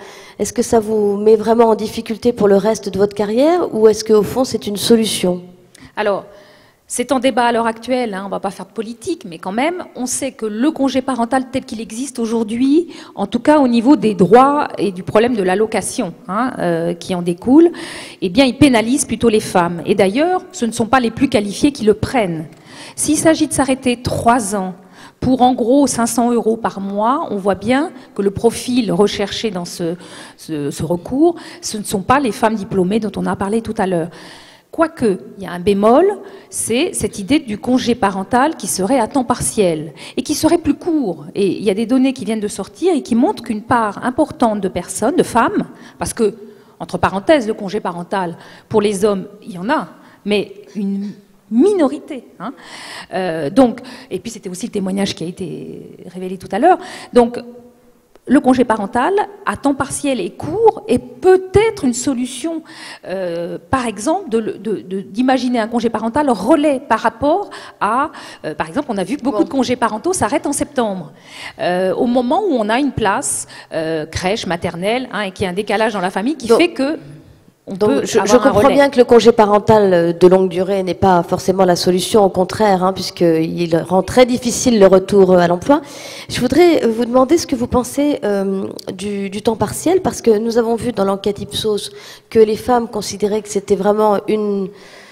ça vous met vraiment en difficulté pour le reste de votre carrière ou est-ce qu'au fond c'est une solution? Alors, c'est en débat à l'heure actuelle, hein, on ne va pas faire de politique, mais quand même, on sait que le congé parental tel qu'il existe aujourd'hui, en tout cas au niveau des droits et du problème de l'allocation qui en découle, eh bien, il pénalise plutôt les femmes. Et d'ailleurs, ce ne sont pas les plus qualifiés qui le prennent. S'il s'agit de s'arrêter 3 ans, pour en gros 500 € par mois, on voit bien que le profil recherché dans ce recours, ce ne sont pas les femmes diplômées dont on a parlé tout à l'heure. Quoique, il y a un bémol, c'est cette idée du congé parental qui serait à temps partiel et qui serait plus court. Et il y a des données qui viennent de sortir et qui montrent qu'une part importante de personnes, de femmes, parce que, entre parenthèses, le congé parental, pour les hommes, il y en a, mais une minorité. Donc, et puis c'était aussi le témoignage qui a été révélé tout à l'heure. Donc, le congé parental à temps partiel et court est peut-être une solution, par exemple, d'imaginer un congé parental relais par rapport à, par exemple, on a vu que beaucoup de congés parentaux s'arrêtent en septembre, au moment où on a une place crèche, maternelle, et qu'il y a un décalage dans la famille qui fait que Donc, je comprends bien que le congé parental de longue durée n'est pas forcément la solution, au contraire, puisqu'il rend très difficile le retour à l'emploi. Je voudrais vous demander ce que vous pensez du temps partiel, parce que nous avons vu dans l'enquête Ipsos que les femmes considéraient que c'était vraiment une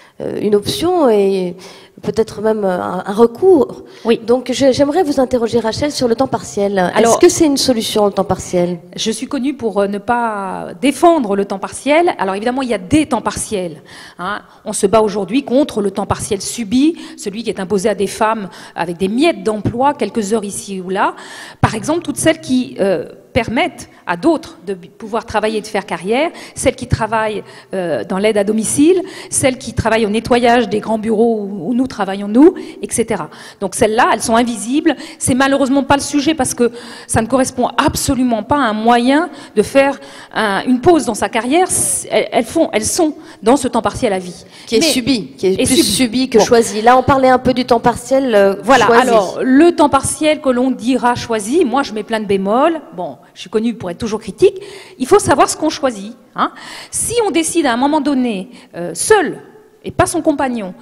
option et peut-être même un recours. Oui. Donc j'aimerais vous interroger, Rachel, sur le temps partiel. Est-ce que c'est une solution, le temps partiel? Je suis connue pour ne pas défendre le temps partiel. Alors évidemment, il y a des temps partiels. On se bat aujourd'hui contre le temps partiel subi, celui qui est imposé à des femmes avec des miettes d'emploi, quelques heures ici ou là. Par exemple, toutes celles qui permettent à d'autres de pouvoir travailler et de faire carrière, celles qui travaillent dans l'aide à domicile, celles qui travaillent au nettoyage des grands bureaux où nous travaillons nous, etc. Donc celles-là, elles sont invisibles. C'est malheureusement pas le sujet parce que ça ne correspond absolument pas à un moyen de faire une pause dans sa carrière. Elles sont dans ce temps partiel à vie. Qui est subi, qui est plus subi que choisi. Là, on parlait un peu du temps partiel voilà, choisi. Alors, le temps partiel que l'on dira choisi, moi je mets plein de bémols. Bon, je suis connue pour être toujours critique. Il faut savoir ce qu'on choisit. Si on décide à un moment donné, seul, et pas son compagnon,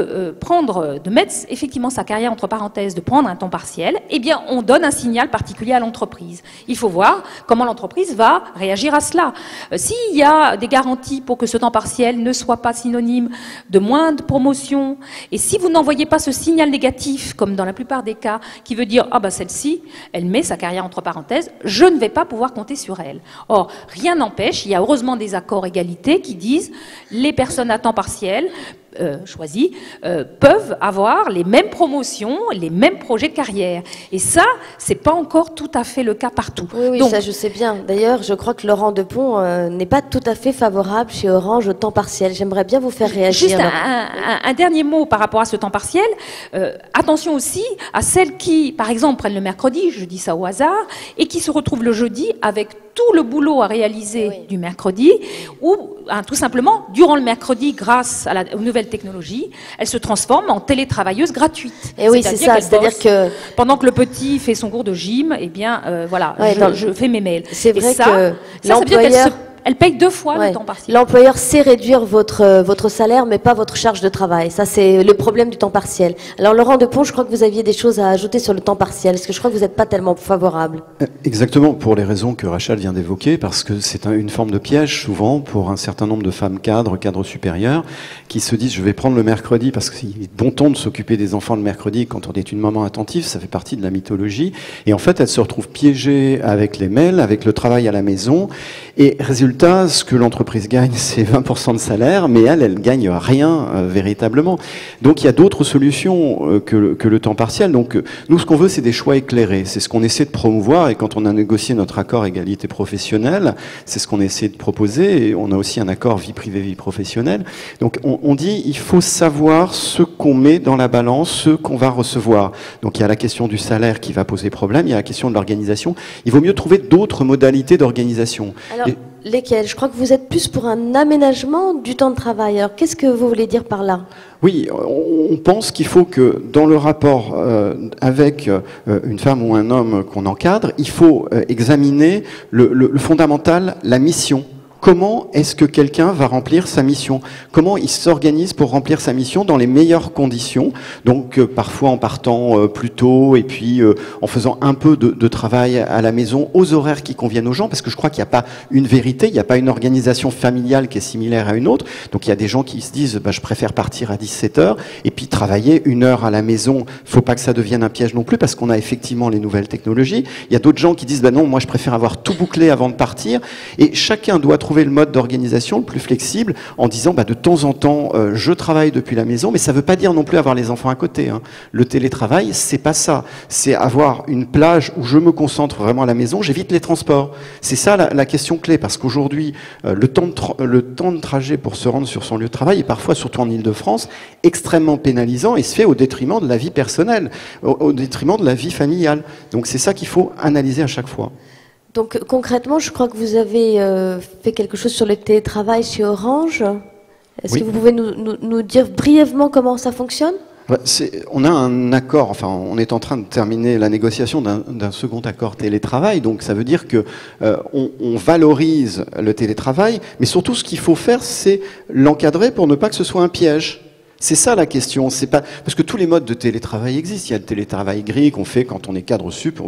de mettre effectivement sa carrière entre parenthèses, de prendre un temps partiel, eh bien, on donne un signal particulier à l'entreprise. Il faut voir comment l'entreprise va réagir à cela. S'il y a des garanties pour que ce temps partiel ne soit pas synonyme de moins de promotion, et si vous n'envoyez pas ce signal négatif, comme dans la plupart des cas, qui veut dire, ah bah celle-ci, elle met sa carrière entre parenthèses, je ne vais pas pouvoir compter sur elle. Or, rien n'empêche, il y a heureusement des accords égalité qui disent, les personnes à temps partiel, choisis, peuvent avoir les mêmes promotions, les mêmes projets de carrière. Et ça, c'est pas encore tout à fait le cas partout. Oui, donc, ça je sais bien. D'ailleurs, je crois que Laurent Depont n'est pas tout à fait favorable chez Orange au temps partiel. J'aimerais bien vous faire réagir. Juste un dernier mot par rapport à ce temps partiel. Attention aussi à celles qui, par exemple, prennent le mercredi, je dis ça au hasard, et qui se retrouvent le jeudi avec tout le boulot à réaliser du mercredi, ou tout simplement, durant le mercredi, grâce aux nouvelles technologies, elles se transforment en télétravailleuses gratuites. Et oui, c'est ça, c'est-à-dire que... Pendant que le petit fait son cours de gym, eh bien, voilà, je fais mes mails. C'est vrai ça, que ça veut dire elle paye 2 fois le temps partiel. L'employeur sait réduire votre salaire, mais pas votre charge de travail. Ça, c'est le problème du temps partiel. Alors, Laurent Depont, je crois que vous aviez des choses à ajouter sur le temps partiel, parce que je crois que vous n'êtes pas tellement favorable. Exactement, pour les raisons que Rachel vient d'évoquer, parce que c'est une forme de piège, souvent, pour un certain nombre de femmes cadres supérieurs, qui se disent, je vais prendre le mercredi, parce qu'il est bon ton de s'occuper des enfants le mercredi quand on est une maman attentive, ça fait partie de la mythologie. Et en fait, elles se retrouvent piégées avec les mails, avec le travail à la maison. Et résultat, ce que l'entreprise gagne, c'est 20% de salaire, mais elle gagne rien véritablement. Donc il y a d'autres solutions que le temps partiel. Donc nous, ce qu'on veut, c'est des choix éclairés. C'est ce qu'on essaie de promouvoir. Et quand on a négocié notre accord égalité professionnelle, c'est ce qu'on essaie de proposer. Et on a aussi un accord vie privée, vie professionnelle. Donc on dit, il faut savoir ce qu'on met dans la balance, ce qu'on va recevoir. Donc il y a la question du salaire qui va poser problème. Il y a la question de l'organisation. Il vaut mieux trouver d'autres modalités d'organisation. Alors, lesquelles? Je crois que vous êtes plus pour un aménagement du temps de travail. Alors, qu'est-ce que vous voulez dire par là? Oui, on pense qu'il faut que dans le rapport avec une femme ou un homme qu'on encadre, il faut examiner le fondamental, la mission. Comment est-ce que quelqu'un va remplir sa mission? Comment il s'organise pour remplir sa mission dans les meilleures conditions? Donc parfois en partant plus tôt et puis en faisant un peu de travail à la maison aux horaires qui conviennent aux gens, parce que je crois qu'il n'y a pas une vérité, il n'y a pas une organisation familiale qui est similaire à une autre. Donc il y a des gens qui se disent je préfère partir à 17h et puis travailler 1 heure à la maison. Il ne faut pas que ça devienne un piège non plus, parce qu'on a effectivement les nouvelles technologies. Il y a d'autres gens qui disent non, moi je préfère avoir tout bouclé avant de partir. Et chacun doit trouver le mode d'organisation le plus flexible en disant de temps en temps je travaille depuis la maison, mais ça ne veut pas dire non plus avoir les enfants à côté. Le télétravail, c'est pas ça. C'est avoir une plage où je me concentre vraiment à la maison, j'évite les transports. C'est ça la question clé, parce qu'aujourd'hui le temps de trajet pour se rendre sur son lieu de travail est parfois, surtout en Ile-de-France, extrêmement pénalisant et se fait au détriment de la vie personnelle, au détriment de la vie familiale. Donc c'est ça qu'il faut analyser à chaque fois. Donc concrètement, je crois que vous avez fait quelque chose sur le télétravail chez Orange. Est-ce que vous pouvez nous dire brièvement comment ça fonctionne? On a un accord, enfin on est en train de terminer la négociation d'un second accord télétravail, donc ça veut dire que on valorise le télétravail, mais surtout ce qu'il faut faire, c'est l'encadrer pour ne pas que ce soit un piège. C'est ça la question, c'est pas parce que tous les modes de télétravail existent. Il y a le télétravail gris qu'on fait quand on est cadre sup,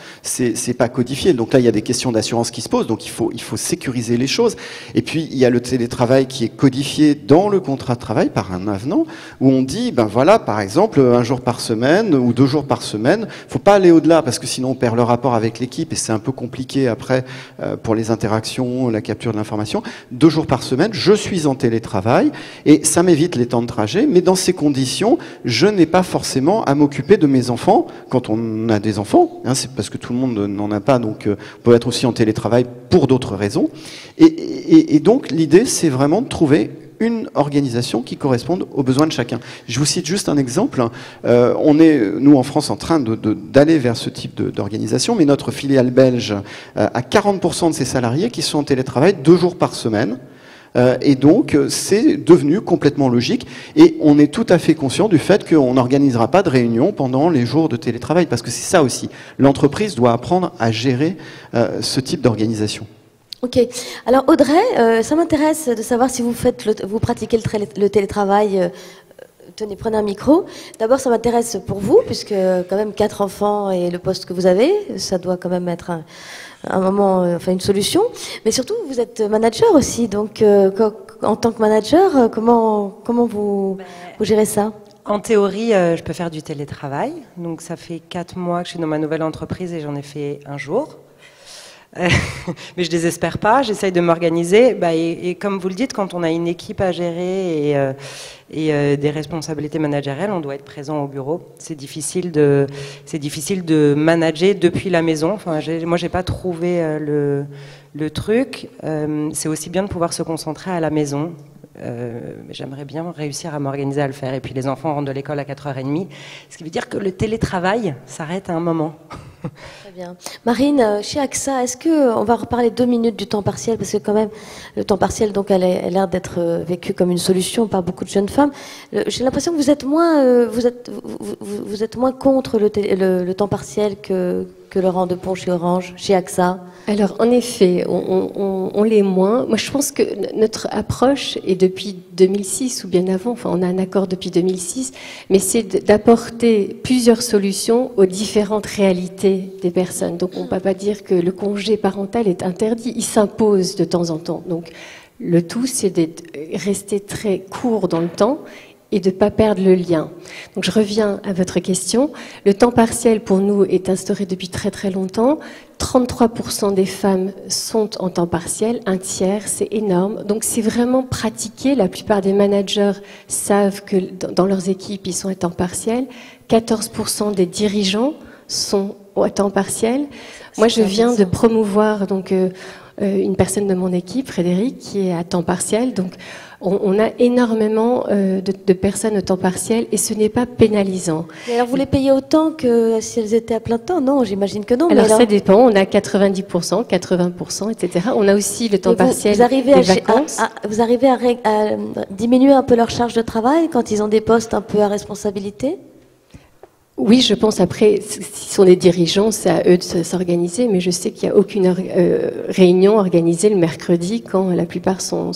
c'est pas codifié. Donc là, il y a des questions d'assurance qui se posent. Donc il faut sécuriser les choses. Et puis il y a le télétravail qui est codifié dans le contrat de travail par un avenant où on dit voilà, par exemple 1 jour par semaine ou 2 jours par semaine. Faut pas aller au-delà parce que sinon on perd le rapport avec l'équipe et c'est un peu compliqué après pour les interactions, la capture de l'information. 2 jours par semaine, je suis en télétravail et ça m'évite les temps de trajet. Mais dans ces conditions, je n'ai pas forcément à m'occuper de mes enfants quand on a des enfants. C'est parce que tout le monde n'en a pas, donc on peut être aussi en télétravail pour d'autres raisons. Et donc l'idée, c'est vraiment de trouver une organisation qui corresponde aux besoins de chacun. Je vous cite juste un exemple. On est, nous en France, en train d'aller vers ce type d'organisation, mais notre filiale belge a 40% de ses salariés qui sont en télétravail 2 jours par semaine. Et donc, c'est devenu complètement logique. Et on est tout à fait conscient du fait qu'on n'organisera pas de réunion pendant les jours de télétravail. Parce que c'est ça aussi. L'entreprise doit apprendre à gérer ce type d'organisation. Ok. Alors Audrey, ça m'intéresse de savoir si vous pratiquez le télétravail. Tenez, prenez un micro. D'abord, ça m'intéresse pour vous, puisque quand même 4 enfants et le poste que vous avez, ça doit quand même être un moment, une solution. Mais surtout, vous êtes manager aussi. Donc, en tant que manager, comment vous gérez ça? En théorie, je peux faire du télétravail. Donc, ça fait 4 mois que je suis dans ma nouvelle entreprise et j'en ai fait 1 jour. Mais je désespère pas, j'essaye de m'organiser. Et comme vous le dites, quand on a une équipe à gérer et des responsabilités managériales, on doit être présent au bureau. C'est difficile de manager depuis la maison. Moi, j'ai pas trouvé le truc. C'est aussi bien de pouvoir se concentrer à la maison. Mais j'aimerais bien réussir à m'organiser à le faire. Et puis les enfants rentrent de l'école à 4h30, ce qui veut dire que le télétravail s'arrête à un moment. Très bien. Marine, chez AXA, est-ce qu'on va reparler 2 minutes du temps partiel, parce que quand même, le temps partiel, donc, elle a l'air d'être vécu comme une solution par beaucoup de jeunes femmes. J'ai l'impression que vous êtes moins contre le temps partiel que que Laurent Depont chez Orange, chez AXA? Alors, en effet, on l'est moins. Moi, je pense que notre approche est depuis 2006 ou bien avant, enfin, on a un accord depuis 2006, mais c'est d'apporter plusieurs solutions aux différentes réalités des personnes. Donc, on ne peut pas dire que le congé parental est interdit, il s'impose de temps en temps. Donc, le tout, c'est de rester très court dans le temps et de ne pas perdre le lien. Donc je reviens à votre question. Le temps partiel pour nous est instauré depuis très très longtemps. 33% des femmes sont en temps partiel, un tiers, c'est énorme. Donc c'est vraiment pratiqué. La plupart des managers savent que dans leurs équipes, ils sont à temps partiel. 14% des dirigeants sont à temps partiel. Moi, je viens de promouvoir donc une personne de mon équipe, Frédéric, qui est à temps partiel. Donc on a énormément de personnes au temps partiel et ce n'est pas pénalisant. Et alors vous les payez autant que si elles étaient à plein temps? Non, j'imagine que non. Alors ça dépend, on a 90%, 80%, etc. On a aussi le temps partiel des vacances. Vous arrivez à diminuer un peu leur charge de travail quand ils ont des postes un peu à responsabilité? Oui, je pense après, s'ils sont des dirigeants, c'est à eux de s'organiser, mais je sais qu'il n'y a aucune réunion organisée le mercredi quand la plupart sont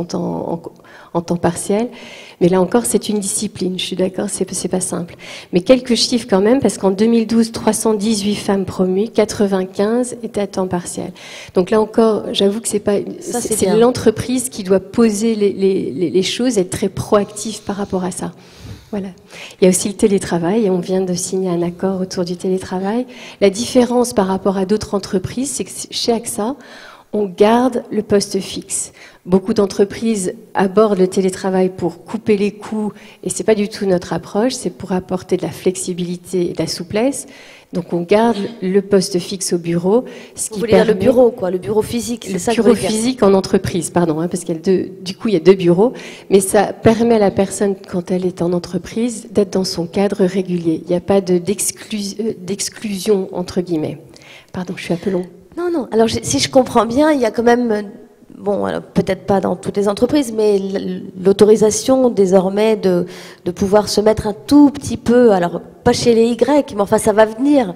en temps partiel. Mais là encore, c'est une discipline, je suis d'accord, c'est pas simple. Mais quelques chiffres quand même, parce qu'en 2012, 318 femmes promues, 95 étaient à temps partiel. Donc là encore, j'avoue que c'est l'entreprise qui doit poser les choses, être très proactive par rapport à ça. Voilà. Il y a aussi le télétravail, et on vient de signer un accord autour du télétravail. La différence par rapport à d'autres entreprises, c'est que chez AXA, on garde le poste fixe. Beaucoup d'entreprises abordent le télétravail pour couper les coûts, et c'est pas du tout notre approche, c'est pour apporter de la flexibilité et de la souplesse. Donc on garde le poste fixe au bureau. Ce qui permet... le bureau, quoi, le bureau physique, c'est ça. Le bureau physique en entreprise, pardon, parce qu'il y a du coup il y a 2 bureaux, mais ça permet à la personne quand elle est en entreprise d'être dans son cadre régulier. Il n'y a pas d'exclusion entre guillemets. Pardon, je suis un peu long. Non. Alors si je comprends bien, il y a quand même. Bon, peut-être pas dans toutes les entreprises, mais l'autorisation désormais de pouvoir se mettre un tout petit peu, alors pas chez les Y, mais enfin ça va venir,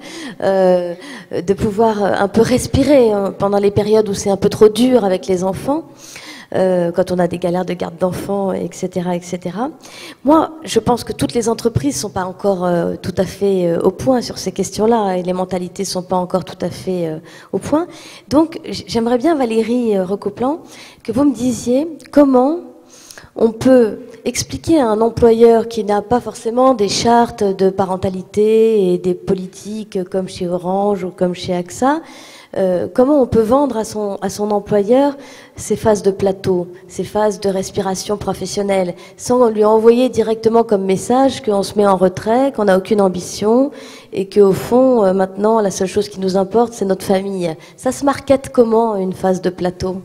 de pouvoir un peu respirer pendant les périodes où c'est un peu trop dur avec les enfants, quand on a des galères de garde d'enfants, etc., etc. Moi, je pense que toutes les entreprises sont pas encore tout à fait au point sur ces questions-là, et les mentalités sont pas encore tout à fait au point. Donc, j'aimerais bien, Valérie Recoplan, que vous me disiez comment on peut expliquer à un employeur qui n'a pas forcément des chartes de parentalité et des politiques comme chez Orange ou comme chez AXA, comment on peut vendre à son employeur ces phases de plateau, ces phases de respiration professionnelle, sans lui envoyer directement comme message qu'on se met en retrait, qu'on n'a aucune ambition et qu'au fond, maintenant, la seule chose qui nous importe, c'est notre famille. Ça se markete comment, une phase de plateau?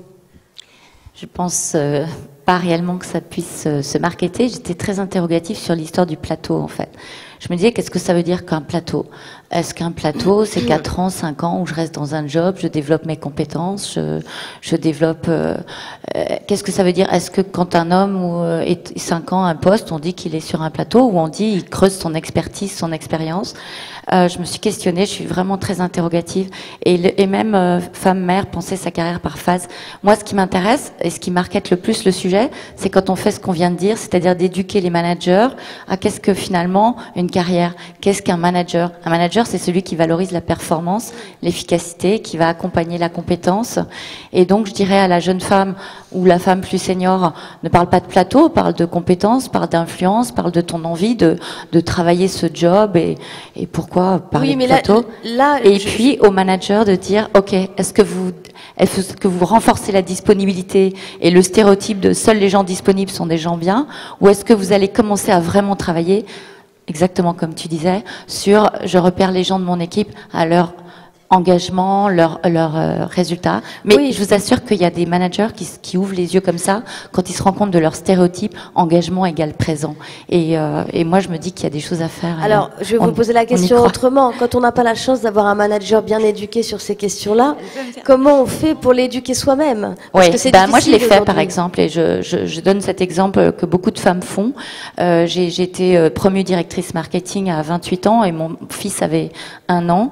Je pense pas réellement que ça puisse se marketer. J'étais très interrogative sur l'histoire du plateau, en fait. Je me disais, qu'est-ce que ça veut dire qu'un plateau? Est-ce qu'un plateau, c'est 4 ans, 5 ans où je reste dans un job, je développe mes compétences, je développe... qu'est-ce que ça veut dire? Est-ce que quand un homme est 5 ans à un poste, on dit qu'il est sur un plateau, ou on dit qu'il creuse son expertise, son expérience? Je me suis questionnée, je suis vraiment très interrogative. Et même femme-mère, penser sa carrière par phase. Moi, ce qui m'intéresse, et ce qui markete le plus le sujet, c'est quand on fait ce qu'on vient de dire, c'est-à-dire d'éduquer les managers à qu'est-ce que finalement une carrière, qu'est-ce qu'un manager? Un manager, c'est celui qui valorise la performance, l'efficacité, qui va accompagner la compétence. Et donc, je dirais à la jeune femme ou la femme plus senior, ne parle pas de plateau, parle de compétences, parle d'influence, parle de ton envie de travailler ce job et pourquoi parler de plateau. Puis au manager de dire, ok, est-ce que vous renforcez la disponibilité et le stéréotype de seuls les gens disponibles sont des gens bien, ou est-ce que vous allez commencer à vraiment travailler, exactement comme tu disais, sur je repère les gens de mon équipe à leur engagement, leurs résultats. Mais oui, je vous assure qu'il y a des managers qui ouvrent les yeux comme ça quand ils se rendent compte de leur stéréotype engagement égale présent. Et moi, je me dis qu'il y a des choses à faire. Alors, je vais vous poser la question autrement. Quand on n'a pas la chance d'avoir un manager bien éduqué sur ces questions-là, comment on fait pour l'éduquer soi-même? Oui, moi je l'ai fait par exemple, et je donne cet exemple que beaucoup de femmes font. J'ai été promue directrice marketing à 28 ans et mon fils avait 1 an.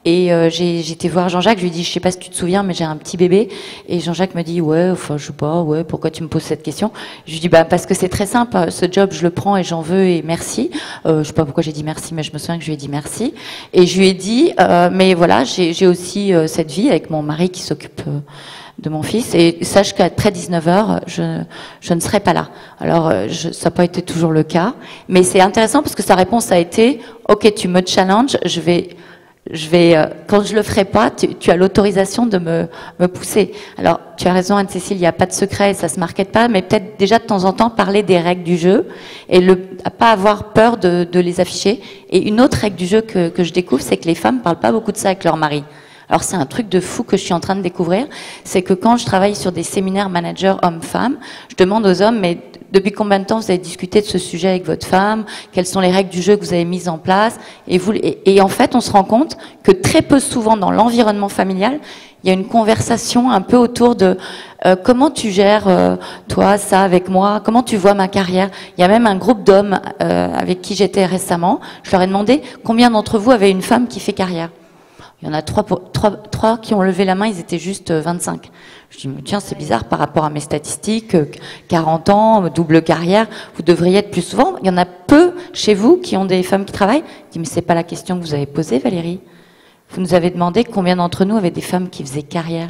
Et j'ai été voir Jean-Jacques, je lui ai dit, je sais pas si tu te souviens, mais j'ai un petit bébé. Et Jean-Jacques me dit, ouais, enfin, je sais pas, ouais, pourquoi tu me poses cette question? Je lui dis, bah, parce que c'est très simple, ce job, je le prends et j'en veux et merci. Je sais pas pourquoi j'ai dit merci, mais je me souviens que je lui ai dit merci. Et je lui ai dit, mais voilà, j'ai aussi cette vie avec mon mari qui s'occupe de mon fils, et sache qu'après 19h, je ne serai pas là. Alors, ça n'a pas été toujours le cas, mais c'est intéressant parce que sa réponse a été, ok, tu me challenges, je vais quand je le ferai pas, tu as l'autorisation de me pousser. Alors, tu as raison, Anne-Cécile, il n'y a pas de secret, ça se markete pas, mais peut-être déjà de temps en temps parler des règles du jeu et pas avoir peur de les afficher. Et une autre règle du jeu que je découvre, c'est que les femmes parlent pas beaucoup de ça avec leur mari. Alors c'est un truc de fou que je suis en train de découvrir, c'est que quand je travaille sur des séminaires managers hommes-femmes, je demande aux hommes, mais depuis combien de temps vous avez discuté de ce sujet avec votre femme? Quelles sont les règles du jeu que vous avez mises en place? Et en fait, on se rend compte que très peu souvent dans l'environnement familial, il y a une conversation un peu autour de comment tu gères toi ça avec moi, comment tu vois ma carrière. Il y a même un groupe d'hommes avec qui j'étais récemment, je leur ai demandé combien d'entre vous avez une femme qui fait carrière. Il y en a trois qui ont levé la main, ils étaient juste 25. Je dis, tiens, c'est bizarre par rapport à mes statistiques, 40 ans, double carrière, vous devriez être plus souvent. Il y en a peu chez vous qui ont des femmes qui travaillent. Je dis, mais c'est pas la question que vous avez posée, Valérie. Vous nous avez demandé combien d'entre nous avaient des femmes qui faisaient carrière.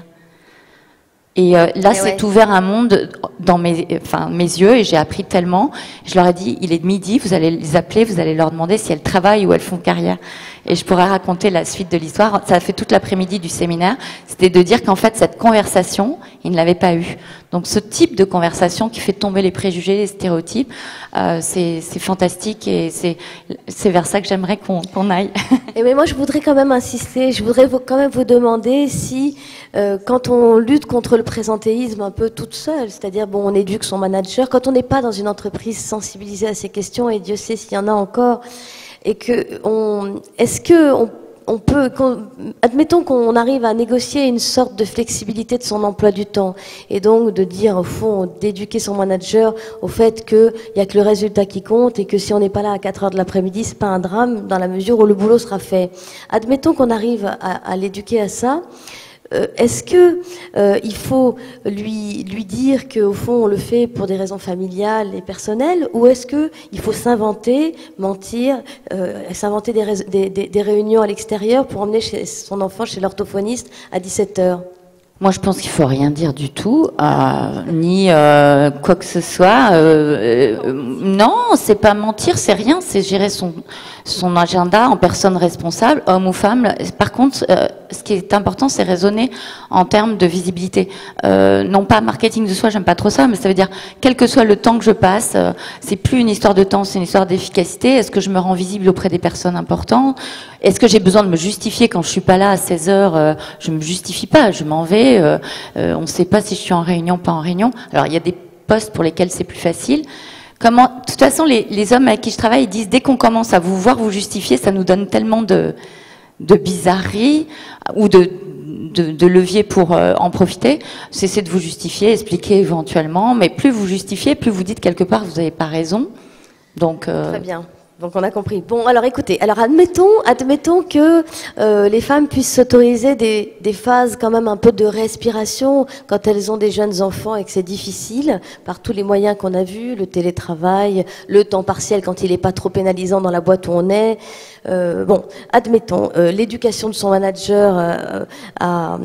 Et là, c'est ouvert un monde dans mes yeux, et j'ai appris tellement. Je leur ai dit, il est de midi, vous allez les appeler, vous allez leur demander si elles travaillent ou elles font carrière. Et je pourrais raconter la suite de l'histoire. Ça a fait toute l'après-midi du séminaire. C'était de dire qu'en fait, cette conversation, ils ne l'avaient pas eue. Donc, ce type de conversation qui fait tomber les préjugés, les stéréotypes, c'est fantastique, et c'est vers ça que j'aimerais qu'on aille. Et mais moi, je voudrais quand même insister. Je voudrais quand même vous demander si, quand on lutte contre le présentéisme un peu toute seule, c'est-à-dire, bon, on éduque son manager, quand on n'est pas dans une entreprise sensibilisée à ces questions, et Dieu sait s'il y en a encore, et est-ce que on peut, admettons qu'on arrive à négocier une sorte de flexibilité de son emploi du temps, et donc de dire, au fond, d'éduquer son manager au fait qu'il n'y a que le résultat qui compte, et que si on n'est pas là à 4 heures de l'après-midi, c'est pas un drame, dans la mesure où le boulot sera fait. Admettons qu'on arrive à l'éduquer à ça. Est-ce que il faut lui dire qu'au fond on le fait pour des raisons familiales et personnelles, ou est-ce que il faut s'inventer, mentir, s'inventer des réunions à l'extérieur pour emmener son enfant chez l'orthophoniste à 17h? Moi, je pense qu'il faut rien dire du tout, ni quoi que ce soit. Non, c'est pas mentir, c'est rien, c'est gérer son agenda en personne responsable, homme ou femme. Par contre, ce qui est important, c'est raisonner en termes de visibilité. Non pas marketing de soi, j'aime pas trop ça, mais ça veut dire, quel que soit le temps que je passe, c'est plus une histoire de temps, c'est une histoire d'efficacité. Est-ce que je me rends visible auprès des personnes importantes? Est-ce que j'ai besoin de me justifier quand je suis pas là à 16h? Je me justifie pas, je m'en vais. On ne sait pas si je suis en réunion, pas en réunion. Alors, il y a des postes pour lesquels c'est plus facile. De toute façon, les hommes avec qui je travaille, ils disent, dès qu'on commence à vous voir vous justifier, ça nous donne tellement de bizarreries ou de leviers pour en profiter. Cessez de vous justifier, expliquer éventuellement, mais plus vous justifiez, plus vous dites quelque part vous n'avez pas raison. Donc, très bien. Donc on a compris. Bon, alors écoutez, alors admettons que les femmes puissent s'autoriser des phases quand même un peu de respiration quand elles ont des jeunes enfants et que c'est difficile par tous les moyens qu'on a vus, le télétravail, le temps partiel quand il n'est pas trop pénalisant dans la boîte où on est. Bon, admettons l'éducation de son manager à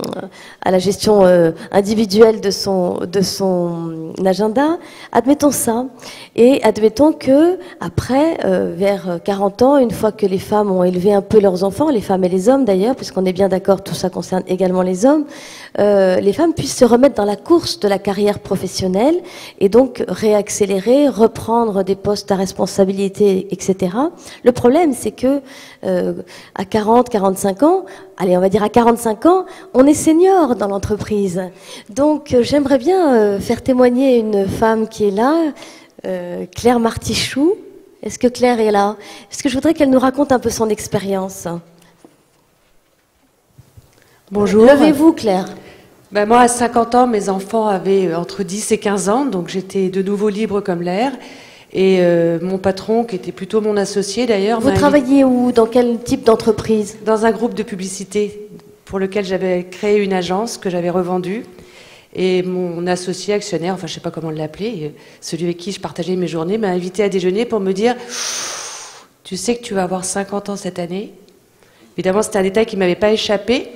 la gestion individuelle de son agenda. Admettons ça, et admettons que après, vers 40 ans, une fois que les femmes ont élevé un peu leurs enfants, les femmes et les hommes d'ailleurs, puisqu'on est bien d'accord, tout ça concerne également les hommes, les femmes puissent se remettre dans la course de la carrière professionnelle et donc réaccélérer, reprendre des postes à responsabilité, etc. Le problème, c'est que à 40, 45 ans, allez, on va dire à 45 ans, on est senior dans l'entreprise. Donc, j'aimerais bien faire témoigner une femme qui est là, Claire Martichoux. Est-ce que Claire est là? Est-ce que je voudrais qu'elle nous raconte un peu son expérience? Bonjour. Levez-vous, Claire. Ben moi, à 50 ans, mes enfants avaient entre 10 et 15 ans, donc j'étais de nouveau libre comme l'air. Et mon patron, qui était plutôt mon associé d'ailleurs... Vous travaillez où? Dans quel type d'entreprise? Dans un groupe de publicité pour lequel j'avais créé une agence que j'avais revendue. Et mon associé actionnaire, enfin je ne sais pas comment l'appeler, celui avec qui je partageais mes journées, m'a invité à déjeuner pour me dire « Tu sais que tu vas avoir 50 ans cette année ?» Évidemment, c'était un détail qui ne m'avait pas échappé.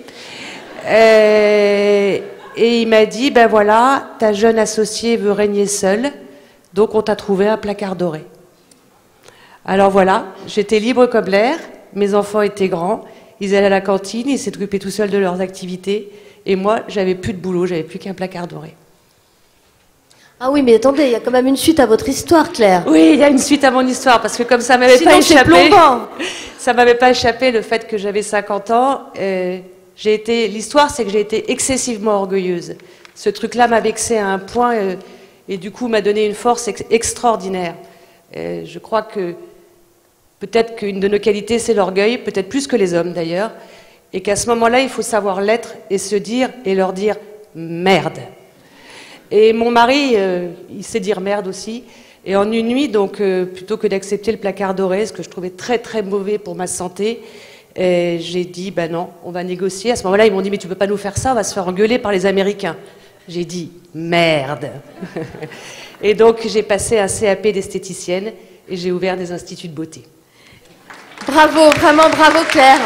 Et il m'a dit, ben voilà, ta jeune associée veut régner seule, donc on t'a trouvé un placard doré. Alors voilà, j'étais libre comme l'air, mes enfants étaient grands, ils allaient à la cantine, ils s'occupaient tout seuls de leurs activités, et moi, j'avais plus de boulot, j'avais plus qu'un placard doré. Ah oui, mais attendez, il y a quand même une suite à votre histoire, Claire. Oui, il y a une suite à mon histoire, parce que comme ça m'avait pas échappé, ça m'avait pas échappé le fait que j'avais 50 ans. L'histoire, c'est que j'ai été excessivement orgueilleuse. Ce truc-là m'a vexée à un point et du coup m'a donné une force extraordinaire. Je crois que peut-être qu'une de nos qualités, c'est l'orgueil, peut-être plus que les hommes d'ailleurs, et qu'à ce moment-là, il faut savoir l'être et se dire et leur dire merde. Et mon mari, il sait dire merde aussi. Et en une nuit, donc, plutôt que d'accepter le placard doré, ce que je trouvais très très mauvais pour ma santé, j'ai dit, ben non, on va négocier. À ce moment-là, ils m'ont dit, mais tu peux pas nous faire ça, on va se faire engueuler par les Américains. J'ai dit, merde. Et donc, j'ai passé un CAP d'esthéticienne et j'ai ouvert des instituts de beauté. Bravo, vraiment bravo Claire.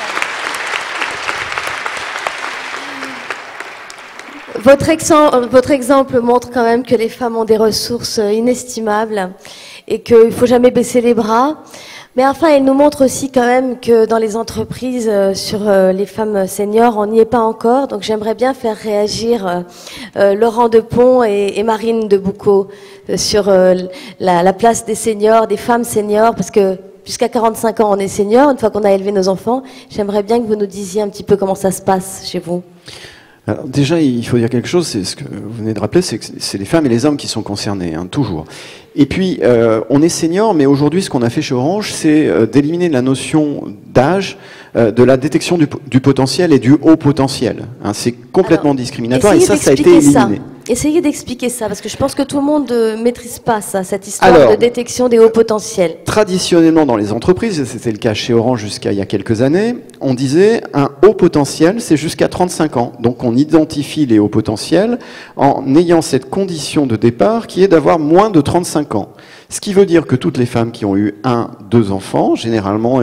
Votre exemple montre quand même que les femmes ont des ressources inestimables et qu'il ne faut jamais baisser les bras. Mais enfin, il nous montre aussi quand même que dans les entreprises, sur les femmes seniors, on n'y est pas encore. Donc j'aimerais bien faire réagir Laurent Depont et Marine de Boucaud sur la place des seniors, des femmes seniors, parce que jusqu'à 45 ans, on est seniors. Une fois qu'on a élevé nos enfants, j'aimerais bien que vous nous disiez un petit peu comment ça se passe chez vous. Alors déjà, il faut dire quelque chose, c'est ce que vous venez de rappeler, c'est que c'est les femmes et les hommes qui sont concernés, hein, toujours. Et puis, on est senior, mais aujourd'hui, ce qu'on a fait chez Orange, c'est d'éliminer la notion d'âge, de la détection du potentiel et du haut potentiel. Hein, c'est complètement discriminatoire et ça a été éliminé. Essayez d'expliquer ça, parce que je pense que tout le monde ne maîtrise pas ça, cette histoire de détection des hauts potentiels. Traditionnellement, dans les entreprises, et c'était le cas chez Orange jusqu'à il y a quelques années, on disait un haut potentiel, c'est jusqu'à 35 ans. Donc on identifie les hauts potentiels en ayant cette condition de départ qui est d'avoir moins de 35 ans. Ce qui veut dire que toutes les femmes qui ont eu 2 enfants, généralement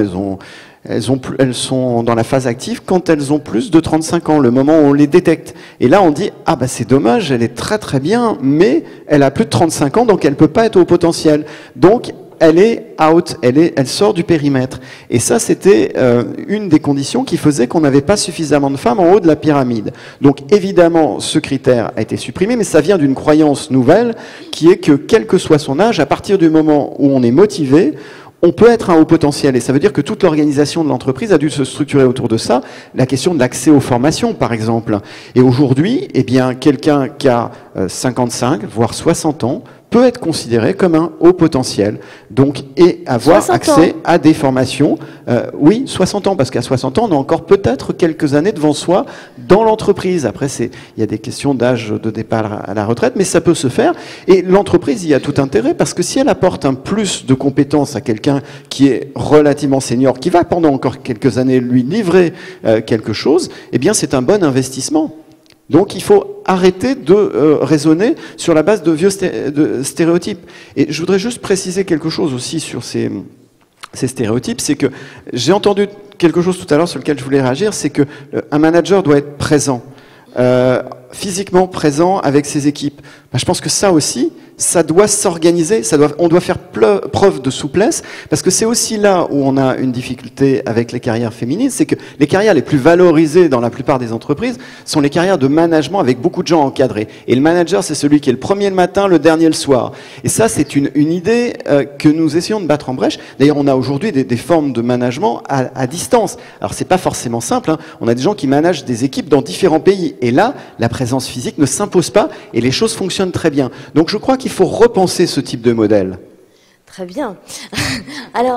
elles sont dans la phase active quand elles ont plus de 35 ans, le moment où on les détecte. Et là, on dit, ah bah c'est dommage, elle est très très bien, mais elle a plus de 35 ans, donc elle peut pas être au potentiel. Donc, elle est out, elle sort du périmètre. Et ça, c'était une des conditions qui faisait qu'on n'avait pas suffisamment de femmes en haut de la pyramide. Donc, évidemment, ce critère a été supprimé, mais ça vient d'une croyance nouvelle, qui est que, quel que soit son âge, à partir du moment où on est motivé, on peut être un haut potentiel, et ça veut dire que toute l'organisation de l'entreprise a dû se structurer autour de ça. La question de l'accès aux formations, par exemple. Et aujourd'hui, eh bien, quelqu'un qui a 55, voire 60 ans, peut être considéré comme un haut potentiel, donc, et avoir accès à des formations. Oui, 60 ans, parce qu'à 60 ans, on a encore peut-être quelques années devant soi dans l'entreprise. Après, il y a des questions d'âge de départ à la retraite, mais ça peut se faire. Et l'entreprise y a tout intérêt, parce que si elle apporte un plus de compétences à quelqu'un qui est relativement senior, qui va pendant encore quelques années lui livrer quelque chose, eh bien, c'est un bon investissement. Donc il faut arrêter de raisonner sur la base de vieux stéréotypes. Et je voudrais juste préciser quelque chose aussi sur ces stéréotypes, c'est que j'ai entendu quelque chose tout à l'heure sur lequel je voulais réagir, c'est que un manager doit être présent, physiquement présent avec ses équipes. Ben, je pense que ça aussi, ça doit s'organiser, on doit faire preuve de souplesse, parce que c'est aussi là où on a une difficulté avec les carrières féminines, c'est que les carrières les plus valorisées dans la plupart des entreprises sont les carrières de management avec beaucoup de gens encadrés. Et le manager, c'est celui qui est le premier le matin, le dernier le soir. Et ça, c'est une idée que nous essayons de battre en brèche. D'ailleurs, on a aujourd'hui des formes de management à distance. Alors, c'est pas forcément simple, hein. On a des gens qui managent des équipes dans différents pays. Et là, la présence physique ne s'impose pas et les choses fonctionnent très bien. Donc, je crois qu'il faut repenser ce type de modèle. Très bien. Alors,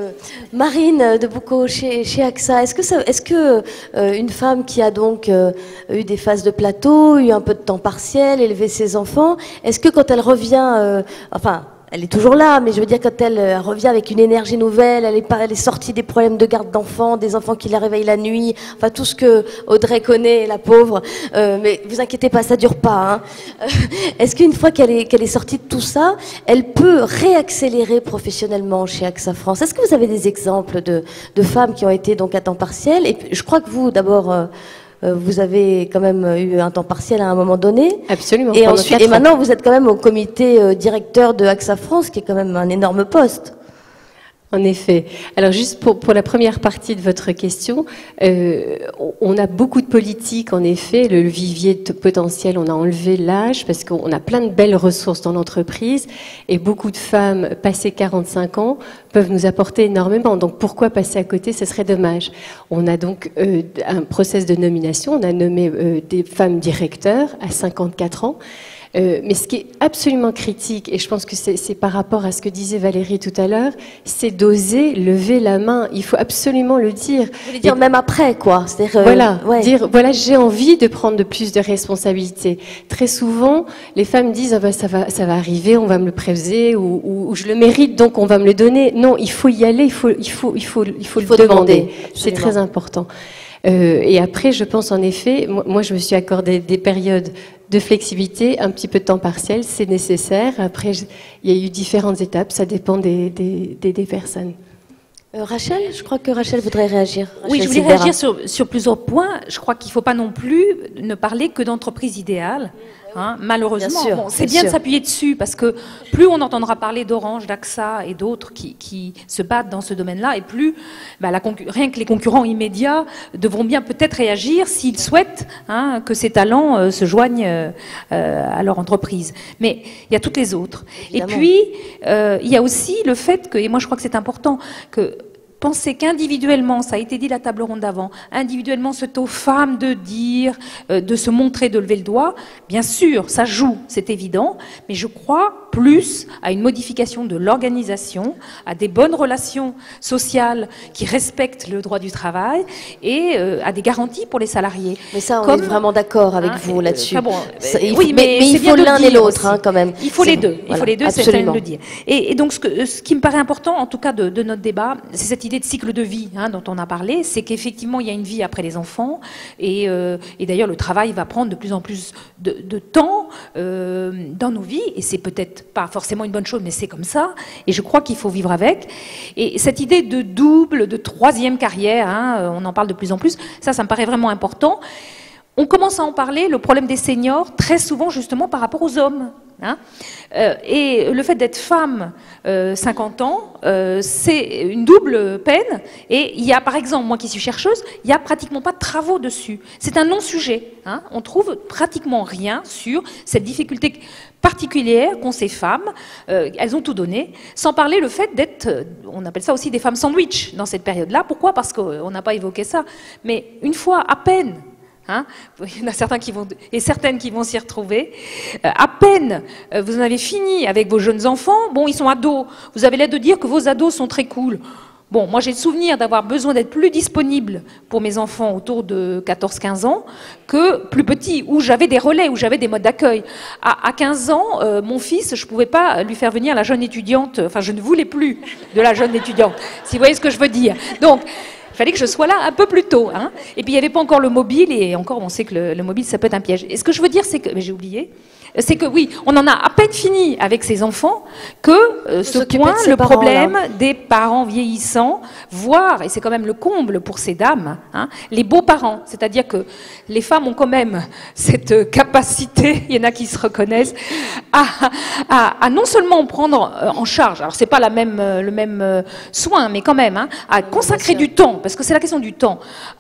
Marine de Boucaud, chez AXA, est-ce que une femme qui a donc eu des phases de plateau, eu un peu de temps partiel, élevé ses enfants, est-ce que quand elle revient, elle est toujours là, mais je veux dire, quand elle revient avec une énergie nouvelle, elle est sortie des problèmes de garde d'enfants, des enfants qui la réveillent la nuit, enfin tout ce que Audrey connaît, la pauvre. Mais vous inquiétez pas, ça dure pas. Hein. Est-ce qu'une fois qu'elle est sortie de tout ça, elle peut réaccélérer professionnellement chez AXA France? Est-ce que vous avez des exemples de femmes qui ont été donc à temps partiel? Et je crois que vous, d'abord, vous avez quand même eu un temps partiel à un moment donné. Absolument. Et maintenant, vous êtes quand même au comité directeur de AXA France, qui est quand même un énorme poste. En effet. Alors juste pour la première partie de votre question, on a beaucoup de politiques, en effet, le vivier potentiel, on a enlevé l'âge parce qu'on a plein de belles ressources dans l'entreprise et beaucoup de femmes passées 45 ans peuvent nous apporter énormément. Donc pourquoi passer à côté? Ce serait dommage. On a donc un process de nomination, on a nommé des femmes directeurs à 54 ans. Mais ce qui est absolument critique, et je pense que c'est par rapport à ce que disait Valérie tout à l'heure, c'est d'oser lever la main. Il faut absolument le dire. Vous voulez dire même après, quoi. Voilà, dire voilà, j'ai envie de prendre de plus de responsabilités. Très souvent, les femmes disent ah ben, ça va arriver, on va me le préser, ou je le mérite, donc on va me le donner. Non, il faut y aller, il faut le demander. C'est très important. Et après, je pense en effet, moi je me suis accordé des périodes de flexibilité, un petit peu de temps partiel, c'est nécessaire. Après, il y a eu différentes étapes, ça dépend des personnes. Rachel, je crois que Rachel voudrait réagir. Oui, je voulais réagir sur plusieurs points. Je crois qu'il ne faut pas non plus ne parler que d'entreprise idéale. Hein, malheureusement, c'est bien de s'appuyer dessus parce que plus on entendra parler d'Orange, d'AXA et d'autres qui se battent dans ce domaine-là, et plus rien que les concurrents immédiats devront bien peut-être réagir s'ils souhaitent que ces talents se joignent à leur entreprise. Mais il y a toutes les autres. Évidemment. Et puis, il y a aussi le fait que, et moi je crois que c'est important, que penser qu'individuellement, ça a été dit la table ronde d'avant, individuellement c'est aux femmes de dire, de se montrer, de lever le doigt, bien sûr, ça joue, c'est évident, mais je crois plus à une modification de l'organisation, à des bonnes relations sociales qui respectent le droit du travail et à des garanties pour les salariés. Mais ça, on est vraiment d'accord avec vous là-dessus. Oui, mais il faut l'un et l'autre quand même. Il faut les deux, c'est bien de le dire. Et donc ce qui me paraît important, en tout cas de notre débat, c'est cette idée de cycle de vie dont on a parlé, c'est qu'effectivement il y a une vie après les enfants et d'ailleurs le travail va prendre de plus en plus de temps dans nos vies et c'est peut-être pas forcément une bonne chose mais c'est comme ça et je crois qu'il faut vivre avec. Et cette idée de double, de troisième carrière, on en parle de plus en plus, ça me paraît vraiment important. On commence à en parler, le problème des seniors, très souvent justement par rapport aux hommes. Et le fait d'être femme 50 ans, c'est une double peine. Et il y a, par exemple, moi qui suis chercheuse, il n'y a pratiquement pas de travaux dessus. C'est un non-sujet. On trouve pratiquement rien sur cette difficulté particulière qu'ont ces femmes. Elles ont tout donné. Sans parler le fait d'être, on appelle ça aussi des femmes sandwich dans cette période-là. Pourquoi? Parce qu'on n'a pas évoqué ça. Mais une fois à peine, il y en a certains qui vont, et certaines qui vont s'y retrouver. À peine vous en avez fini avec vos jeunes enfants, bon, ils sont ados, vous avez l'air de dire que vos ados sont très cool. Bon, moi j'ai le souvenir d'avoir besoin d'être plus disponible pour mes enfants autour de 14-15 ans que plus petits, où j'avais des relais, où j'avais des modes d'accueil. À 15 ans, mon fils, je ne pouvais pas lui faire venir la jeune étudiante, enfin je ne voulais plus de la jeune étudiante, si vous voyez ce que je veux dire. Donc, il fallait que je sois là un peu plus tôt. Et puis il n'y avait pas encore le mobile, et encore on sait que le mobile ça peut être un piège. Et ce que je veux dire, c'est que, mais j'ai oublié, c'est que oui, on en a à peine fini avec ces enfants que se pointe le problème des parents vieillissants, voire, et c'est quand même le comble pour ces dames, les beaux-parents. C'est-à-dire que les femmes ont quand même cette capacité, il y en a qui se reconnaissent, à non seulement prendre en charge, alors c'est pas le même soin, mais quand même, à consacrer du temps, parce que c'est la question du temps,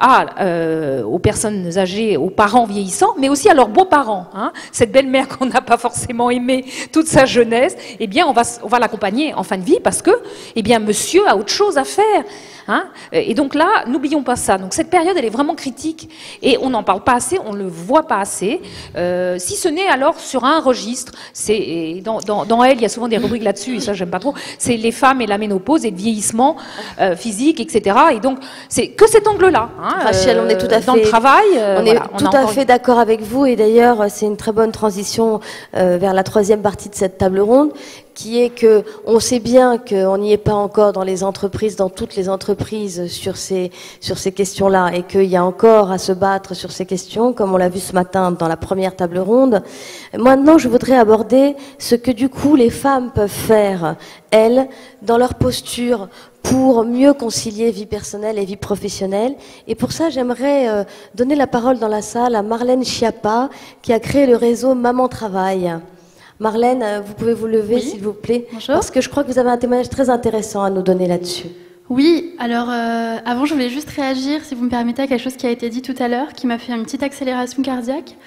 aux personnes âgées, aux parents vieillissants, mais aussi à leurs beaux-parents. Cette belle-mère qu'on n'a pas forcément aimé toute sa jeunesse, eh bien, on va l'accompagner en fin de vie parce que, eh bien, monsieur a autre chose à faire. Et donc là, n'oublions pas ça. Donc cette période, elle est vraiment critique et on n'en parle pas assez, on ne le voit pas assez. Si ce n'est alors sur un registre, dans Elle, il y a souvent des rubriques là-dessus, et ça, j'aime pas trop, c'est les femmes et la ménopause et le vieillissement physique, etc. Et donc, c'est que cet angle-là. Rachel, on est tout à fait... Dans le travail, on est tout à fait d'accord avec vous et d'ailleurs, c'est une très bonne transition vers la troisième partie de cette table ronde. qui est que on sait bien qu'on n'y est pas encore dans les entreprises, dans toutes les entreprises, sur ces questions-là, et qu'il y a encore à se battre sur ces questions, comme on l'a vu ce matin dans la première table ronde. Maintenant, je voudrais aborder ce que du coup les femmes peuvent faire, elles, dans leur posture, pour mieux concilier vie personnelle et vie professionnelle. Et pour ça, j'aimerais donner la parole dans la salle à Marlène Schiappa, qui a créé le réseau Maman Travail. Marlène, vous pouvez vous lever, s'il vous plaît. Bonjour. Parce que je crois que vous avez un témoignage très intéressant à nous donner là-dessus. Oui, alors avant, je voulais juste réagir, si vous me permettez, à quelque chose qui a été dit tout à l'heure, qui m'a fait une petite accélération cardiaque.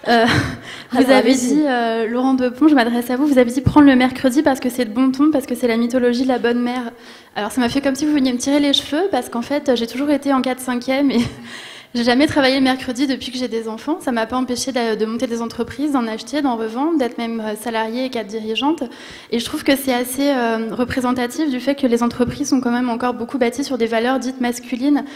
Vous avez dit, Laurent Depont, je m'adresse à vous, vous avez dit prendre le mercredi parce que c'est de bon ton, parce que c'est la mythologie de la bonne mère. Alors ça m'a fait comme si vous veniez me tirer les cheveux, parce qu'en fait, j'ai toujours été en 4/5e et j'ai jamais travaillé le mercredi depuis que j'ai des enfants. Ça m'a pas empêché de monter des entreprises, d'en acheter, d'en revendre, d'être même salariée et cadre dirigeante. Et je trouve que c'est assez représentatif du fait que les entreprises sont quand même encore beaucoup bâties sur des valeurs dites masculines.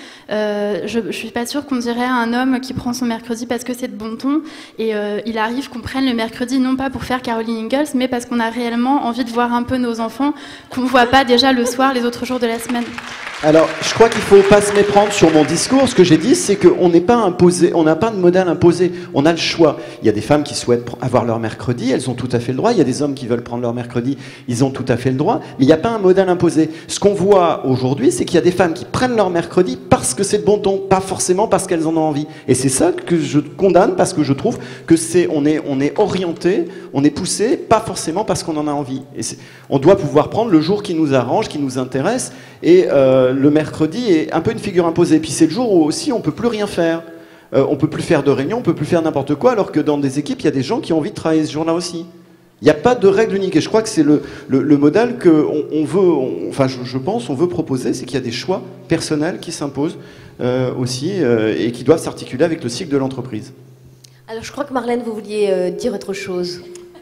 Je suis pas sûre qu'on dirait à un homme qui prend son mercredi parce que c'est de bon ton. Et il arrive qu'on prenne le mercredi non pas pour faire Caroline Ingalls, mais parce qu'on a réellement envie de voir un peu nos enfants qu'on voit pas déjà le soir les autres jours de la semaine. Alors, je crois qu'il ne faut pas se méprendre sur mon discours. Ce que j'ai dit, c'est qu'on n'est pas imposé, on n'a pas de modèle imposé, on a le choix. Il y a des femmes qui souhaitent avoir leur mercredi, elles ont tout à fait le droit. Il y a des hommes qui veulent prendre leur mercredi, ils ont tout à fait le droit. Mais il n'y a pas un modèle imposé. Ce qu'on voit aujourd'hui, c'est qu'il y a des femmes qui prennent leur mercredi parce que c'est de bon ton, pas forcément parce qu'elles en ont envie. Et c'est ça que je condamne, parce que je trouve que on est orienté, on est poussé, pas forcément parce qu'on en a envie. Et on doit pouvoir prendre le jour qui nous arrange, qui nous intéresse. Et le mercredi est un peu une figure imposée. Puis c'est le jour où aussi on peut plus rien faire. On peut plus faire de réunion, on peut plus faire n'importe quoi, alors que dans des équipes, il y a des gens qui ont envie de travailler ce jour-là aussi. Il n'y a pas de règle unique. Et je crois que c'est le modèle qu'on veut, je pense, on veut proposer, c'est qu'il y a des choix personnels qui s'imposent aussi et qui doivent s'articuler avec le cycle de l'entreprise. Alors je crois que Marlène, vous vouliez dire autre chose.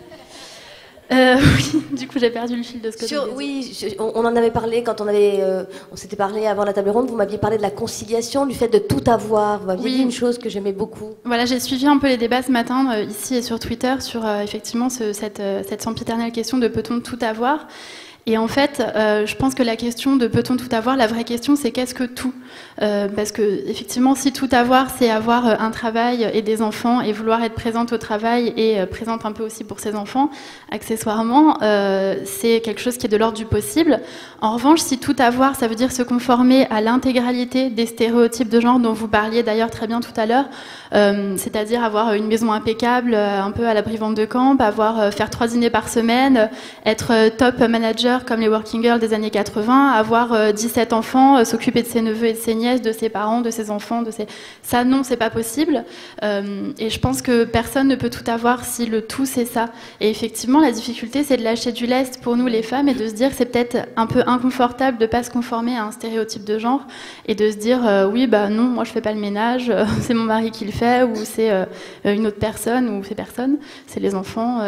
Oui, du coup j'ai perdu le fil de ce que vous avez dit. Oui, on en avait parlé quand on s'était parlé avant la table ronde, vous m'aviez parlé de la conciliation, du fait de tout avoir. Vous m'aviez dit une chose que j'aimais beaucoup. Voilà, j'ai suivi un peu les débats ce matin, ici et sur Twitter, sur effectivement cette sempiternelle question de peut-on tout avoir. Et en fait, je pense que la question de peut-on tout avoir, la vraie question, c'est qu'est-ce que tout ? Parce que effectivement, si tout avoir, c'est avoir un travail et des enfants et vouloir être présente au travail et présente un peu aussi pour ses enfants, accessoirement, c'est quelque chose qui est de l'ordre du possible. En revanche, si tout avoir, ça veut dire se conformer à l'intégralité des stéréotypes de genre dont vous parliez d'ailleurs très bien tout à l'heure, c'est-à-dire avoir une maison impeccable, un peu à l'abri vente de camp, faire 3 dîners par semaine, être top manager comme les working girls des années 80, avoir 17 enfants, s'occuper de ses neveux et de ses nièces, de ses parents, de ses enfants, ça non, c'est pas possible. Et je pense que personne ne peut tout avoir si le tout c'est ça. Et effectivement, la difficulté c'est de lâcher du lest pour nous les femmes et de se dire que c'est peut-être un peu inconfortable de pas se conformer à un stéréotype de genre et de se dire oui bah non, moi je fais pas le ménage, c'est mon mari qui le fait ou c'est une autre personne ou c'est personne, c'est les enfants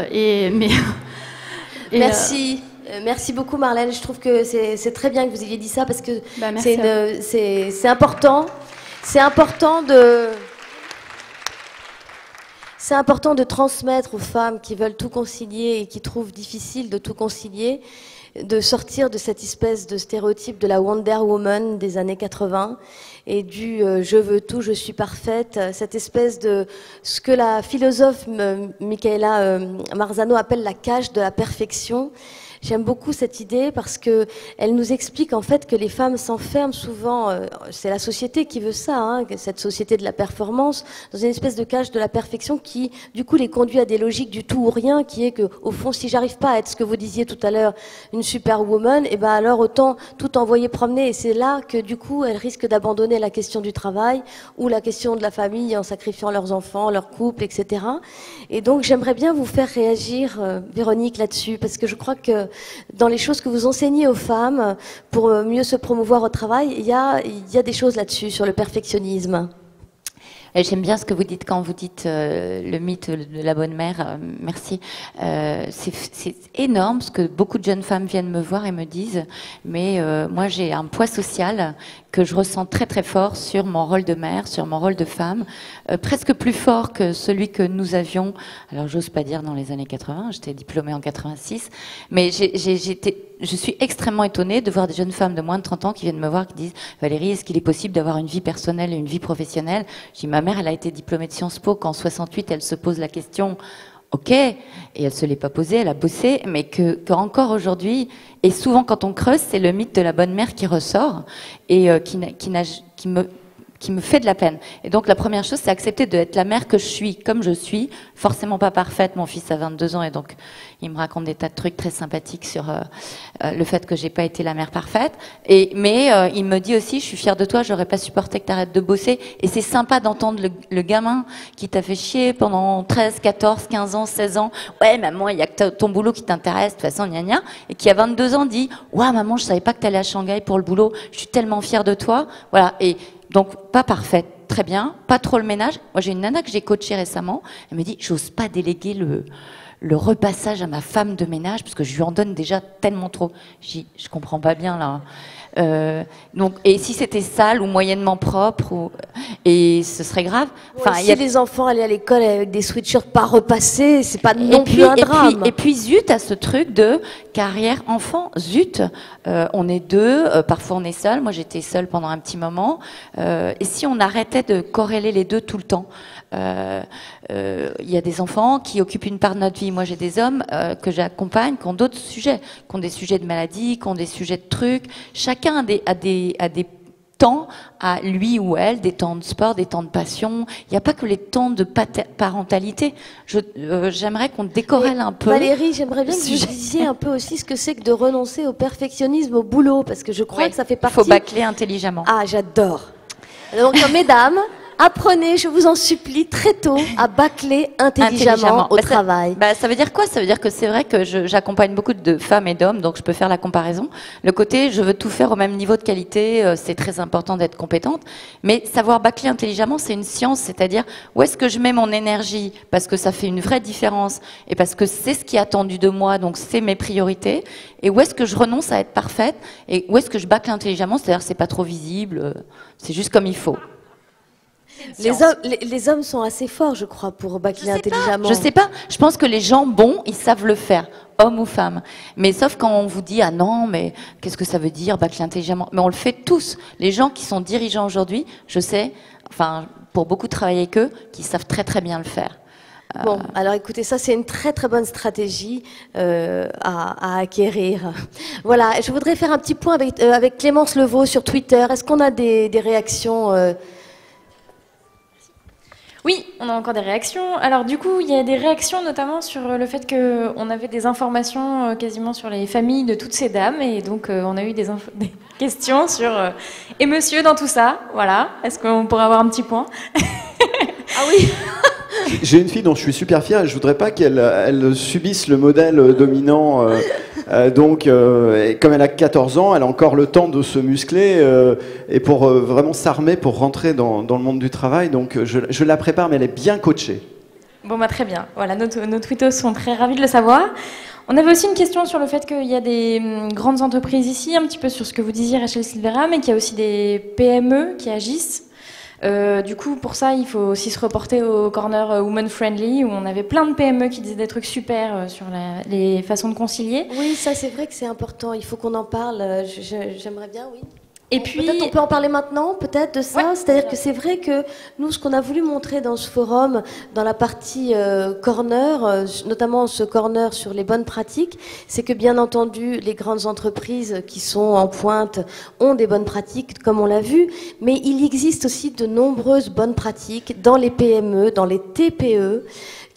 Merci. Merci beaucoup Marlène, je trouve que c'est très bien que vous ayez dit ça parce que c'est important. C'est important de transmettre aux femmes qui veulent tout concilier et qui trouvent difficile de tout concilier, de sortir de cette espèce de stéréotype de la Wonder Woman des années 80 et du je veux tout, je suis parfaite, cette espèce de ce que la philosophe Michaela Marzano appelle la cage de la perfection. J'aime beaucoup cette idée parce que elle nous explique en fait que les femmes s'enferment souvent, c'est la société qui veut ça, hein, cette société de la performance, dans une espèce de cage de la perfection qui, du coup, les conduit à des logiques du tout ou rien, qui est que, au fond, si j'arrive pas à être ce que vous disiez tout à l'heure, une superwoman, et ben alors autant tout envoyer promener. Et c'est là que, du coup, elles risquent d'abandonner la question du travail ou la question de la famille en sacrifiant leurs enfants, leur couple, etc. Et donc, j'aimerais bien vous faire réagir, Véronique, là-dessus, parce que je crois que dans les choses que vous enseignez aux femmes pour mieux se promouvoir au travail, il y a des choses là-dessus, sur le perfectionnisme. Et j'aime bien ce que vous dites quand vous dites le mythe de la bonne mère. Merci. C'est énorme ce que beaucoup de jeunes femmes viennent me voir et me disent. Mais moi, j'ai un poids social que je ressens très très fort sur mon rôle de mère, sur mon rôle de femme, presque plus fort que celui que nous avions. Alors, j'ose pas dire dans les années 80. J'étais diplômée en 86, mais je suis extrêmement étonnée de voir des jeunes femmes de moins de 30 ans qui viennent me voir, qui disent « Valérie, est-ce qu'il est possible d'avoir une vie personnelle et une vie professionnelle ?» Je dis « Ma mère, elle a été diplômée de Sciences Po, qu'en 68, elle se pose la question, ok, et elle se l'est pas posée, elle a bossé, mais que encore aujourd'hui, et souvent quand on creuse, c'est le mythe de la bonne mère qui ressort, et qui me fait de la peine. Et donc la première chose, c'est accepter d'être la mère que je suis, comme je suis, forcément pas parfaite. Mon fils a 22 ans et donc il me raconte des tas de trucs très sympathiques sur le fait que j'ai pas été la mère parfaite. Mais il me dit aussi, je suis fière de toi, j'aurais pas supporté que tu arrêtes de bosser. Et c'est sympa d'entendre le gamin qui t'a fait chier pendant 13, 14, 15 ans, 16 ans. Ouais, maman, il y a que ton boulot qui t'intéresse, de toute façon, gna gna. Et qui à 22 ans dit, ouais, maman, je savais pas que t'allais à Shanghai pour le boulot, je suis tellement fière de toi. Voilà. Et donc, pas parfaite, très bien, pas trop le ménage. Moi, j'ai une nana que j'ai coachée récemment. Elle me dit, j'ose pas déléguer le repassage à ma femme de ménage parce que je lui en donne déjà tellement trop. Je comprends pas bien là. Donc, et si c'était sale ou moyennement propre, et ce serait grave. Enfin, si les enfants allaient à l'école avec des sweatshirts pas repassés, c'est pas non plus un drame. Et puis zut, à ce truc de carrière enfant, zut, on est deux, parfois on est seul. Moi, j'étais seule pendant un petit moment. Et si on arrêtait de corréler les deux tout le temps? Il y a des enfants qui occupent une part de notre vie. Moi, j'ai des hommes que j'accompagne qui ont d'autres sujets, qui ont des sujets de maladie, qui ont des sujets de trucs. Chacun a des temps à lui ou elle, des temps de sport, des temps de passion. Il n'y a pas que les temps de parentalité. J'aimerais qu'on décorrèle un peu. Valérie, j'aimerais bien que vous disiez un peu aussi ce que c'est que de renoncer au perfectionnisme au boulot, parce que je crois que ça fait partie... Il faut bâcler intelligemment. Ah, j'adore. Donc, mesdames... Apprenez, je vous en supplie, très tôt, à bâcler intelligemment au travail. Ça veut dire quoi? Ça veut dire que c'est vrai que j'accompagne beaucoup de femmes et d'hommes, donc je peux faire la comparaison. Le côté, je veux tout faire au même niveau de qualité, c'est très important d'être compétente. Mais savoir bâcler intelligemment, c'est une science, c'est-à-dire où est-ce que je mets mon énergie, parce que ça fait une vraie différence, et parce que c'est ce qui est attendu de moi, donc c'est mes priorités, et où est-ce que je renonce à être parfaite, et où est-ce que je bâcle intelligemment, c'est-à-dire c'est pas trop visible, c'est juste comme il faut. Les hommes sont assez forts, je crois, pour bâcler intelligemment. Je sais pas. Je pense que les gens bons, ils savent le faire, hommes ou femmes. Mais sauf quand on vous dit, ah non, mais qu'est-ce que ça veut dire, bâcler intelligemment? Mais on le fait tous. Les gens qui sont dirigeants aujourd'hui, je sais, enfin, pour beaucoup travailler avec eux, qui savent très très bien le faire. Bon, alors écoutez, ça c'est une très très bonne stratégie à acquérir. Voilà, je voudrais faire un petit point avec Clémence Levaux sur Twitter. Est-ce qu'on a des réactions Oui, on a encore des réactions. Alors du coup, il y a des réactions notamment sur le fait qu'on avait des informations quasiment sur les familles de toutes ces dames. Et donc on a eu des questions sur et monsieur dans tout ça. Voilà, est-ce qu'on pourrait avoir un petit point? Ah oui. J'ai une fille dont je suis super fier et je voudrais pas qu'elle subisse le modèle dominant. Donc, comme elle a 14 ans, elle a encore le temps de se muscler et pour vraiment s'armer pour rentrer dans le monde du travail. Donc, je la prépare, mais elle est bien coachée. Bon, bah, très bien. Voilà, nos tweetos sont très ravis de le savoir. On avait aussi une question sur le fait qu'il y a des grandes entreprises ici, un petit peu sur ce que vous disiez, Rachel Silvera, mais qu'il y a aussi des PME qui agissent. Du coup, pour ça, il faut aussi se reporter au corner Woman Friendly, où on avait plein de PME qui disaient des trucs super sur les façons de concilier. Oui, ça c'est vrai que c'est important, il faut qu'on en parle, j'aimerais bien, oui. Et puis, peut-être on peut en parler maintenant, peut-être de ça. Ouais. C'est-à-dire que c'est vrai que nous, ce qu'on a voulu montrer dans ce forum, dans la partie corner, notamment ce corner sur les bonnes pratiques, c'est que bien entendu, les grandes entreprises qui sont en pointe ont des bonnes pratiques, comme on l'a vu, mais il existe aussi de nombreuses bonnes pratiques dans les PME, dans les TPE,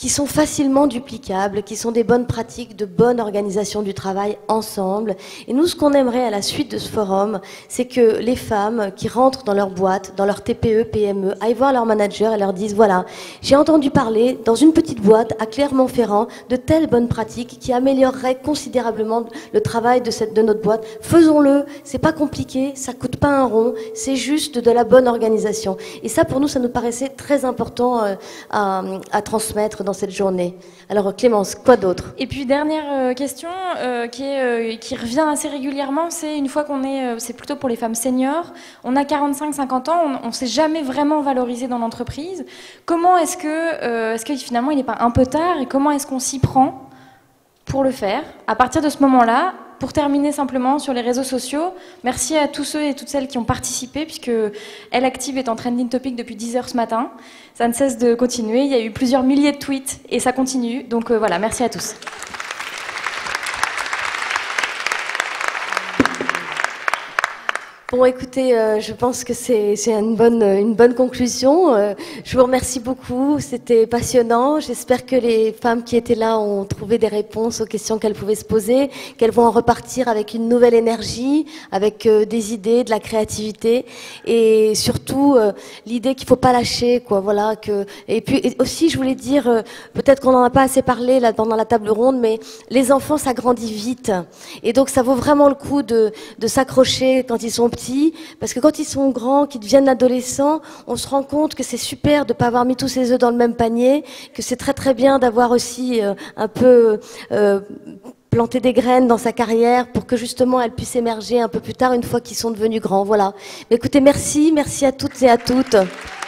qui sont facilement duplicables, qui sont des bonnes pratiques de bonne organisation du travail ensemble. Et nous, ce qu'on aimerait à la suite de ce forum, c'est que les femmes qui rentrent dans leur boîte, dans leur TPE, PME, aillent voir leur manager et leur disent, voilà, j'ai entendu parler dans une petite boîte à Clermont-Ferrand de telles bonnes pratiques qui amélioreraient considérablement le travail de notre boîte. Faisons-le, c'est pas compliqué, ça coûte pas un rond, c'est juste de la bonne organisation. Et ça, pour nous, ça nous paraissait très important à transmettre dans cette journée. Alors Clémence, quoi d'autre? Et puis dernière question qui revient assez régulièrement, c'est une fois qu'on est, c'est plutôt pour les femmes seniors, on a 45-50 ans, on ne s'est jamais vraiment valorisé dans l'entreprise. Comment est-ce que finalement il n'est pas un peu tard et comment est-ce qu'on s'y prend pour le faire à partir de ce moment-là? Pour terminer simplement sur les réseaux sociaux, merci à tous ceux et toutes celles qui ont participé, puisque Elle Active est en trending topic depuis 10 heures ce matin. Ça ne cesse de continuer, il y a eu plusieurs milliers de tweets et ça continue. Donc voilà, merci à tous. Bon, écoutez, je pense que c'est une bonne conclusion. Je vous remercie beaucoup, c'était passionnant. J'espère que les femmes qui étaient là ont trouvé des réponses aux questions qu'elles pouvaient se poser, qu'elles vont en repartir avec une nouvelle énergie, avec des idées, de la créativité, et surtout l'idée qu'il faut pas lâcher, quoi. Voilà. Et puis aussi, je voulais dire, peut-être qu'on n'en a pas assez parlé là pendant la table ronde, mais les enfants, ça grandit vite, et donc ça vaut vraiment le coup de s'accrocher quand ils sont petits. Parce que quand ils sont grands, qu'ils deviennent adolescents, on se rend compte que c'est super de ne pas avoir mis tous ses œufs dans le même panier, que c'est très très bien d'avoir aussi un peu planté des graines dans sa carrière pour que justement elles puissent émerger un peu plus tard une fois qu'ils sont devenus grands. Voilà. Mais écoutez, merci à toutes et à toutes.